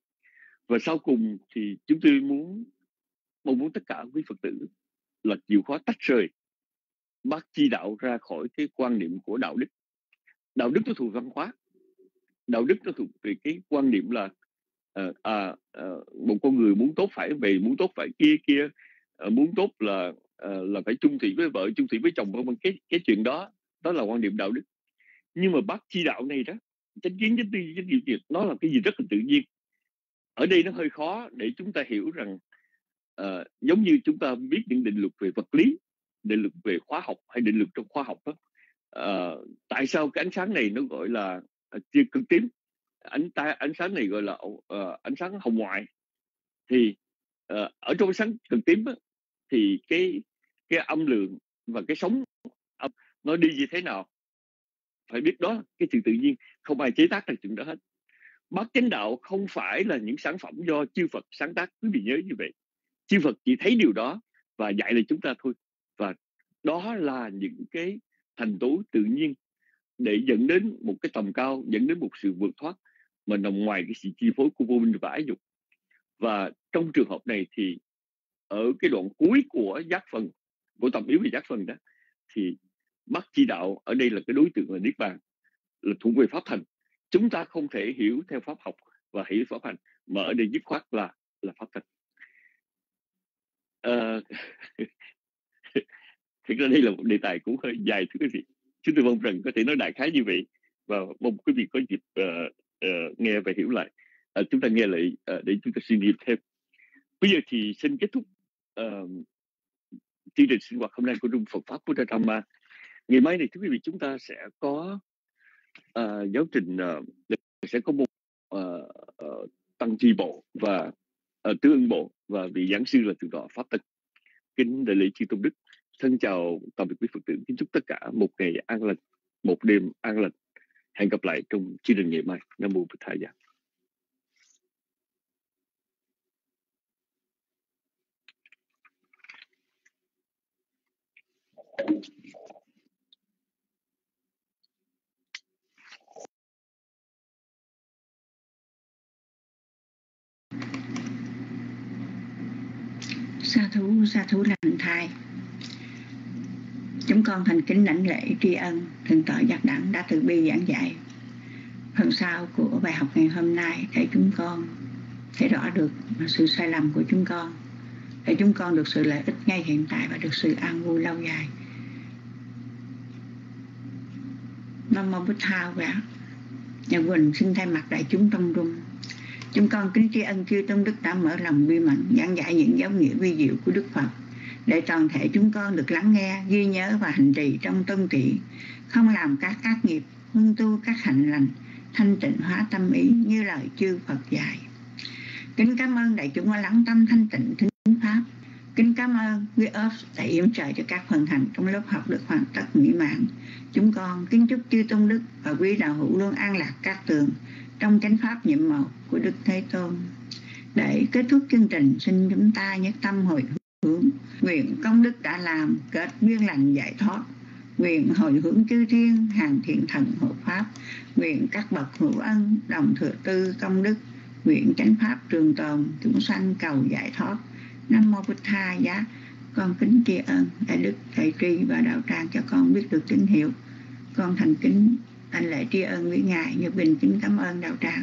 Và sau cùng thì chúng tôi muốn mong muốn tất cả quý Phật tử là chịu khó tách rời bác chi đạo ra khỏi cái quan niệm của đạo đức. Đạo đức nó thuộc văn hóa, đạo đức nó thuộc về cái quan niệm là uh, à, uh, một con người muốn tốt phải về, muốn tốt phải kia kia, uh, muốn tốt là uh, là phải chung thủy với vợ, chung thủy với chồng, vân vân. Cái cái chuyện đó đó là quan niệm đạo đức. Nhưng mà bác chi đạo này đó, chánh kiến, chánh tư, chánh niệm, nó là cái gì rất là tự nhiên. Ở đây nó hơi khó để chúng ta hiểu rằng uh, giống như chúng ta biết những định luật về vật lý, định luật về hóa học hay định luật trong khoa học đó. Uh, tại sao cái ánh sáng này nó gọi là uh, cực tím, ánh ta ánh sáng này gọi là uh, ánh sáng hồng ngoại, thì uh, ở trong ánh sáng cực tím đó, thì cái cái âm lượng và cái sóng âm nó đi như thế nào, phải biết đó cái sự tự nhiên, không ai chế tác ra chuyện đó hết. Bát chánh đạo không phải là những sản phẩm do chư Phật sáng tác, quý vị nhớ như vậy. Chư Phật chỉ thấy điều đó và dạy lại chúng ta thôi, và đó là những cái thành tố tự nhiên để dẫn đến một cái tầm cao, dẫn đến một sự vượt thoát mà nằm ngoài cái sự chi phối của vô minh và ái dục. Và trong trường hợp này thì ở cái đoạn cuối của giác phần, của tập yếu về giác phần đó, thì mắt chỉ đạo ở đây là cái đối tượng là niết bàn, là thuộc về pháp thành. Chúng ta không thể hiểu theo pháp học và hiểu pháp hành, mà ở đây dứt khoát là là pháp thành. À, thực ra đây là một đề tài cũng hơi dài thưa quý vị. Chúng tôi mong rằng có thể nói đại khái như vậy và mong quý vị có dịp uh, uh, nghe và hiểu lại. Uh, chúng ta nghe lại uh, để chúng ta suy nghĩ thêm. Bây giờ thì xin kết thúc uh, chương trình sinh hoạt hôm nay của Trung Phật Pháp Buddha Dhamma. Ngày mai này thưa quý vị, chúng ta sẽ có uh, giáo trình uh, sẽ có một uh, uh, tăng tri bộ và uh, tứ ưng bộ, và vị giảng sư là thượng tọa Pháp Tịch. Kính đại lễ chư tôn đức, thân chào toàn thể quý Phật tử, kính chúc tất cả một ngày an lành, một đêm an lành. Hẹn gặp lại trong chương trình ngày mai. Nam mô Bụt Thầy. Sa thú, sa thú lành thai. Chúng con thành kính lãnh lễ tri ân Thượng tọa Giác Đẳng đã từ bi giảng dạy phần sau của bài học ngày hôm nay, để chúng con thấy rõ được sự sai lầm của chúng con, để chúng con được sự lợi ích ngay hiện tại và được sự an vui lâu dài. Nam mô Bụt Thầy và Nhà Quỳnh xin thay mặt đại chúng trong rung, chúng con kính tri ân chư tôn đức đã mở lòng bi mẫn giảng giải những giáo nghĩa vi diệu của Đức Phật, để toàn thể chúng con được lắng nghe, ghi nhớ và hành trì trong tâm kỷ, không làm các ác nghiệp, huân tu các hạnh lành, thanh tịnh hóa tâm ý như lời chư Phật dạy. Kính cảm ơn đại chúng đã lắng tâm thanh tịnh thính pháp. Kính cảm ơn quý ốp đã yểm trợ cho các phần hành trong lớp học được hoàn tất mỹ mãn. Chúng con kính chúc chư tôn đức và quý đạo hữu luôn an lạc các tường trong chánh pháp nhiệm màu của Đức Thế Tôn. Để kết thúc chương trình, xin chúng ta nhất tâm hồi hướng, nguyện công đức đã làm kết duyên lành giải thoát, nguyện hồi hướng chư thiên hàng thiện thần hộ pháp, nguyện các bậc hữu ân đồng thừa tư công đức, nguyện chánh pháp trường tồn, chúng sanh cầu giải thoát. Nam mô Bụt Thầy. Giá con kính tri ân đại đức thầy tri và đạo tràng cho con biết được tín hiệu. Con thành kính anh lễ tri ân với ngài, Như Bình kính cảm ơn đạo tràng.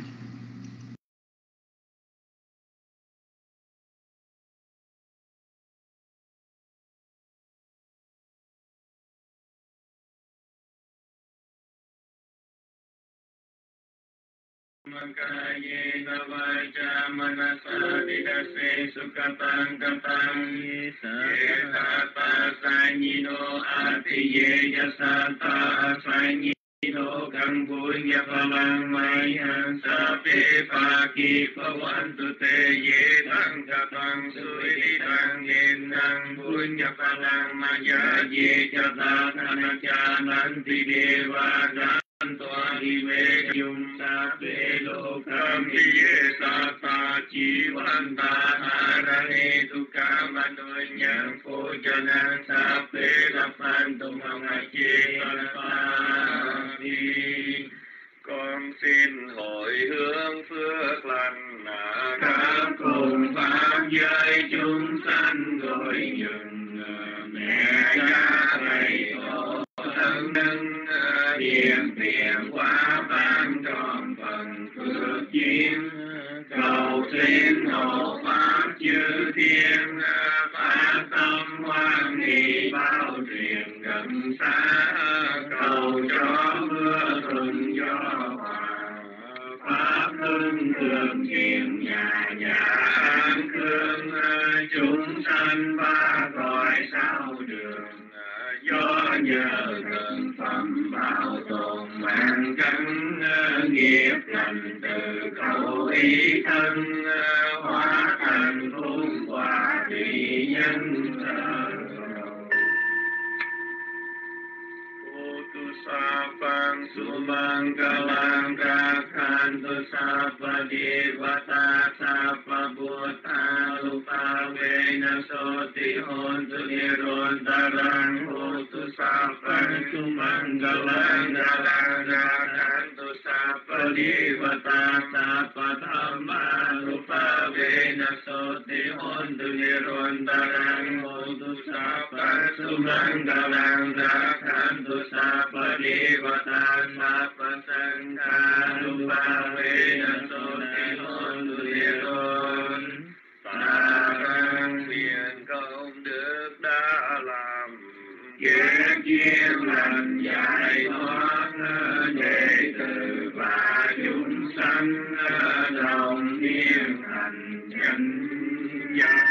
Makayena vacha manasa didase sukatang katang yetata sanyino atiye yasata sanyino kampunya palang mayan sape paki pawantu te yetang katang suitang yenang punya palang maya ye jata tanakya nanti dewa Toa hi ve yung sa pe lo kam hi ye sa ta chi van ta arane tu ka manoy nhang pho chanan sa pe la phan tu mong a chi pa đi. Con xin hồi hướng phước lành là các cùng pháp giới chúng sanh gọi nhường mẹ cha thầy tổ thân nhân hiền tiền quá ban tròn phần phước duyên, cầu xin hộ pháp chư thiên phát tâm hoan hỷ bao truyền gần xa, cầu cho mưa thuận gió hòa, pháp luân thường hiện nhà nhà an cương, chúng sanh ba cõi sao đường, do nhờ thần phẩm bảo tồn mạng căn nghiệp lành từ khẩu ý thân hóa thành phúc quả thủy nhân. Sapang sumanggalang kakhantu sapa devata sapa buddha lupa vena na so ti hon tu niron tarang ho tu sapan tu manggalang galang galang tu sapali vata sapathamma rupa ve na so ti hon tu niron tarang ho tu sapan tu manggalang galang tu sapali vata sapasangha rupa ve na so ti hon tu niron tarang nguyện công đức đã làm ghét duyên lành giải thoát đệ tử và chúng sanh đồng niên hành chánh giác.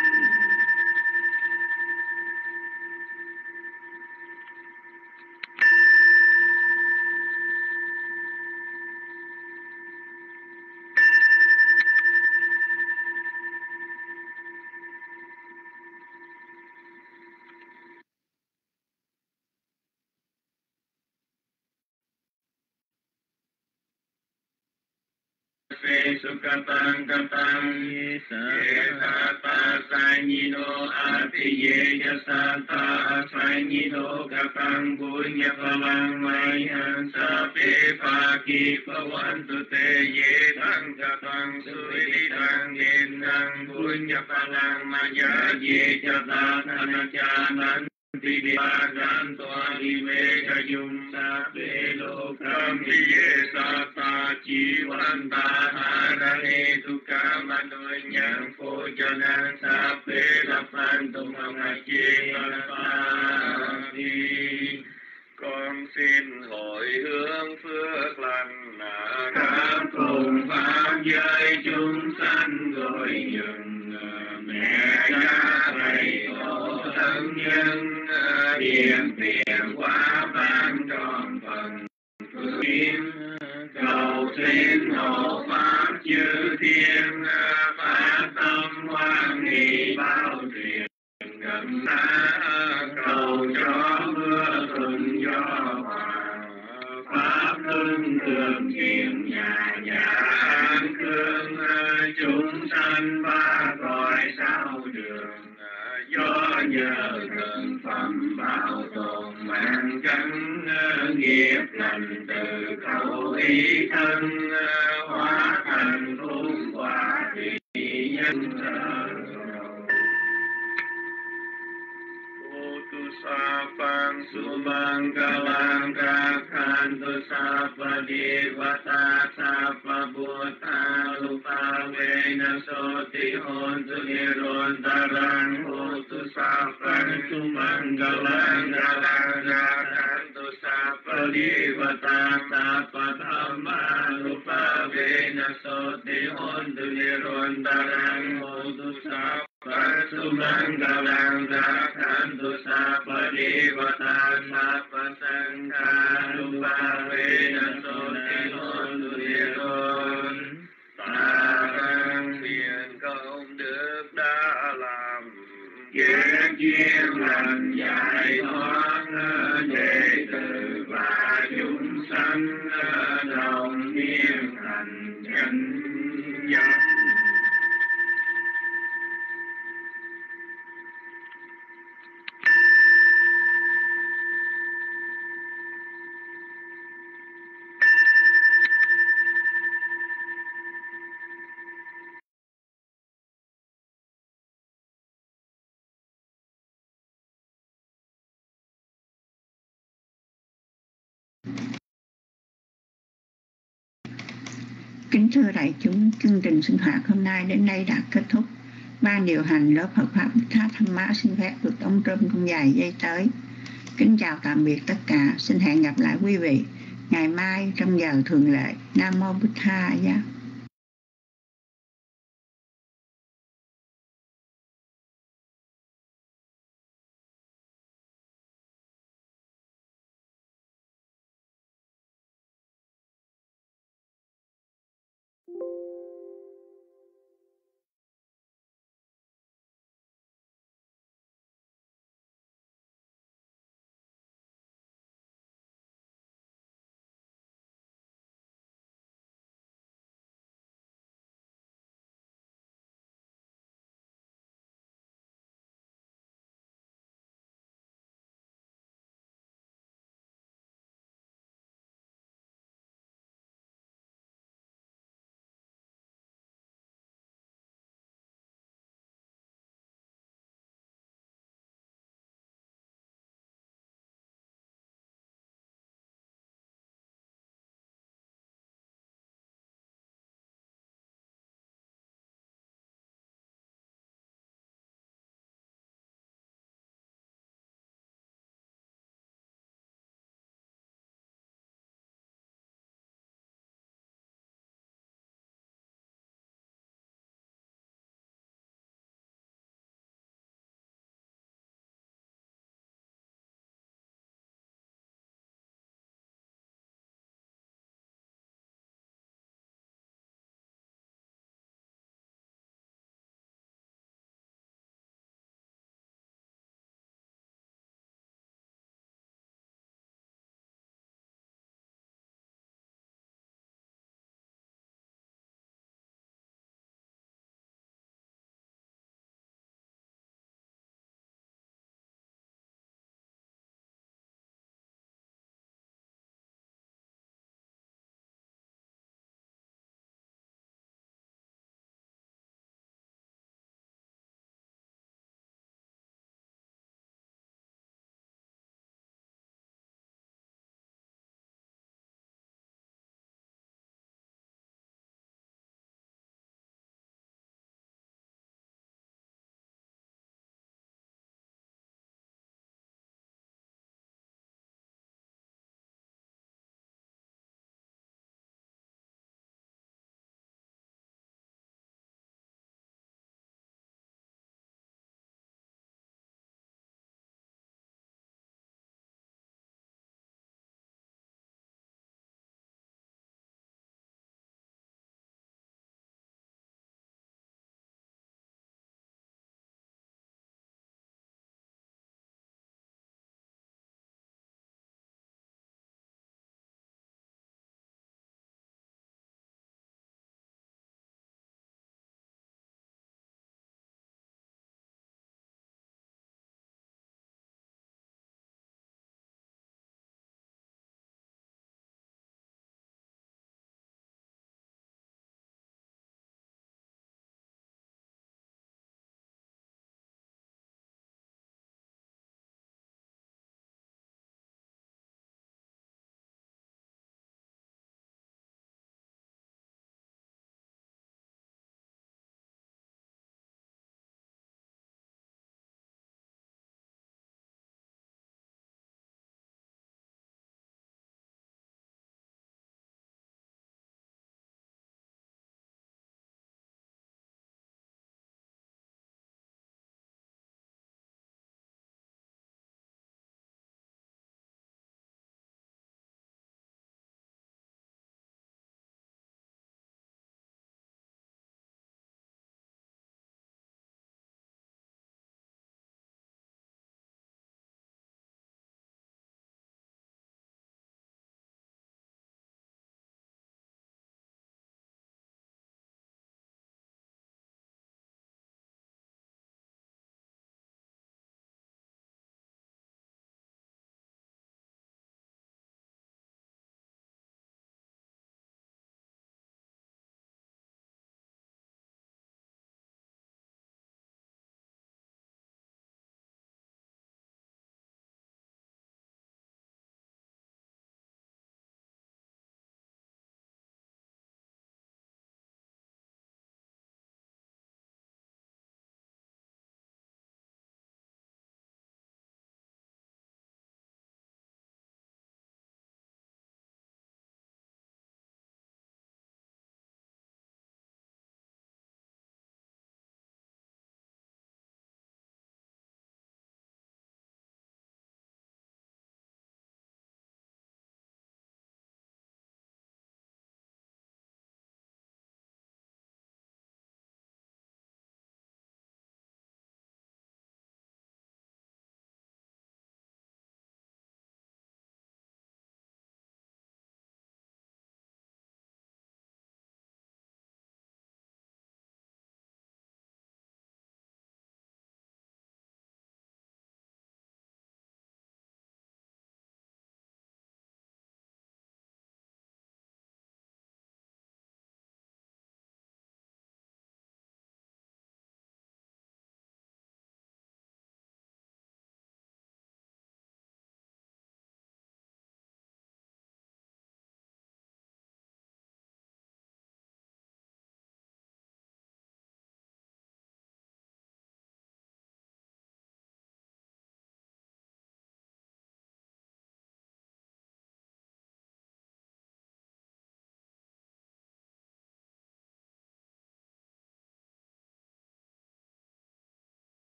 Sukatang katang yesata sanyino atiye yasata sanyino katang punya palang mayan sape pagi pawantu te yetang katang suidang yenang punya palang maya ye jata tanajanan Tidiagan tuari mega yum sape lokam diye sata jiwan taharane duka manunyang pojanan sape lapan tumangaji parapati. Con xin hồi hướng phước lành cảm cùng pháp giới chúng sanh gọi dừng mẹ cha thầy tổ thân nhân điện tiền quá ban tròn phần phước cầu xin hộ pháp chư thiên phát tâm hoan hỷ bao truyền gần xa cầu cho mưa thuận gió hòa pháp luân thường kiệm nhà nhà an cương chúng sanh ba cõi sao đường do nhờ thần phẩm bảo tồn mang chánh nghiệp lành từ khẩu ý thân hóa thành phúc quả vị nhân Sapang sumanggalang kakhantu sapa devata sapa buddha lupa vena soti hontu nirontarang hotu sapang sumanggalang kakhantu sapa devata sapa dhamma lupa vena soti hontu nirontarang hotu sapa Sumanggalang kakhantu sapa devata sapa sangha lupa vena soti hontu niron tarang nguyện công đức đã làm ghét duyên lành giải thoát đệ tử và chúng sanh đồng niên hành chánh giác. Kính thưa đại chúng, chương trình sinh hoạt hôm nay đến đây đã kết thúc. Ban điều hành lớp Phật pháp Tha Thamma xin phép được ông Trump trong vài giây tới. Kính chào tạm biệt tất cả. Xin hẹn gặp lại quý vị ngày mai trong giờ thường lệ. Nam mô Bụt Tha Giá.